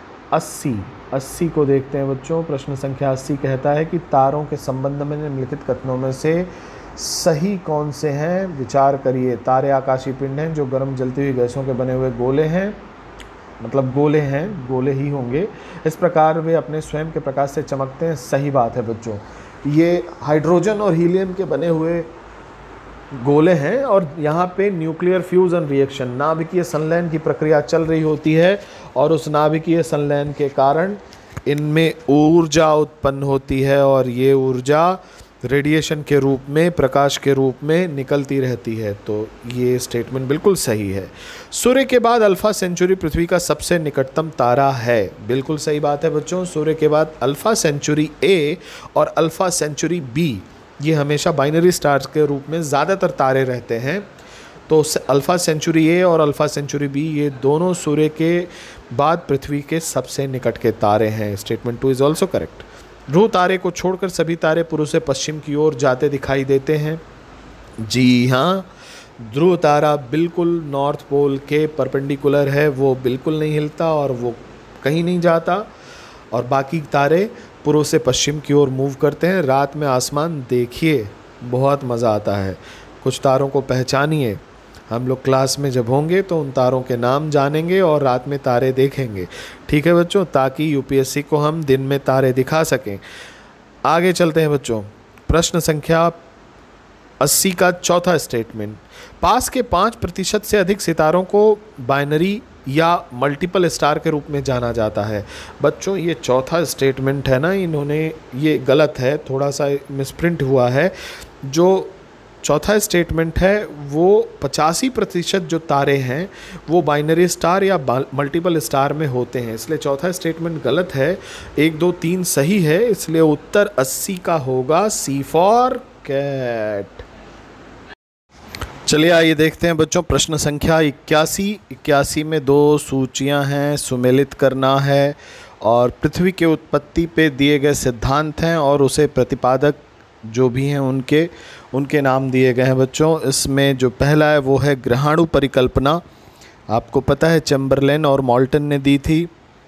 A: 80 को देखते हैं बच्चों। प्रश्न संख्या 80 कहता है कि तारों के संबंध में निम्नलिखित कथनों में से सही कौन से हैं, विचार करिए। तारे आकाशीय पिंड हैं जो गर्म जलती हुई गैसों के बने हुए गोले हैं, मतलब गोले हैं, गोले ही होंगे। इस प्रकार वे अपने स्वयं के प्रकाश से चमकते हैं। सही बात है बच्चों, ये हाइड्रोजन और हीलियम के बने हुए गोले हैं, और यहाँ पे न्यूक्लियर फ्यूजन रिएक्शन, नाभिकीय संलयन की प्रक्रिया चल रही होती है, और उस नाभिकीय संलयन के कारण इनमें ऊर्जा उत्पन्न होती है, और ये ऊर्जा रेडिएशन के रूप में, प्रकाश के रूप में निकलती रहती है। तो ये स्टेटमेंट बिल्कुल सही है। सूर्य के बाद अल्फा सेंचुरी पृथ्वी का सबसे निकटतम तारा है। बिल्कुल सही बात है बच्चों। सूर्य के बाद अल्फा सेंचुरी ए और अल्फा सेंचुरी बी, ये हमेशा बाइनरी स्टार्स के रूप में ज़्यादातर तारे रहते हैं। तो अल्फ़ा सेंचुरी ए और अल्फ़ा सेंचुरी बी, ये दोनों सूर्य के बाद पृथ्वी के सबसे निकट के तारे हैं। Statement 2 is also correct. ध्रुव तारे को छोड़कर सभी तारे पूर्व से पश्चिम की ओर जाते दिखाई देते हैं। जी हाँ, ध्रुव तारा बिल्कुल नॉर्थ पोल के परपेंडिकुलर है, वो बिल्कुल नहीं हिलता और वो कहीं नहीं जाता, और बाकी तारे पूर्व से पश्चिम की ओर मूव करते हैं। रात में आसमान देखिए, बहुत मज़ा आता है। कुछ तारों को पहचानिए, हम लोग क्लास में जब होंगे तो उन तारों के नाम जानेंगे और रात में तारे देखेंगे। ठीक है बच्चों, ताकि यूपीएससी को हम दिन में तारे दिखा सकें। आगे चलते हैं बच्चों। प्रश्न संख्या 80 का चौथा स्टेटमेंट, पास के 5% से अधिक सितारों को बाइनरी या मल्टीपल स्टार के रूप में जाना जाता है। बच्चों ये चौथा स्टेटमेंट है ना, इन्होंने ये गलत है, थोड़ा सा मिसप्रिंट हुआ है। जो चौथा स्टेटमेंट है वो 85% जो तारे हैं वो बाइनरी स्टार या मल्टीपल स्टार में होते हैं, इसलिए चौथा स्टेटमेंट गलत है। 1, 2, 3 सही है, इसलिए उत्तर 80 का होगा सी फॉर कैट। चलिए आइए देखते हैं बच्चों प्रश्न संख्या 81 में 2 सूचियां हैं, सुमेलित करना है, और पृथ्वी के उत्पत्ति पे दिए गए सिद्धांत हैं, और उसे प्रतिपादक जो भी हैं उनके नाम दिए गए हैं बच्चों। इसमें जो पहला है वो है ग्रहाणु परिकल्पना। आपको पता है चैम्बरलेन और मॉल्टन ने दी थी,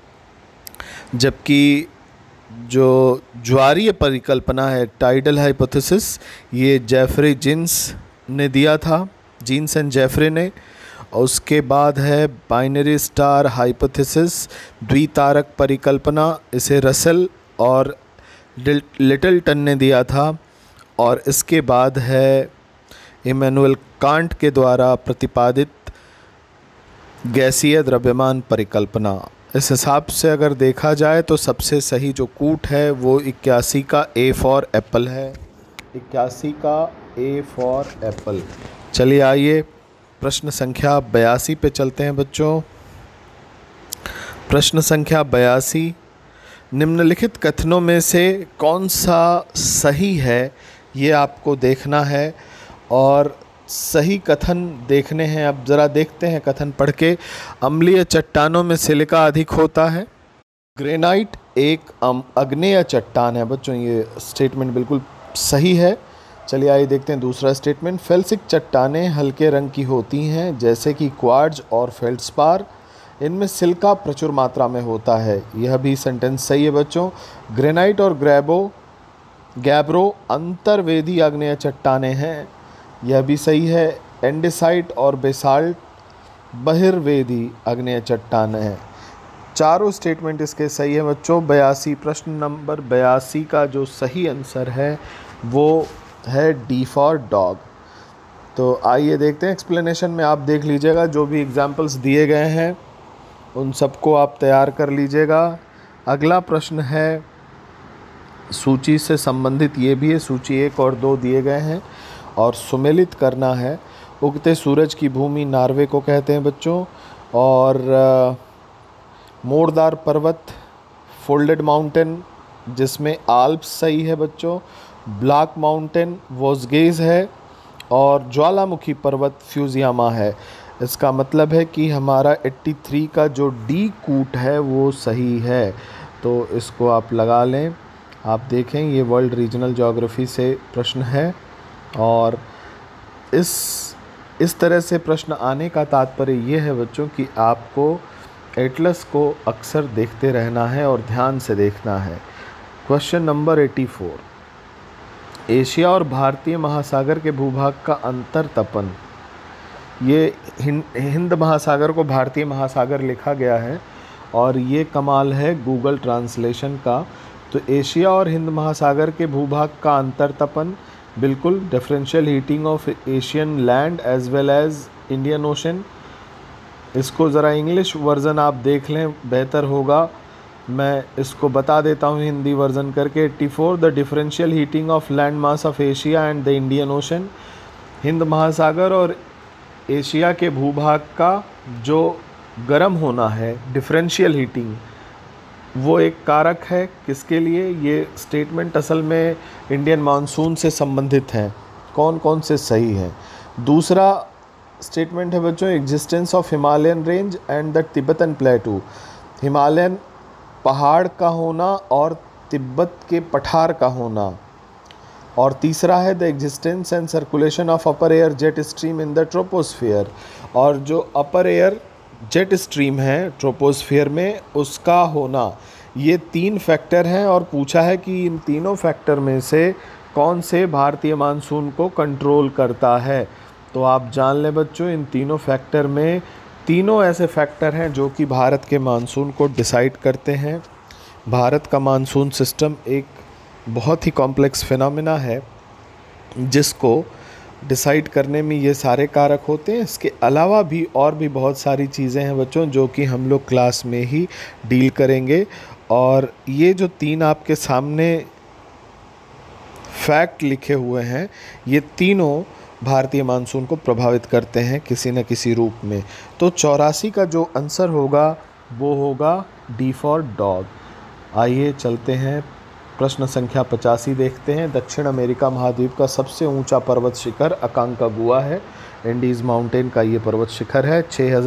A: जबकि जो ज्वारीय परिकल्पना है टाइडल हाइपोथेसिस, ये जेफरी जीन्स ने दिया था, जीन्स एंड जेफरी ने। और उसके बाद है बाइनरी स्टार हाइपोथेसिस, द्वितारक परिकल्पना, इसे रसेल और लिटलटन ने दिया था। और इसके बाद है इमैनुअल कांट के द्वारा प्रतिपादित गैसीय द्रव्यमान परिकल्पना। इस हिसाब से अगर देखा जाए तो सबसे सही जो कूट है वो 81 का ए फॉर एप्पल है। 81 का ए फॉर एप्पल। चलिए आइए प्रश्न संख्या 82 पे चलते हैं बच्चों। प्रश्न संख्या 82, निम्नलिखित कथनों में से कौन सा सही है ये आपको देखना है, और सही कथन देखने हैं। अब ज़रा देखते हैं कथन पढ़ के। अम्लीय चट्टानों में सिलिका अधिक होता है। ग्रेनाइट एक आग्नेय चट्टान है बच्चों, ये स्टेटमेंट बिल्कुल सही है। चलिए आइए देखते हैं दूसरा स्टेटमेंट, फेल्सिक चट्टानें हल्के रंग की होती हैं जैसे कि क्वार्ट्ज और फेल्ड्स्पार, इनमें सिलिका प्रचुर मात्रा में होता है। यह भी सेंटेंस सही है बच्चों। ग्रेनाइट और गैब्रो अंतर्वेदी आग्नेय चट्टानें हैं, यह भी सही है। एंडेसाइट और बेसाल्ट बहिर्वेदी आग्नेय चट्टान है। चारों स्टेटमेंट इसके सही है बच्चों। 82 प्रश्न नंबर 82 का जो सही आंसर है वो है डी फॉर डॉग। तो आइए देखते हैं, एक्सप्लेनेशन में आप देख लीजिएगा, जो भी एग्जाम्पल्स दिए गए हैं उन सबको आप तैयार कर लीजिएगा। अगला प्रश्न है सूची से संबंधित, ये भी है, सूची 1 और 2 दिए गए हैं और सुमेलित करना है। उगते सूरज की भूमि नॉर्वे को कहते हैं बच्चों, और मोड़दार पर्वत फोल्डेड माउंटेन जिसमें आल्प्स सही है बच्चों, ब्लैक माउंटेन वोस्गेज है, और ज्वालामुखी पर्वत फ्यूजियामा है। इसका मतलब है कि हमारा 83 का जो डी कूट है वो सही है, तो इसको आप लगा लें। आप देखें ये वर्ल्ड रीजनल ज्योग्राफी से प्रश्न है, और इस तरह से प्रश्न आने का तात्पर्य ये है बच्चों कि आपको एटलस को अक्सर देखते रहना है और ध्यान से देखना है। क्वेश्चन नंबर 84, एशिया और भारतीय महासागर के भूभाग का अंतर तपन। ये हिंद महासागर को भारतीय महासागर लिखा गया है, और ये कमाल है गूगल ट्रांसलेशन का। तो एशिया और हिंद महासागर के भूभाग का अंतर तपन, बिल्कुल, differential heating of Asian land as well as Indian Ocean. इसको ज़रा इंग्लिश वर्ज़न आप देख लें, बेहतर होगा। मैं इसको बता देता हूँ हिंदी वर्ज़न करके। 84, the differential heating of land mass of Asia and the Indian Ocean. Hind महासागर और एशिया के भूभाग का जो गर्म होना है, डिफरेंशियल हीटिंग, वो एक कारक है किसके लिए? ये स्टेटमेंट असल में इंडियन मानसून से संबंधित है। कौन कौन से सही हैं? दूसरा स्टेटमेंट है बच्चों, existence of Himalayan range and the Tibetan plateau. Himalayan पहाड़ का होना और तिब्बत के पठार का होना। और तीसरा है the existence and circulation of upper air jet stream in the troposphere. और जो अपर एयर जेट स्ट्रीम है ट्रोपोस्फियर में, उसका होना। ये 3 फैक्टर हैं, और पूछा है कि इन तीनों फैक्टर में से कौन से भारतीय मानसून को कंट्रोल करता है। तो आप जान लें बच्चों, इन तीनों फैक्टर में, तीनों ऐसे फैक्टर हैं जो कि भारत के मानसून को डिसाइड करते हैं। भारत का मानसून सिस्टम एक बहुत ही कॉम्प्लेक्स फिनोमेना है, जिसको डिसाइड करने में ये सारे कारक होते हैं। इसके अलावा भी और भी बहुत सारी चीज़ें हैं बच्चों, जो कि हम लोग क्लास में ही डील करेंगे। और ये जो 3 आपके सामने फैक्ट लिखे हुए हैं, ये तीनों भारतीय मानसून को प्रभावित करते हैं किसी न किसी रूप में। तो 84 का जो आंसर होगा वो होगा डी फॉर डॉग। आइए चलते हैं प्रश्न संख्या 85 देखते हैं। दक्षिण अमेरिका महाद्वीप का सबसे ऊंचा पर्वत शिखर अकांकागुआ है। एंडीज़ माउंटेन का ये पर्वत शिखर है,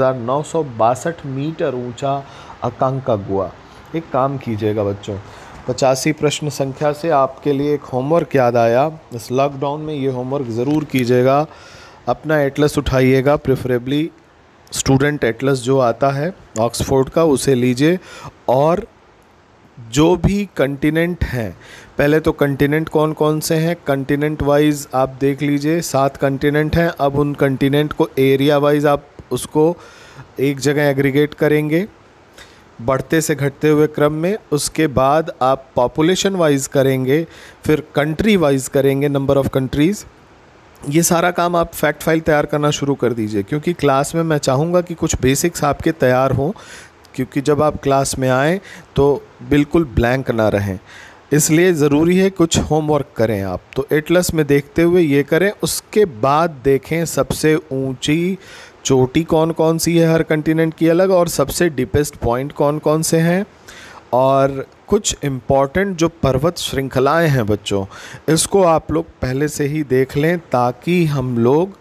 A: 6962 मीटर ऊंचा अकांकागुआ। एक काम कीजिएगा बच्चों, 85 प्रश्न संख्या से आपके लिए एक होमवर्क याद आया। इस लॉकडाउन में ये होमवर्क ज़रूर कीजिएगा। अपना एटलस उठाइएगा, प्रेफरेबली स्टूडेंट एटलस जो आता है ऑक्सफोर्ड का, उसे लीजिए। और जो भी कंटिनेंट हैं, पहले तो कंटिनेंट कौन कौन से हैं, कंटिनेंट वाइज आप देख लीजिए। 7 कंटिनेंट हैं। अब उन कंटिनेंट को एरिया वाइज आप उसको एक जगह एग्रीगेट करेंगे, बढ़ते से घटते हुए क्रम में। उसके बाद आप पॉपुलेशन वाइज करेंगे, फिर कंट्री वाइज करेंगे, नंबर ऑफ़ कंट्रीज़। ये सारा काम आप फैक्ट फाइल तैयार करना शुरू कर दीजिए, क्योंकि क्लास में मैं चाहूँगा कि कुछ बेसिक्स आपके तैयार हों, क्योंकि जब आप क्लास में आएँ तो बिल्कुल ब्लैंक ना रहें। इसलिए ज़रूरी है कुछ होमवर्क करें आप। तो एटलस में देखते हुए ये करें। उसके बाद देखें सबसे ऊंची चोटी कौन कौन सी है हर कंटिनेंट की अलग, और सबसे डीपेस्ट पॉइंट कौन कौन से हैं, और कुछ इम्पॉर्टेंट जो पर्वत श्रृंखलाएं हैं बच्चों, इसको आप लोग पहले से ही देख लें, ताकि हम लोग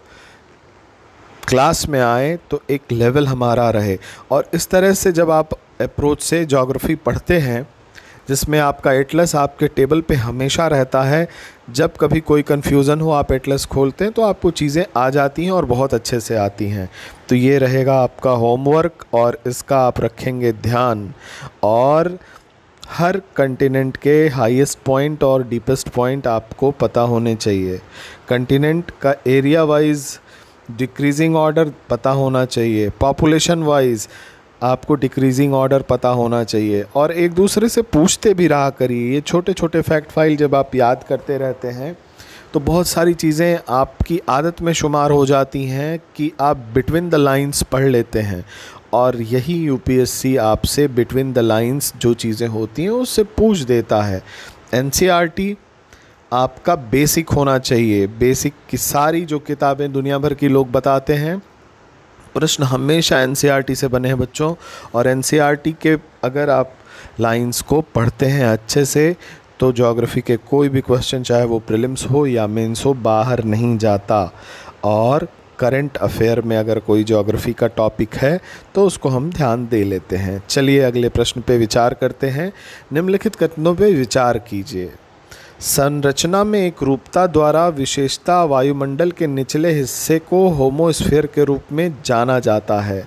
A: क्लास में आए तो एक लेवल हमारा रहे। और इस तरह से जब आप अप्रोच से ज्योग्राफी पढ़ते हैं, जिसमें आपका एटलस आपके टेबल पे हमेशा रहता है, जब कभी कोई कन्फ्यूज़न हो आप एटलस खोलते हैं तो आपको चीज़ें आ जाती हैं और बहुत अच्छे से आती हैं। तो ये रहेगा आपका होमवर्क, और इसका आप रखेंगे ध्यान। और हर कंटिनेंट के हाईएस्ट पॉइंट और डीपेस्ट पॉइंट आपको पता होने चाहिए। कंटिनेंट का एरिया वाइज डिक्रीजिंग ऑर्डर पता होना चाहिए, पॉपुलेशन वाइज आपको डिक्रीजिंग ऑर्डर पता होना चाहिए, और एक दूसरे से पूछते भी रहा करिए। ये छोटे छोटे फैक्ट फाइल जब आप याद करते रहते हैं तो बहुत सारी चीज़ें आपकी आदत में शुमार हो जाती हैं कि आप बिटवीन द लाइंस पढ़ लेते हैं, और यही यूपीएससी आपसे बिटवीन द लाइंस जो चीज़ें होती हैं उससे पूछ देता है। एनसीईआरटी आपका बेसिक होना चाहिए, बेसिक की सारी जो किताबें दुनिया भर की लोग बताते हैं, प्रश्न हमेशा एनसीईआरटी से बने हैं बच्चों। और एनसीईआरटी के अगर आप लाइंस को पढ़ते हैं अच्छे से तो ज्योग्राफी के कोई भी क्वेश्चन, चाहे वो प्रीलिम्स हो या मेंस हो, बाहर नहीं जाता। और करंट अफेयर में अगर कोई ज्योग्राफी का टॉपिक है तो उसको हम ध्यान दे लेते हैं। चलिए अगले प्रश्न पे विचार करते हैं। निम्नलिखित कथनों पे विचार कीजिए। संरचना में एक रूपता द्वारा विशेषता वायुमंडल के निचले हिस्से को होमोस्फीयर के रूप में जाना जाता है।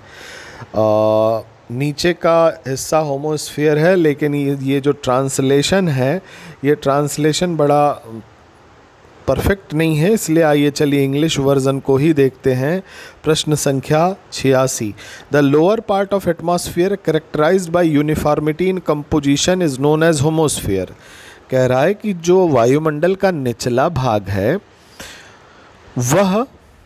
A: नीचे का हिस्सा होमोस्फीयर है, लेकिन ये जो ट्रांसलेशन है, ये ट्रांसलेशन बड़ा परफेक्ट नहीं है, इसलिए आइए चलिए इंग्लिश वर्जन को ही देखते हैं। प्रश्न संख्या 86। The lower part of atmosphere characterized by uniformity in composition is known as homosphere. कह रहा है कि जो वायुमंडल का निचला भाग है वह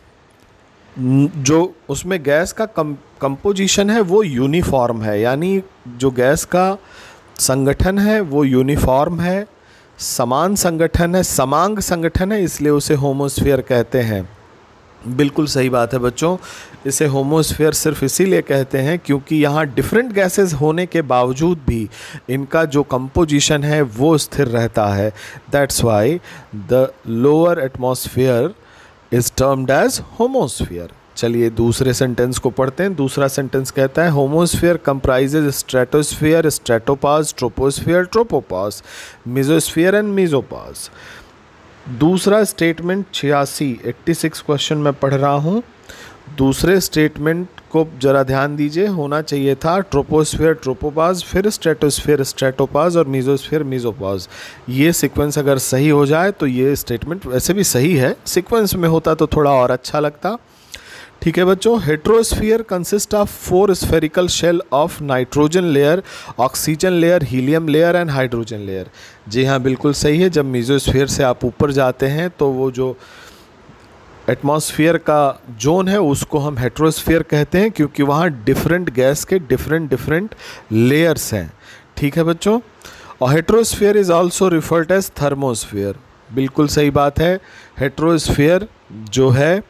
A: जो उसमें गैस का कंपोजिशन है वो यूनिफॉर्म है, यानी जो गैस का संगठन है वो यूनिफॉर्म है, समान संगठन है, समांग संगठन है, इसलिए उसे होमोस्फीयर कहते हैं। बिल्कुल सही बात है बच्चों। इसे होमोस्फीयर सिर्फ इसीलिए कहते हैं क्योंकि यहाँ डिफरेंट गैसेस होने के बावजूद भी इनका जो कंपोजिशन है वो स्थिर रहता है। That's why the lower atmosphere is termed as homosphere. चलिए दूसरे सेंटेंस को पढ़ते हैं। दूसरा सेंटेंस कहता है homosphere comprises stratosphere, stratopause, troposphere, tropopause, mesosphere and mesopause. दूसरा स्टेटमेंट 86 क्वेश्चन में पढ़ रहा हूँ। दूसरे स्टेटमेंट को जरा ध्यान दीजिए। होना चाहिए था ट्रोपोस्फीयर ट्रोपोपाज, फिर स्ट्रेटोस्फीयर स्ट्रेटोपाज और मेसोस्फीयर मेसोपाज। ये सीक्वेंस अगर सही हो जाए तो ये स्टेटमेंट वैसे भी सही है, सीक्वेंस में होता तो थोड़ा और अच्छा लगता। ठीक है बच्चों। Heterosphere consist of 4 spherical shell of nitrogen layer, oxygen layer, helium layer and hydrogen layer. जी हाँ, बिल्कुल सही है। जब मेसोस्फीयर से आप ऊपर जाते हैं तो वो जो एटमॉस्फेयर का जोन है उसको हम हेट्रोस्फीयर कहते हैं, क्योंकि वहाँ डिफरेंट गैस के डिफरेंट लेयर्स हैं। ठीक है बच्चों। और heterosphere is also referred as thermosphere. बिल्कुल सही बात है। हेट्रोस्फीयर जो है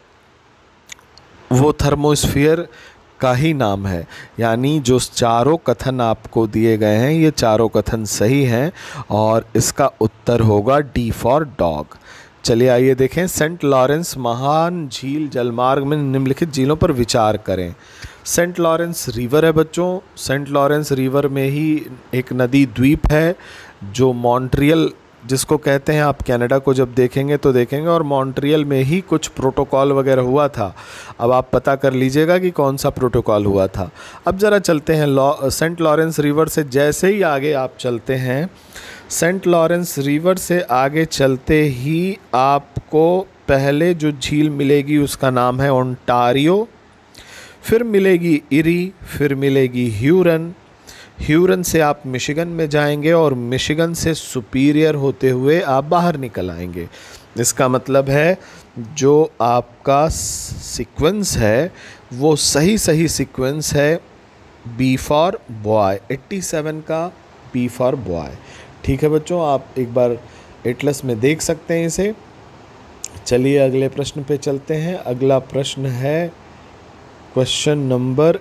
A: वो थर्मोस्फीयर का ही नाम है। यानी जो चारों कथन आपको दिए गए हैं ये चारों कथन सही हैं और इसका उत्तर होगा डी फॉर डॉग। चलिए आइए देखें। सेंट लॉरेंस महान झील जलमार्ग में निम्नलिखित झीलों पर विचार करें। सेंट लॉरेंस रिवर है बच्चों। सेंट लॉरेंस रिवर में ही एक नदी द्वीप है जो मॉन्ट्रियल जिसको कहते हैं। आप कनाडा को जब देखेंगे तो देखेंगे, और मॉन्ट्रियल में ही कुछ प्रोटोकॉल वगैरह हुआ था। अब आप पता कर लीजिएगा कि कौन सा प्रोटोकॉल हुआ था। अब ज़रा चलते हैं सेंट लॉरेंस रिवर से जैसे ही आगे आप चलते हैं, सेंट लॉरेंस रिवर से आगे चलते ही आपको पहले जो झील मिलेगी उसका नाम है ओंटारियो, फिर मिलेगी इरी, फिर मिलेगी ह्यूरन। ह्यूरन से आप मिशिगन में जाएंगे और मिशिगन से सुपीरियर होते हुए आप बाहर निकल आएंगे। इसका मतलब है जो आपका सीक्वेंस है वो सही सीक्वेंस है बी फॉर बॉय। 87 का बी फॉर बॉय। ठीक है बच्चों, आप एक बार एटलस में देख सकते हैं इसे। चलिए अगले प्रश्न पे चलते हैं। अगला प्रश्न है question number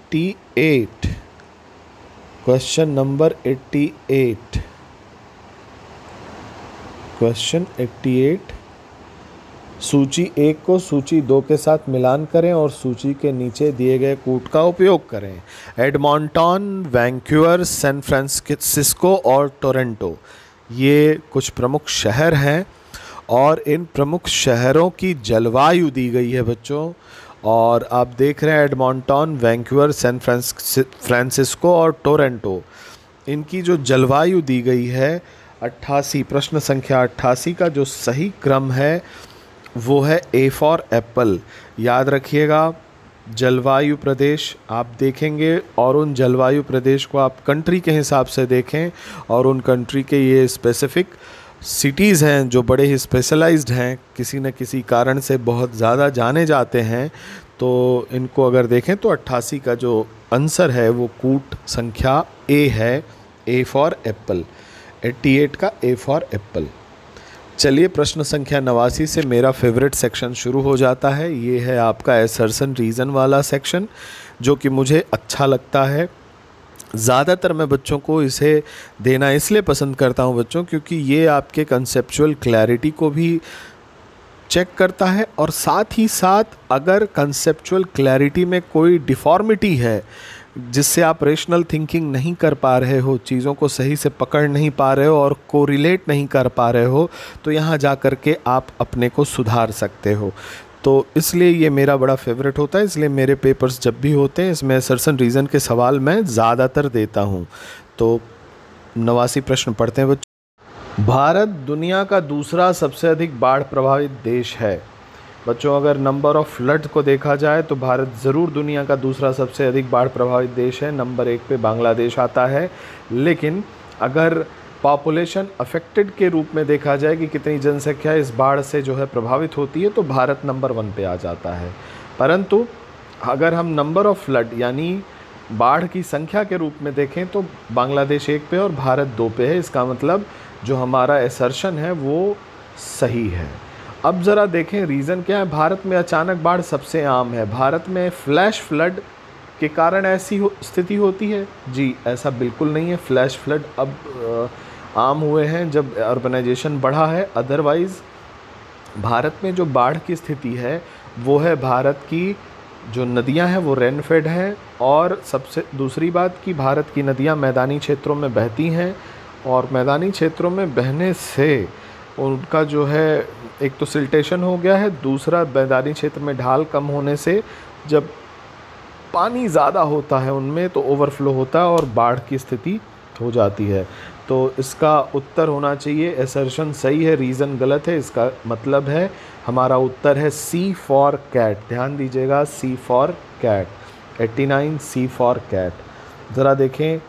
A: 88। Question number 88। Question 88। सूची 1 को सूची 2 के साथ मिलान करें और सूची के नीचे दिए गए कूट का उपयोग करें। एडमॉन्टन, वैंकूवर, सैन फ्रांसिस्को और टोरंटो ये कुछ प्रमुख शहर हैं और इन प्रमुख शहरों की जलवायु दी गई है बच्चों। और आप देख रहे हैं एडमॉन्टन, वैंकूवर, सैन फ्रांसिस्को और टोरंटो, इनकी जो जलवायु दी गई है 88। प्रश्न संख्या 88 का जो सही क्रम है वो है ए फॉर एप्पल। याद रखिएगा, जलवायु प्रदेश आप देखेंगे और उन जलवायु प्रदेश को आप कंट्री के हिसाब से देखें, और उन कंट्री के ये स्पेसिफ़िक सिटीज़ हैं जो बड़े ही स्पेशलाइज्ड हैं, किसी न किसी कारण से बहुत ज़्यादा जाने जाते हैं। तो इनको अगर देखें तो 88 का जो आंसर है वो कूट संख्या ए है, ए फॉर एप्पल। 88 का ए फॉर एप्पल। चलिए प्रश्न संख्या 89 से मेरा फेवरेट सेक्शन शुरू हो जाता है। ये है आपका एसर्शन रीज़न वाला सेक्शन, जो कि मुझे अच्छा लगता है। ज़्यादातर मैं बच्चों को इसे देना इसलिए पसंद करता हूँ बच्चों, क्योंकि ये आपके कंसेप्चुअल क्लैरिटी को भी चेक करता है, और साथ ही साथ अगर कंसेप्चुअल क्लैरिटी में कोई डिफ़ॉर्मिटी है जिससे आप रेशनल थिंकिंग नहीं कर पा रहे हो, चीज़ों को सही से पकड़ नहीं पा रहे हो और कोरिलेट नहीं कर पा रहे हो, तो यहाँ जा कर के आप अपने को सुधार सकते हो। तो इसलिए ये मेरा बड़ा फेवरेट होता है, इसलिए मेरे पेपर्स जब भी होते हैं इसमें एसर्शन रीज़न के सवाल मैं ज़्यादातर देता हूँ। तो 89 प्रश्न पढ़ते हैं बच्चों। भारत दुनिया का दूसरा सबसे अधिक बाढ़ प्रभावित देश है। बच्चों अगर नंबर ऑफ़ फ्लड को देखा जाए तो भारत ज़रूर दुनिया का दूसरा सबसे अधिक बाढ़ प्रभावित देश है। नंबर 1 पे बांग्लादेश आता है। लेकिन अगर पॉपुलेशन अफेक्टेड के रूप में देखा जाए कि कितनी जनसंख्या इस बाढ़ से जो है प्रभावित होती है, तो भारत नंबर 1 पे आ जाता है। परंतु अगर हम नंबर ऑफ़ फ्लड यानी बाढ़ की संख्या के रूप में देखें तो बांग्लादेश 1 पे और भारत 2 पे है। इसका मतलब जो हमारा एसर्शन है वो सही है। अब ज़रा देखें रीज़न क्या है। भारत में अचानक बाढ़ सबसे आम है। भारत में फ्लैश फ्लड के कारण ऐसी स्थिति होती है? जी ऐसा बिल्कुल नहीं है। फ्लैश फ्लड अब आम हुए हैं जब अर्बनाइजेशन बढ़ा है। अदरवाइज़ भारत में जो बाढ़ की स्थिति है वो है भारत की जो नदियां हैं वो रेन फेड हैं, और सबसे दूसरी बात कि भारत की नदियां मैदानी क्षेत्रों में बहती हैं, और मैदानी क्षेत्रों में बहने से उनका जो है एक तो सिल्टेशन हो गया है, दूसरा मैदानी क्षेत्र में ढाल कम होने से जब पानी ज़्यादा होता है उनमें तो ओवरफ्लो होता है और बाढ़ की स्थिति हो जाती है। तो इसका उत्तर होना चाहिए, एसर्शन सही है, रीज़न गलत है। इसका मतलब है हमारा उत्तर है सी फॉर कैट। ध्यान दीजिएगा, C for cat. 89 C for cat. ज़रा देखें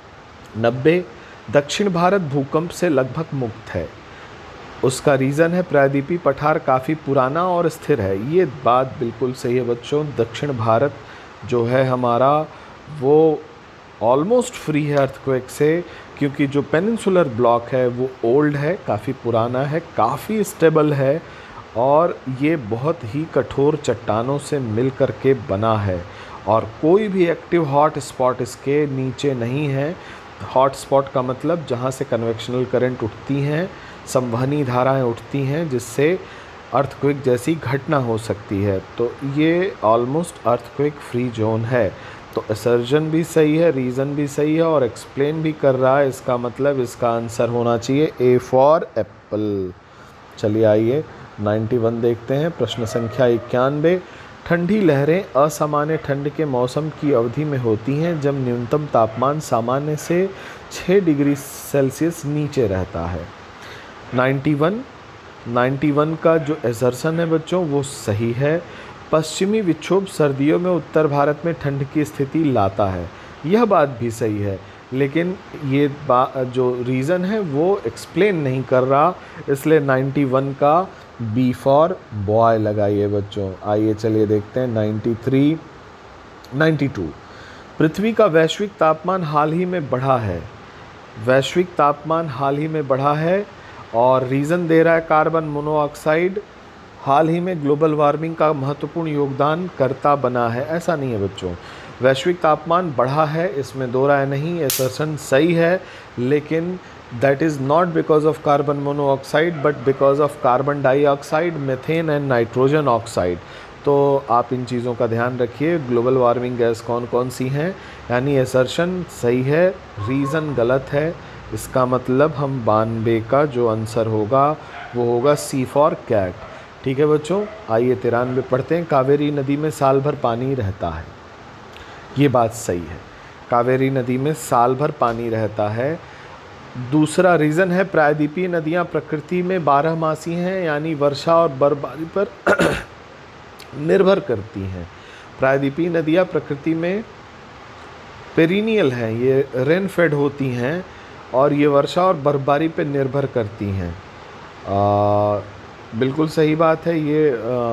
A: 90, दक्षिण भारत भूकंप से लगभग मुक्त है। उसका रीज़न है प्रायद्वीपीय पठार काफ़ी पुराना और स्थिर है। ये बात बिल्कुल सही है बच्चों। दक्षिण भारत जो है हमारा वो ऑलमोस्ट फ्री है अर्थक्वेक से, क्योंकि जो पेनिनसुलर ब्लॉक है वो ओल्ड है, काफ़ी पुराना है, काफ़ी स्टेबल है, और ये बहुत ही कठोर चट्टानों से मिल कर के बना है, और कोई भी एक्टिव हॉट स्पॉट इसके नीचे नहीं है। हॉट स्पॉट का मतलब जहाँ से कन्वेक्शनल करंट उठती हैं, संवहनी धाराएं उठती हैं, जिससे अर्थक्वेक जैसी घटना हो सकती है। तो ये ऑलमोस्ट अर्थक्वेक फ्री जोन है। तो असर्जन भी सही है, रीज़न भी सही है, और एक्सप्लेन भी कर रहा है। इसका मतलब इसका आंसर होना चाहिए ए फॉर एप्पल। चलिए आइए 91 देखते हैं। प्रश्न संख्या 91। ठंडी लहरें असामान्य ठंड के मौसम की अवधि में होती हैं जब न्यूनतम तापमान सामान्य से 6 डिग्री सेल्सियस नीचे रहता है। 91 का जो एसर्शन है बच्चों वो सही है। पश्चिमी विक्षोभ सर्दियों में उत्तर भारत में ठंड की स्थिति लाता है। यह बात भी सही है, लेकिन ये जो रीज़न है वो एक्सप्लेन नहीं कर रहा, इसलिए 91 का बी फॉर बॉय लगाइए बच्चों। आइए चलिए देखते हैं 93, 92। पृथ्वी का वैश्विक तापमान हाल ही में बढ़ा है। वैश्विक तापमान हाल ही में बढ़ा है, और रीज़न दे रहा है कार्बन मोनोऑक्साइड हाल ही में ग्लोबल वार्मिंग का महत्वपूर्ण योगदान करता बना है। ऐसा नहीं है बच्चों, वैश्विक तापमान बढ़ा है, इसमें दो राय नहीं। एसर्शन सही है, लेकिन that is not because of carbon monoxide but because of carbon dioxide, methane and nitrogen oxide. तो आप इन चीज़ों का ध्यान रखिए। ग्लोबल वार्मिंग गैस कौन कौन सी हैं, यानी एसर्शन सही है, रीज़न गलत है। इसका मतलब हम 92 का जो आंसर होगा वो होगा सी फॉर कैट। ठीक है बच्चों, आइए 93 पढ़ते हैं। कावेरी नदी में साल भर पानी रहता है। ये बात सही है, कावेरी नदी में साल भर पानी रहता है। दूसरा रीज़न है प्रायद्वीपीय नदियाँ प्रकृति में 12मासी हैं, यानी वर्षा और बर्फबारी पर निर्भर करती हैं। प्रायद्वीपीय नदियाँ प्रकृति में पेरिनियल हैं, ये रेन फेड होती हैं और ये वर्षा और बर्फबारी पर निर्भर करती हैं। बिल्कुल सही बात है, ये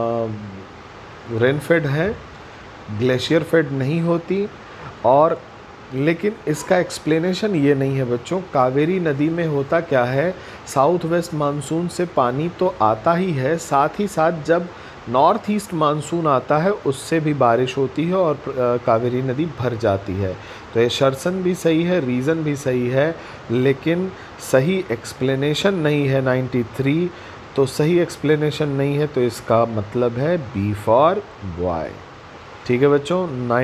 A: रेन फेड है, ग्लेशियर फेड नहीं होती। और लेकिन इसका एक्सप्लेनेशन ये नहीं है बच्चों। कावेरी नदी में होता क्या है, साउथ वेस्ट मानसून से पानी तो आता ही है, साथ ही साथ जब नॉर्थ ईस्ट मानसून आता है उससे भी बारिश होती है और कावेरी नदी भर जाती है। तो ये शर्सन भी सही है, रीज़न भी सही है, लेकिन सही एक्सप्लेनेशन नहीं है 93। तो सही एक्सप्लेनेशन नहीं है, तो इसका मतलब है बी फॉर बॉय। ठीक है बच्चों।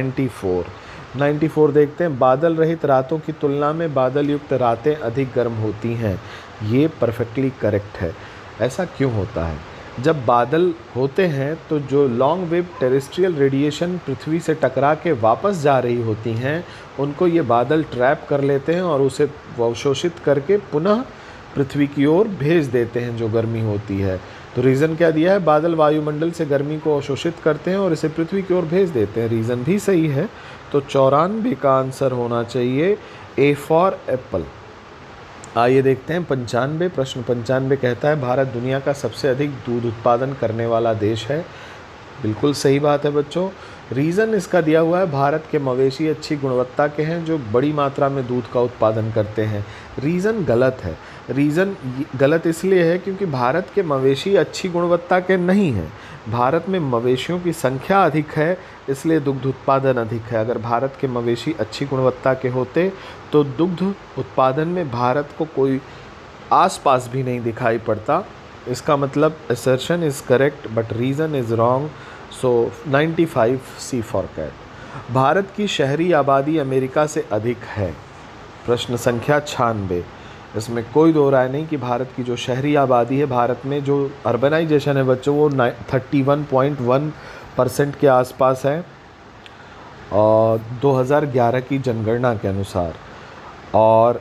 A: 94 देखते हैं। बादल रहित रातों की तुलना में बादल युक्त रातें अधिक गर्म होती हैं। ये परफेक्टली करेक्ट है। ऐसा क्यों होता है? जब बादल होते हैं तो जो लॉन्ग वेव टेरेस्ट्रियल रेडिएशन पृथ्वी से टकरा के वापस जा रही होती हैं, उनको ये बादल ट्रैप कर लेते हैं और उसे अवशोषित करके पुनः पृथ्वी की ओर भेज देते हैं जो गर्मी होती है। तो रीज़न क्या दिया है? बादल वायुमंडल से गर्मी को अवशोषित करते हैं और इसे पृथ्वी की ओर भेज देते हैं। रीज़न भी सही है। तो 94 का आंसर होना चाहिए ए फॉर एप्पल। आइए देखते हैं 95 प्रश्न। 95 कहता है भारत दुनिया का सबसे अधिक दूध उत्पादन करने वाला देश है। बिल्कुल सही बात है बच्चों। रीज़न इसका दिया हुआ है भारत के मवेशी अच्छी गुणवत्ता के हैं जो बड़ी मात्रा में दूध का उत्पादन करते हैं। रीज़न गलत है। रीज़न गलत इसलिए है क्योंकि भारत के मवेशी अच्छी गुणवत्ता के नहीं हैं। भारत में मवेशियों की संख्या अधिक है, इसलिए दुग्ध उत्पादन अधिक है। अगर भारत के मवेशी अच्छी गुणवत्ता के होते तो दुग्ध उत्पादन में भारत को कोई आसपास भी नहीं दिखाई पड़ता। इसका मतलब assertion is correct but reason is wrong. So 95 C for cat. Bharat की शहरी आबादी अमेरिका से अधिक है। प्रश्न संख्या 96। इसमें कोई दो राय नहीं कि भारत की जो शहरी आबादी है, भारत में जो अर्बनाइजेशन है बच्चों, वो 31.1% के आसपास है और 2011 की जनगणना के अनुसार। और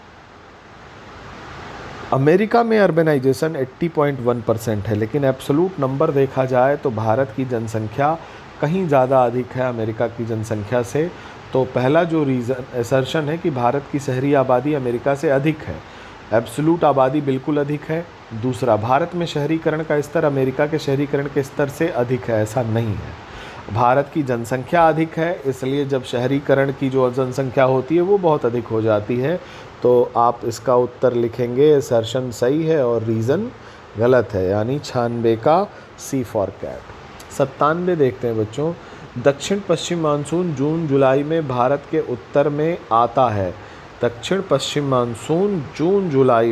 A: अमेरिका में अर्बनाइजेशन 80.1% है, लेकिन एब्सोलूट नंबर देखा जाए तो भारत की जनसंख्या कहीं ज़्यादा अधिक है अमेरिका की जनसंख्या से। तो पहला जो रीज़न असर्शन है कि भारत की शहरी आबादी अमेरिका से अधिक है, एब्सोलूट आबादी बिल्कुल अधिक है। दूसरा, भारत में शहरीकरण का स्तर अमेरिका के शहरीकरण के स्तर से अधिक है, ऐसा नहीं है। भारत की जनसंख्या अधिक है, इसलिए जब शहरीकरण की जो जनसंख्या होती है वो बहुत अधिक हो जाती है। तो आप इसका उत्तर लिखेंगे असर्शन सही है और रीज़न गलत है, यानी 96 का सी फॉर कैट। 97 देखते हैं बच्चों। दक्षिण पश्चिम मानसून जून जुलाई में भारत के उत्तर में आता है। दक्षिण पश्चिम मानसून जून जुलाई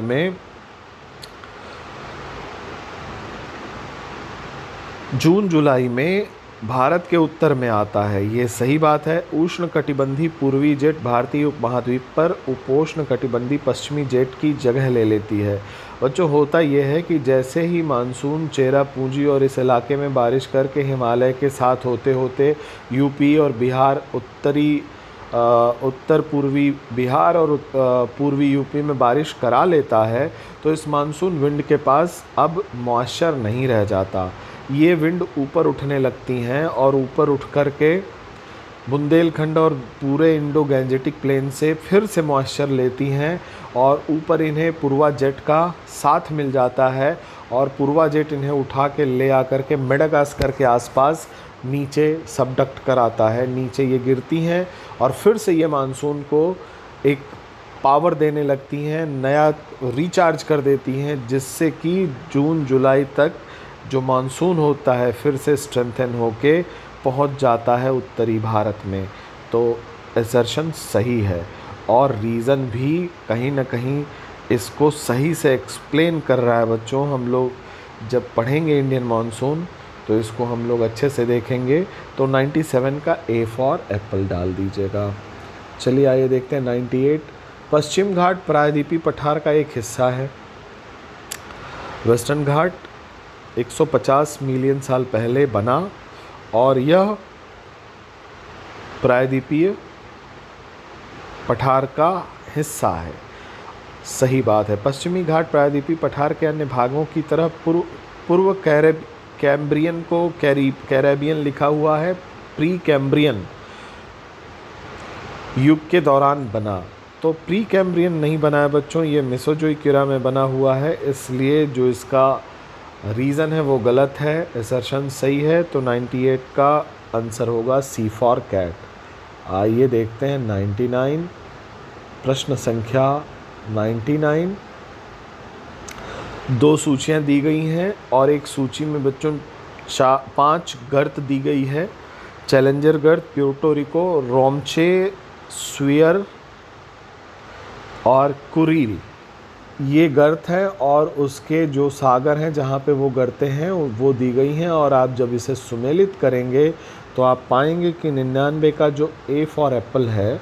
A: में भारत के उत्तर में आता है, ये सही बात है। उष्ण कटिबंधी पूर्वी जेट भारतीय उपमहाद्वीप पर उपोष्ण कटिबंधी पश्चिमी जेट की जगह ले लेती है। बच्चों होता यह है कि जैसे ही मानसून चेरापूंजी और इस इलाके में बारिश करके हिमालय के साथ होते होते यूपी और बिहार, उत्तर पूर्वी बिहार और पूर्वी यूपी में बारिश करा लेता है, तो इस मानसून विंड के पास अब मॉइस्चर नहीं रह जाता। ये विंड ऊपर उठने लगती हैं और ऊपर उठ कर के बुंदेलखंड और पूरे इंडो गैंजेटिक प्लेन से फिर से मॉइस्चर लेती हैं और ऊपर इन्हें पूर्वा जेट का साथ मिल जाता है और पूर्वा जेट इन्हें उठा के ले आकर के मेडागास्कर के आसपास नीचे सबडक्ट कराता है। नीचे ये गिरती हैं और फिर से ये मानसून को एक पावर देने लगती हैं, नया रिचार्ज कर देती हैं, जिससे कि जून जुलाई तक जो मानसून होता है फिर से स्ट्रेंथन होके पहुंच जाता है उत्तरी भारत में। तो असर्शन सही है और रीज़न भी कहीं ना कहीं इसको सही से एक्सप्लेन कर रहा है बच्चों। हम लोग जब पढ़ेंगे इंडियन मानसून तो इसको हम लोग अच्छे से देखेंगे। तो 97 का ए फॉर एप्पल डाल दीजिएगा। चलिए आइए देखते हैं 98। पश्चिम घाट प्रायद्वीपीय पठार का एक हिस्सा है। वेस्टर्न घाट 150 मिलियन साल पहले बना और यह प्रायद्वीपीय पठार का हिस्सा है। सही बात है। पश्चिमी घाट प्रायद्वीपीय पठार के अन्य भागों की तरह पूर्व कैम्ब्रियन को कैरेबियन लिखा हुआ है, प्री कैम्ब्रियन युग के दौरान बना। तो प्री कैम्ब्रियन नहीं बना है बच्चों, ये मेसोजोइक इरा में बना हुआ है, इसलिए जो इसका रीज़न है वो गलत है, असर्शन सही है। तो 98 का आंसर होगा सी फॉर कैट। आइए देखते हैं 99, प्रश्न संख्या 99। दो सूचियां दी गई हैं और एक सूची में बच्चों 5 गर्त दी गई है। चैलेंजर गर्त, प्यूर्टो रिको, रोमचे, स्वियर और कुरिल, ये गर्त है और उसके जो सागर हैं जहाँ पे वो गर्तें हैं वो दी गई हैं। और आप जब इसे सुमेलित करेंगे तो आप पाएंगे कि 99 का जो ए फॉर एप्पल है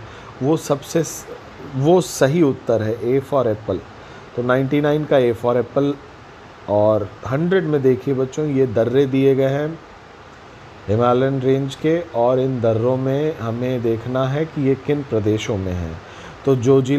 A: वो सही उत्तर है, ए फॉर एप्पल। तो 99 का ए फॉर एप्पल। और 100 में देखिए बच्चों, ये दर्रे दिए गए हैं हिमालयन रेंज के, और इन दर्रों में हमें देखना है कि ये किन प्रदेशों में है। तो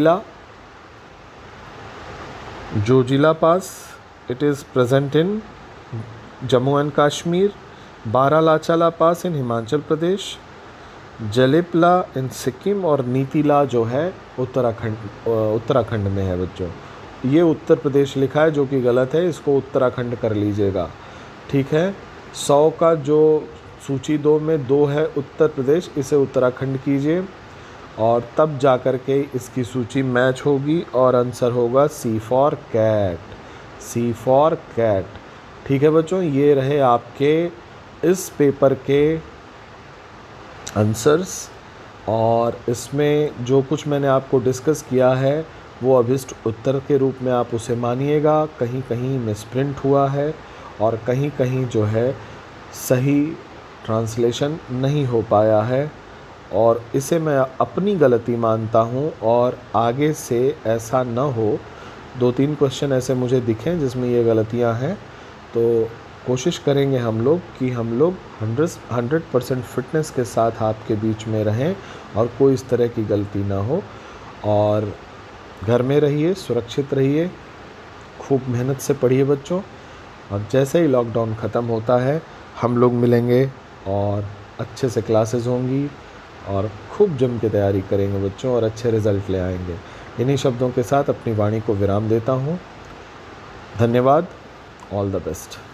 A: Zojila pass, it is present in Jammu and Kashmir. Baralachala pass in Himachal Pradesh, Jelepla in Sikkim, और नीतीला जो है उत्तराखंड में है बच्चों। ये उत्तर प्रदेश लिखा है जो कि गलत है, इसको उत्तराखंड कर लीजिएगा, ठीक है। 100 का जो सूची 2 में 2 है उत्तर प्रदेश, इसे उत्तराखंड कीजिए और तब जा कर के इसकी सूची मैच होगी और आंसर होगा C for cat, C for cat. ठीक है बच्चों, ये रहे आपके इस पेपर के आंसर्स। और इसमें जो कुछ मैंने आपको डिस्कस किया है वो अभिष्ट उत्तर के रूप में आप उसे मानिएगा। कहीं कहीं मिसप्रिंट हुआ है और कहीं कहीं जो है सही ट्रांसलेशन नहीं हो पाया है, और इसे मैं अपनी गलती मानता हूँ और आगे से ऐसा न हो। 2-3 क्वेश्चन ऐसे मुझे दिखें जिसमें ये गलतियाँ हैं, तो कोशिश करेंगे हम लोग कि हम लोग 100% फिटनेस के साथ आपके बीच में रहें और कोई इस तरह की गलती ना हो। और घर में रहिए, सुरक्षित रहिए, खूब मेहनत से पढ़िए बच्चों। और जैसे ही लॉकडाउन ख़त्म होता है हम लोग मिलेंगे और अच्छे से क्लासेस होंगी और खूब जम के तैयारी करेंगे बच्चों और अच्छे रिज़ल्ट ले आएंगे। इन्हीं शब्दों के साथ अपनी वाणी को विराम देता हूँ। धन्यवाद। All the best.